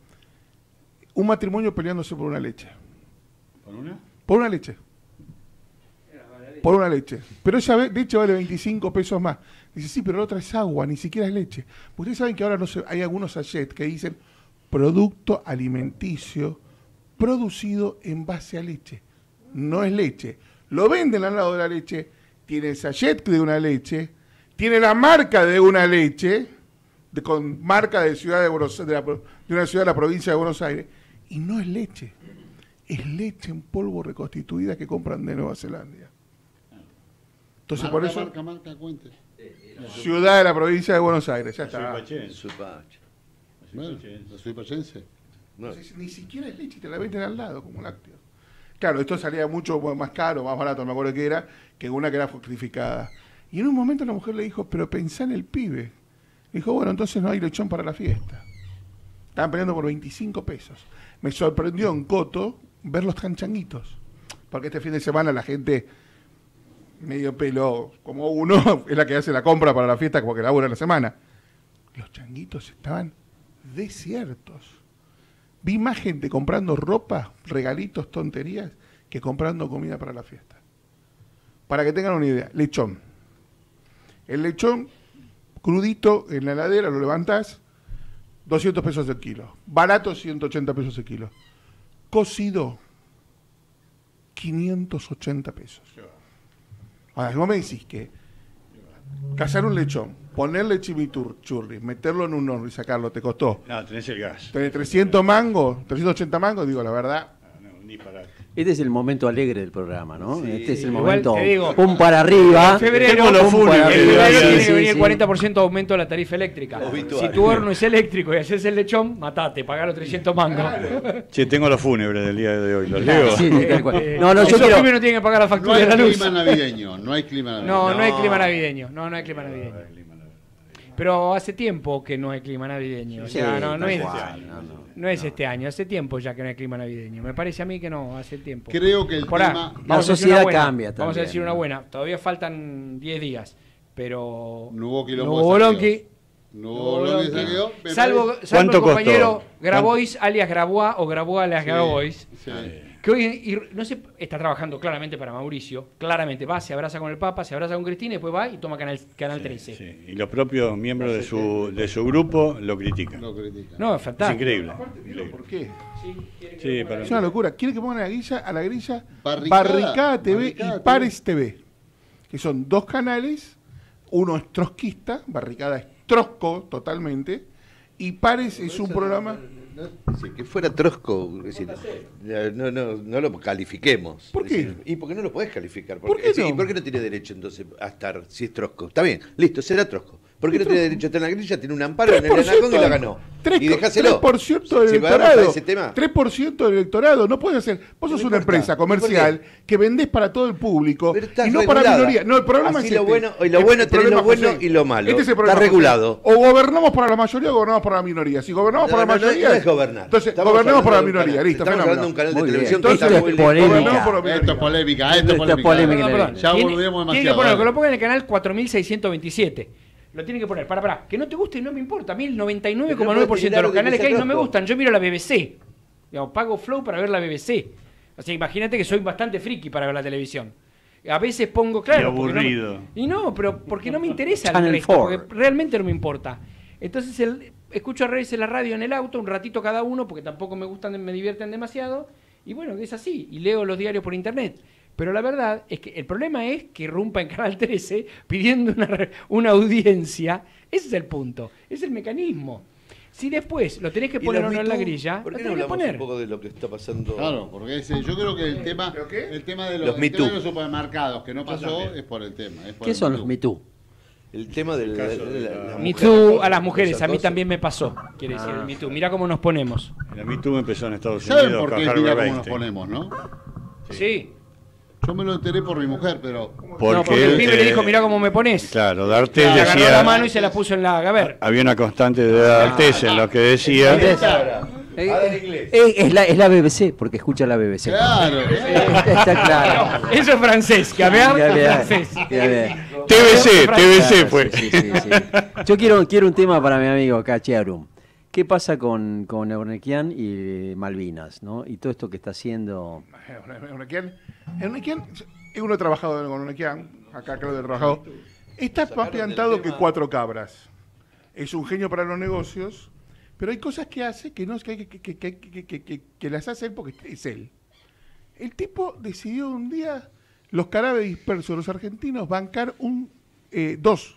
Un matrimonio peleándose por una leche. ¿Por una? Por una leche. por una leche. Pero esa leche vale 25 pesos más. Dice, sí, pero la otra es agua, ni siquiera es leche. Ustedes saben que ahora hay algunos sachets que dicen producto alimenticio producido en base a leche. No es leche. Lo venden al lado de la leche, tiene el sachet de una leche, tiene la marca de una leche, con marca de ciudad de una ciudad de la provincia de Buenos Aires, y no es leche. Es leche en polvo reconstituida que compran de Nueva Zelanda. Entonces, por eso... Marca, cuente. Ciudad de la provincia de Buenos Aires, ya está. Bueno, ¿la suipachense? No. Ni siquiera es leche, te la venden al lado como lácteo. Claro, esto salía mucho más caro, más barato, no me acuerdo qué era, que una que era fortificada. Y en un momento la mujer le dijo, pero pensá en el pibe. Le dijo, bueno, entonces no hay lechón para la fiesta. Estaban peleando por 25 pesos. Me sorprendió en Coto verlos tan changuitos. Porque este fin de semana la gente, medio pelo como uno, es la que hace la compra para la fiesta como que labura la semana. Los changuitos estaban desiertos. Vi más gente comprando ropa, regalitos, tonterías, que comprando comida para la fiesta. Para que tengan una idea, lechón. El lechón crudito en la heladera, lo levantás, 200 pesos el kilo. Barato, 180 pesos el kilo. Cocido, 580 pesos. Ahora, si vos me decís que cazar un lechón, ponerle chimichurri, meterlo en un horno y sacarlo, te costó. No, tenés el gas. Tenés 300 mangos, 380 mangos, digo, la verdad. No, ni para. Este es el momento alegre del programa, ¿no? Sí. Este es el Igual momento. te digo, Pum para arriba. En febrero, tiene que venir el 40% de aumento de la tarifa eléctrica. Obituario. Si tu horno es eléctrico y haces el lechón, matate, pagá los 300 mangos. Che, tengo los fúnebres del día de hoy, ¿los leo? Sí, tal cual. Esos pibes no tienen que pagar la factura de la luz. No hay clima navideño. No hay clima navideño. No hay clima navideño. Pero hace tiempo que no hay clima navideño. O sea, no es este año. Hace tiempo ya que no hay clima navideño. Me parece a mí que no, hace tiempo. Creo que el tema... La sociedad cambia también. Vamos a decir una buena. Todavía faltan 10 días. Pero... No hubo quilombo. No hubo Bolonqui. Salvo el compañero Grabois alias Grabois o Grabois alias Grabois. Sí. Que hoy, no sé, está trabajando claramente para Mauricio. Claramente va, se abraza con el Papa, se abraza con Cristina y después va y toma Canal 13. Sí. Y los propios miembros de su grupo lo critican. No, es fantástico. Es increíble. ¿Por qué? Sí, para... Es una locura. Quiere que pongan a la grilla Barricada TV y Pares TV. Que son dos canales. Uno es trotskista, Barricada es trotsko totalmente. Y Pares es un programa... que fuera trosco, es decir, no lo califiquemos. ¿Por qué? Decir, y porque no lo podés calificar. ¿Por qué no? ¿Y por qué no tiene derecho entonces a estar si es trosco? Está bien, listo, será trosco. ¿Por qué no tiene derecho a estar en la grilla? Tiene un amparo en el Anacón y la ganó. Y dejáselo. 3% del Si electorado. vamos a ese tema. 3% del electorado. No puedes hacer. Vos sos una empresa comercial que vendés para todo el público y no para la minoría. No, el problema así es lo este. bueno, y lo bueno tenés lo bueno y lo malo. Este es el Está problema, regulado. José. O gobernamos para la mayoría o gobernamos para la minoría. Si gobernamos para la mayoría. No es gobernar. Entonces, Estamos gobernemos para la hablando de un minoría. canal. Listo, Estamos hablando de un canal de televisión que está Esto muy es polémica. Esto es polémica. Perdón. Ya volvemos Tiene que demasiado. ponerlo, que lo pongan en el canal 4627. Lo tienen que poner. Para. Que no te guste, no me importa. A mí el 99,9% de los canales que hay no me gustan. Yo miro la BBC. Digamos, pago Flow para ver la BBC. O sea, imagínate que soy bastante friki para ver la televisión. A veces pongo, claro. Y aburrido. Pero porque no me interesa el Channel resto. 4. Porque realmente no me importa. Entonces escucho a veces la radio en el auto, un ratito cada uno, porque tampoco me divierten demasiado. Y bueno, es así. Y leo los diarios por internet. Pero la verdad es que el problema es que irrumpa en Canal 13 pidiendo una audiencia. Ese es el punto, es el mecanismo. Si después lo tenés que poner o no en la grilla, ¿por lo qué no tenés que hablamos poner. un poco de lo que está pasando? Claro, porque yo creo que el tema de Los Me Too. supermercados que no pasó es por el tema. ¿Qué son los Me Too? El tema del Me Too a las mujeres, a mí también me pasó, quiere decir el Me Too. Mirá cómo nos ponemos. El Me Too empezó en Estados ¿Saben Unidos por con qué Harvey mira cómo nos Weinstein. ponemos, no? Sí. Yo me lo enteré por mi mujer, pero... Porque el pibe le dijo, mirá cómo me pones. Claro, D'Artés Le agarró decía... la mano y se la puso en la... A ver. Había una constante de D'Artés en lo que decía... Es la BBC, porque escucha la BBC. Claro. Está claro. Eso es francés, que hablar es francés. TBC fue. Sí. Yo quiero un tema para mi amigo Cachiarum. ¿Qué pasa con Eurnequian y Malvinas, ¿no? Y todo esto que está haciendo... Eurnequian, Uno ha trabajado con Unequian, acá Claudio ha trabajado. Está más plantado que 4 cabras. Es un genio para los negocios, pero hay cosas que hace que las hace él porque es él. El tipo decidió un día, los carabes dispersos, los argentinos, bancar dos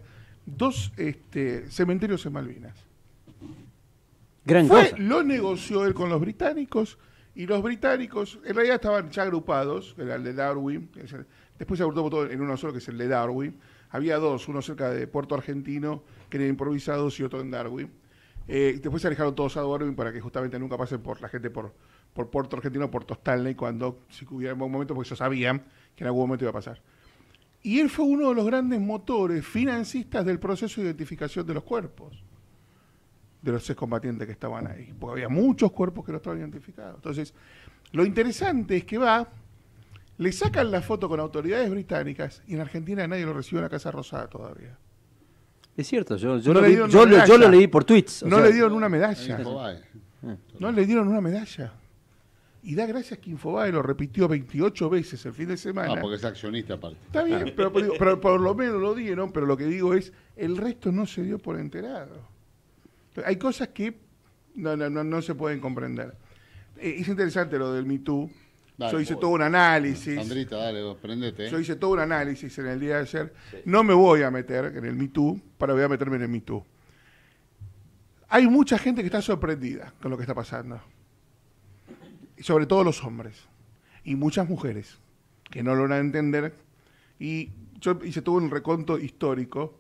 cementerios en Malvinas. Gran cosa. Lo negoció él con los británicos, y los británicos en realidad estaban ya agrupados, era el de Darwin, después se agrupó todo en uno solo, que es el de Darwin. Había dos, uno cerca de Puerto Argentino, que eran improvisados, y otro en Darwin. Después se alejaron todos a Darwin para que justamente nunca pasen por la gente por Puerto Argentino, Puerto Stanley, si hubiera algún momento, porque ellos sabían que en algún momento iba a pasar. Y él fue uno de los grandes motores financistas del proceso de identificación de los cuerpos, de los excombatientes que estaban ahí, porque había muchos cuerpos que no estaban identificados. Entonces, lo interesante es que le sacan la foto con autoridades británicas, y en Argentina nadie lo recibió en la Casa Rosada todavía. Es cierto, yo lo leí por tweets. Le dieron una medalla. No le dieron una medalla. Y da gracias que Infobae lo repitió 28 veces el fin de semana. Porque es accionista aparte. Está bien, pero por lo menos lo dieron, pero lo que digo es, el resto no se dio por enterado. Hay cosas que no se pueden comprender. Es interesante lo del Me Too. Yo hice todo un análisis. Sandrita, dale, prendete. Yo hice todo un análisis en el día de ayer. Sí. No me voy a meter en el Me Too, voy a meterme en el Me Too. Hay mucha gente que está sorprendida con lo que está pasando. Sobre todo los hombres. Y muchas mujeres que no logran entender. Y yo hice todo un reconto histórico.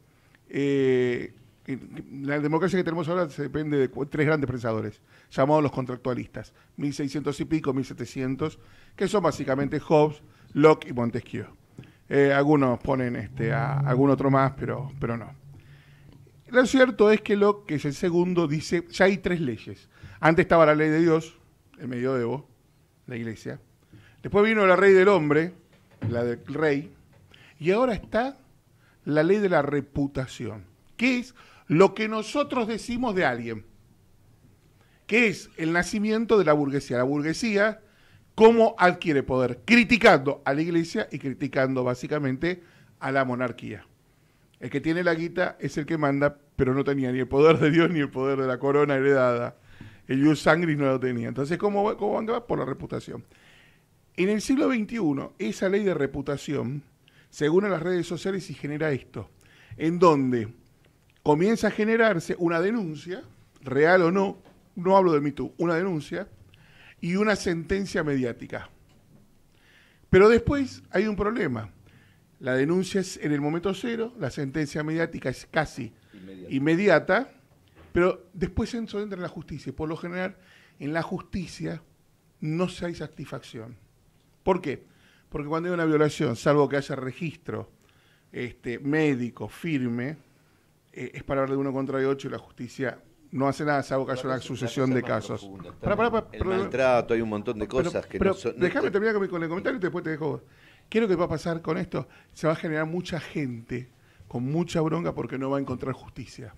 La democracia que tenemos ahora se depende de 3 grandes pensadores, llamados los contractualistas, 1600 y pico, 1700, que son básicamente Hobbes, Locke y Montesquieu. Algunos ponen a algún otro más, pero no. Lo cierto es que Locke, que es el segundo, dice, ya hay 3 leyes. Antes estaba la ley de Dios, el medioevo, la iglesia. Después vino la ley del hombre, la del rey. Y ahora está la ley de la reputación, que es lo que nosotros decimos de alguien, que es el nacimiento de la burguesía. La burguesía, cómo adquiere poder, criticando a la iglesia y criticando básicamente a la monarquía. El que tiene la guita es el que manda, pero no tenía ni el poder de Dios ni el poder de la corona heredada. El ius sanguinis no lo tenía. Entonces, ¿cómo van a por la reputación? En el siglo XXI, esa ley de reputación se une a las redes sociales y genera esto, en donde comienza a generarse una denuncia, real o no hablo del Me Too, una denuncia y una sentencia mediática. Pero después hay un problema. La denuncia es en el momento cero, la sentencia mediática es casi inmediata, pero después entra en la justicia. Por lo general, en la justicia no se hay satisfacción. ¿Por qué? Porque cuando hay una violación, salvo que haya registro médico firme, es para hablar de 1 contra 8 y la justicia no hace nada, salvo que haya una sucesión de casos. El maltrato, hay un montón de cosas que no son... Déjame terminar con el comentario y después te dejo. ¿Qué es lo que va a pasar con esto? Se va a generar mucha gente con mucha bronca porque no va a encontrar justicia.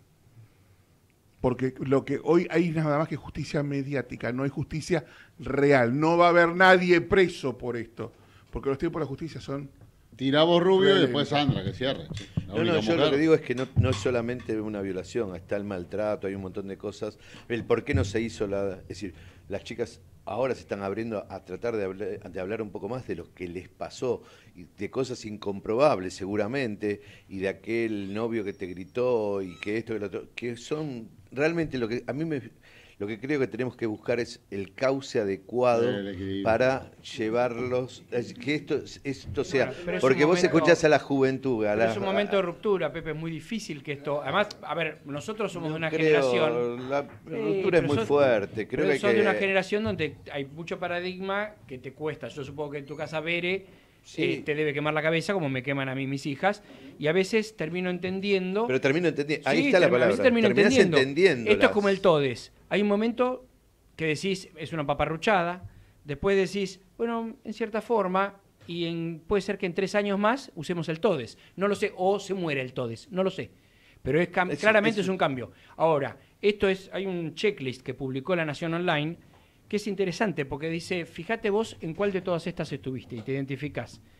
Porque lo que hoy hay nada más que justicia mediática, no hay justicia real. No va a haber nadie preso por esto. Porque los tiempos de la justicia son... Tirá vos, Rubio, y después Sandra, que cierre. Yo lo que digo es que no es solamente una violación, está el maltrato, hay un montón de cosas. El por qué no se hizo es decir, las chicas ahora se están abriendo a tratar de hablar un poco más de lo que les pasó, y de cosas incomprobables seguramente, y de aquel novio que te gritó, y que esto, que lo otro, que son realmente lo que a mí lo que creo que tenemos que buscar es el cauce adecuado para llevarlos, que esto sea, bueno, porque vos escuchás a la juventud. Es un momento de ruptura, Pepe, es muy difícil que esto, además, a ver, nosotros somos de una generación... La ruptura es muy fuerte, creo que son de una generación donde hay mucho paradigma que te cuesta. Yo supongo que en tu casa Bere te debe quemar la cabeza, como me queman a mí mis hijas, y a veces termino entendiendo... Pero termino entendiendo, ahí está la palabra. A veces termino entendiendo. Esto es como el TODES. Hay un momento que decís, es una paparruchada, después decís, bueno, en cierta forma, y puede ser que en 3 años más usemos el TODES. No lo sé, o se muere el TODES, no lo sé. Pero claramente es un cambio. Ahora, hay un checklist que publicó La Nación Online, que es interesante porque dice, fíjate vos en cuál de todas estas estuviste y te identificás.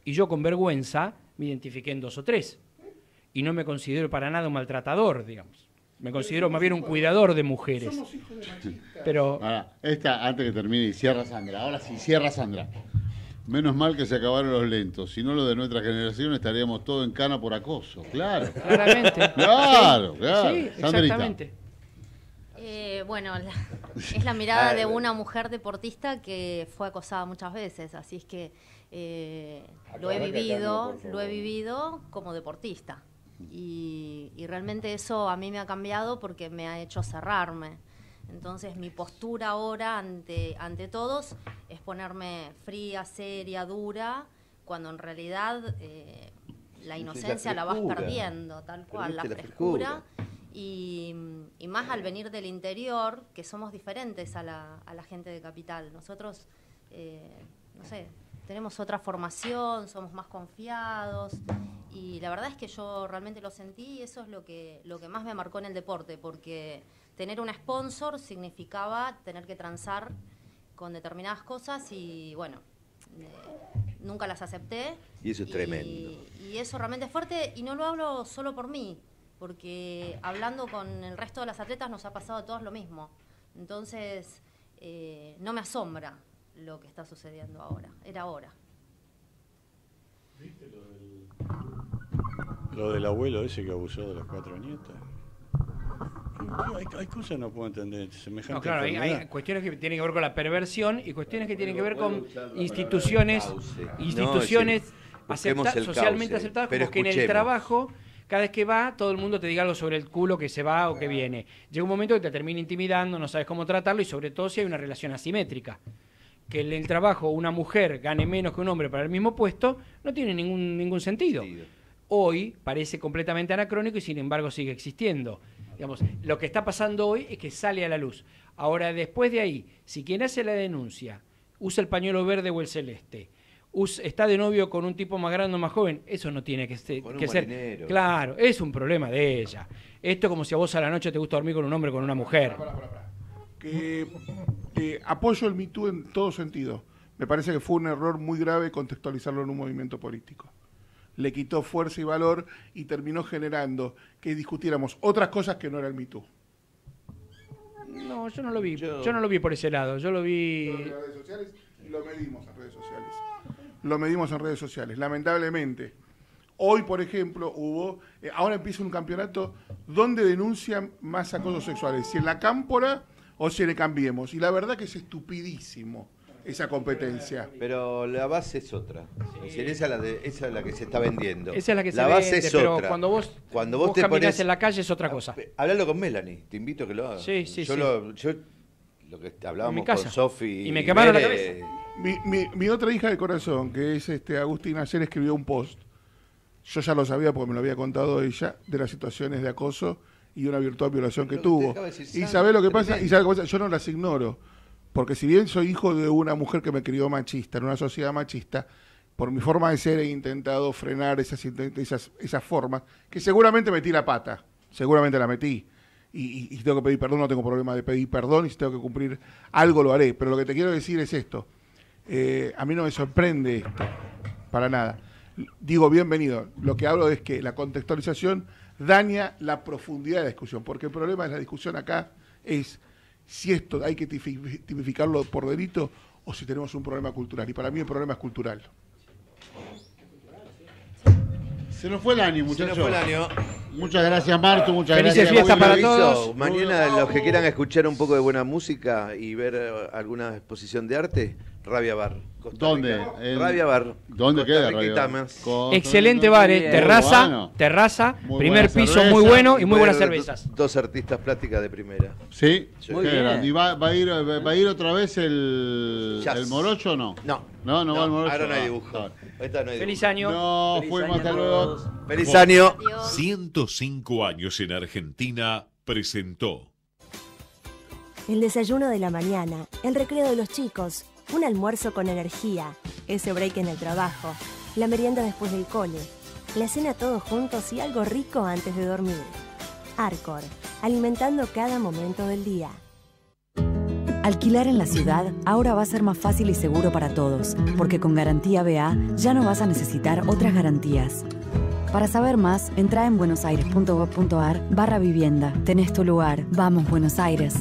Y yo con vergüenza me identifiqué en 2 o 3. Y no me considero para nada un maltratador, digamos. Me considero más bien un cuidador de mujeres. Somos hijos de machistas. Pero Ahora, esta, antes que termine, y cierra Sandra. Ahora sí, cierra Sandra. Menos mal que se acabaron los lentos. Si no, los de nuestra generación estaríamos todos en cana por acoso. Claro. Claramente. Claro, Sí, claro. sí, Sandrita. exactamente. Bueno, es la mirada de una mujer deportista que fue acosada muchas veces, así es que lo he vivido como deportista. Y realmente eso a mí me ha cambiado porque me ha hecho cerrarme. Entonces mi postura ahora ante todos es ponerme fría, seria, dura, cuando en realidad la inocencia la vas perdiendo, tal cual, la frescura. Y más al venir del interior, que somos diferentes a la gente de Capital. Nosotros, no sé, tenemos otra formación, somos más confiados, y la verdad es que yo realmente lo sentí, y eso es lo que más me marcó en el deporte, porque tener un sponsor significaba tener que transar con determinadas cosas, y bueno, nunca las acepté. Y eso es tremendo. Y eso realmente es fuerte, y no lo hablo solo por mí, porque hablando con el resto de las atletas nos ha pasado a todos lo mismo. Entonces, no me asombra lo que está sucediendo ahora. Era hora. ¿Viste lo del abuelo ese que abusó de las 4 nietas? Hay cosas que no puedo entender. Semejante no, claro, enfermedad. hay cuestiones que tienen que ver con la perversión y cuestiones que tienen que ver con instituciones socialmente aceptadas, como que en el trabajo, cada vez que va, todo el mundo te diga algo sobre el culo que se va o que viene. Llega un momento que te termina intimidando, no sabes cómo tratarlo, y sobre todo si hay una relación asimétrica. Que en el trabajo una mujer gane menos que un hombre para el mismo puesto no tiene ningún sentido. Hoy parece completamente anacrónico y sin embargo sigue existiendo. Digamos, lo que está pasando hoy es que sale a la luz. Ahora, después de ahí, si quien hace la denuncia usa el pañuelo verde o el celeste, está de novio con un tipo más grande o más joven, eso no tiene que ser. Claro, es un problema de ella. Esto es como si a vos a la noche te gusta dormir con un hombre o con una mujer. Apoyo el Me Too en todo sentido. Me parece que fue un error muy grave contextualizarlo en un movimiento político. Le quitó fuerza y valor y terminó generando que discutiéramos otras cosas que no era el Me Too. No, yo no lo vi. Yo no lo vi por ese lado. Yo lo vi. En redes sociales y lo medimos en redes sociales. Lo medimos en redes sociales. Lamentablemente, hoy, por ejemplo, ahora empieza un campeonato donde denuncian más acosos sexuales. Si en la Cámpora o si en el Cambiemos. Y la verdad que es estupidísimo esa competencia. Pero la base es otra. Es decir, esa es la que se está vendiendo. Esa es la que se base vende, es pero otra. cuando vos te caminás pones en la calle es otra cosa. Hablalo con Melanie, te invito a que lo hagas. Sí. Yo lo que hablábamos con Sofi y me quemaron la cabeza. Mi otra hija de corazón, que es Agustina, ayer escribió un post. Yo ya lo sabía porque me lo había contado ella, de las situaciones de acoso y una virtual violación que tuvo. Y ¿sabés lo que pasa? Yo no las ignoro. Porque si bien soy hijo de una mujer que me crió machista, en una sociedad machista, por mi forma de ser he intentado frenar esas formas, que seguramente metí la pata, seguramente la metí. Y si tengo que pedir perdón, no tengo problema de pedir perdón, y si tengo que cumplir algo lo haré. Pero lo que te quiero decir es esto. A mí no me sorprende esto, para nada. Digo, bienvenido. Lo que hablo es que la contextualización daña la profundidad de la discusión, porque el problema de la discusión acá es si esto hay que tipificarlo por delito o si tenemos un problema cultural. Y para mí el problema es cultural. Se nos fue el año, muchachos. Se nos fue el año. Muchas gracias, Martu. Muchas Felices gracias. fiestas para todos. Mañana, los que quieran escuchar un poco de buena música y ver alguna exposición de arte, Rabia Bar. ¿Dónde? Rabia Bar. ¿Dónde queda Rabia Bar? Excelente bar, terraza, primer piso muy bueno y muy buenas cervezas. Dos artistas plásticas de primera. Sí, muy bien. ¿Y va a ir otra vez el Morocho o no? No va el Morocho. Ahora no hay dibujo. Feliz año. No, fuimos, hasta luego. Feliz año. 105 años en Argentina presentó el desayuno de la mañana, el recreo de los chicos, un almuerzo con energía, ese break en el trabajo, la merienda después del cole, la cena todos juntos y algo rico antes de dormir. Arcor, alimentando cada momento del día. Alquilar en la ciudad ahora va a ser más fácil y seguro para todos, porque con Garantía BA ya no vas a necesitar otras garantías. Para saber más, entra en buenosaires.gov.ar/vivienda. Tenés tu lugar. Vamos, Buenos Aires.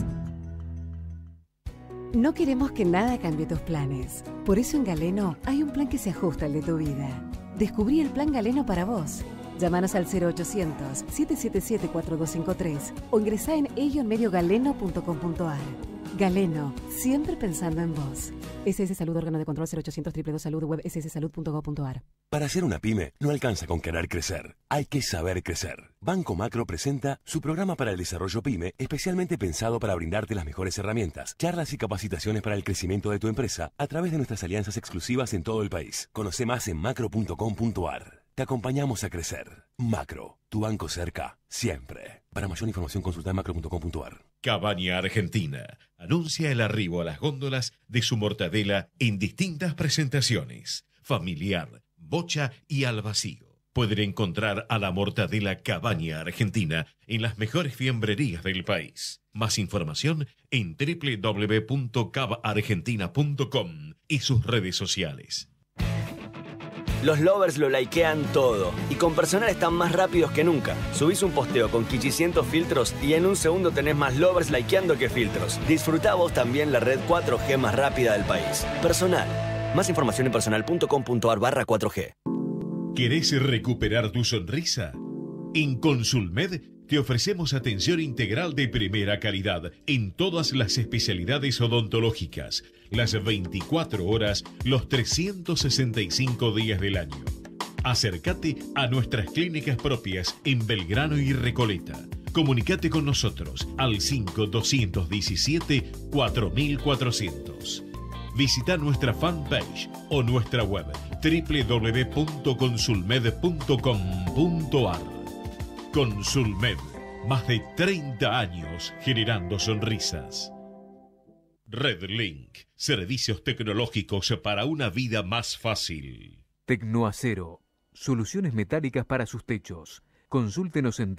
No queremos que nada cambie tus planes. Por eso en Galeno hay un plan que se ajusta al de tu vida. Descubrí el plan Galeno para vos. Llámanos al 0800-777-4253 o ingresá en ello-galeno.com.ar. Galeno, siempre pensando en vos. SS Salud, órgano de control 0800 222 Salud, web sssalud.gov.ar. Para ser una pyme, no alcanza con querer crecer. Hay que saber crecer. Banco Macro presenta su programa para el desarrollo pyme, especialmente pensado para brindarte las mejores herramientas, charlas y capacitaciones para el crecimiento de tu empresa a través de nuestras alianzas exclusivas en todo el país. Conoce más en macro.com.ar. Te acompañamos a crecer. Macro, tu banco cerca, siempre. Para mayor información consulta en macro.com.ar. Cabaña Argentina anuncia el arribo a las góndolas de su mortadela en distintas presentaciones: familiar, bocha y al vacío. Pueden encontrar a la mortadela Cabaña Argentina en las mejores fiambrerías del país. Más información en www.cabargentina.com y sus redes sociales. Los lovers lo likean todo y con personal están más rápidos que nunca. Subís un posteo con 500 filtros y en un segundo tenés más lovers likeando que filtros. Disfrutá vos también la red 4G más rápida del país. Personal. Más información en personal.com.ar/4G. ¿Querés recuperar tu sonrisa? En Consulmed te ofrecemos atención integral de primera calidad en todas las especialidades odontológicas, las 24 horas, los 365 días del año. Acércate a nuestras clínicas propias en Belgrano y Recoleta. Comunicate con nosotros al 5217-4400. Visita nuestra fanpage o nuestra web www.consulmed.com.ar. Consulmed, más de 30 años generando sonrisas. RedLink, servicios tecnológicos para una vida más fácil. Tecnoacero, soluciones metálicas para sus techos. Consúltenos en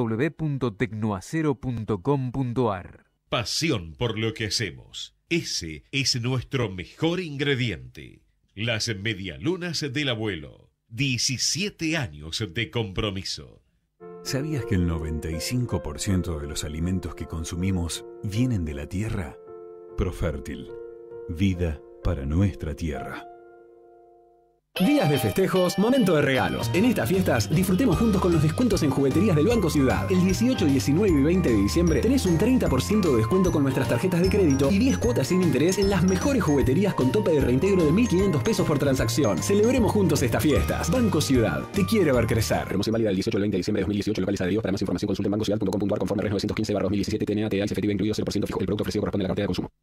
www.tecnoacero.com.ar. Pasión por lo que hacemos. Ese es nuestro mejor ingrediente. Las medialunas del abuelo. 17 años de compromiso. ¿Sabías que el 95% de los alimentos que consumimos vienen de la tierra? Profértil. Vida para nuestra tierra. Días de festejos, momento de regalos. En estas fiestas disfrutemos juntos con los descuentos en jugueterías del Banco Ciudad. El 18, 19 y 20 de diciembre tenés un 30% de descuento con nuestras tarjetas de crédito y 10 cuotas sin interés en las mejores jugueterías con tope de reintegro de 1.500 pesos por transacción. Celebremos juntos estas fiestas. Banco Ciudad, te quiere ver crecer. Promoción válida del 18 al 20 de diciembre de 2018, locales de Dios. Para más información consulte en bancociudad.com.ar conforme RES 915/2017 TNA TEA y efectivo incluido 0% fijo. El producto ofrecido corresponde a la cartera de consumo.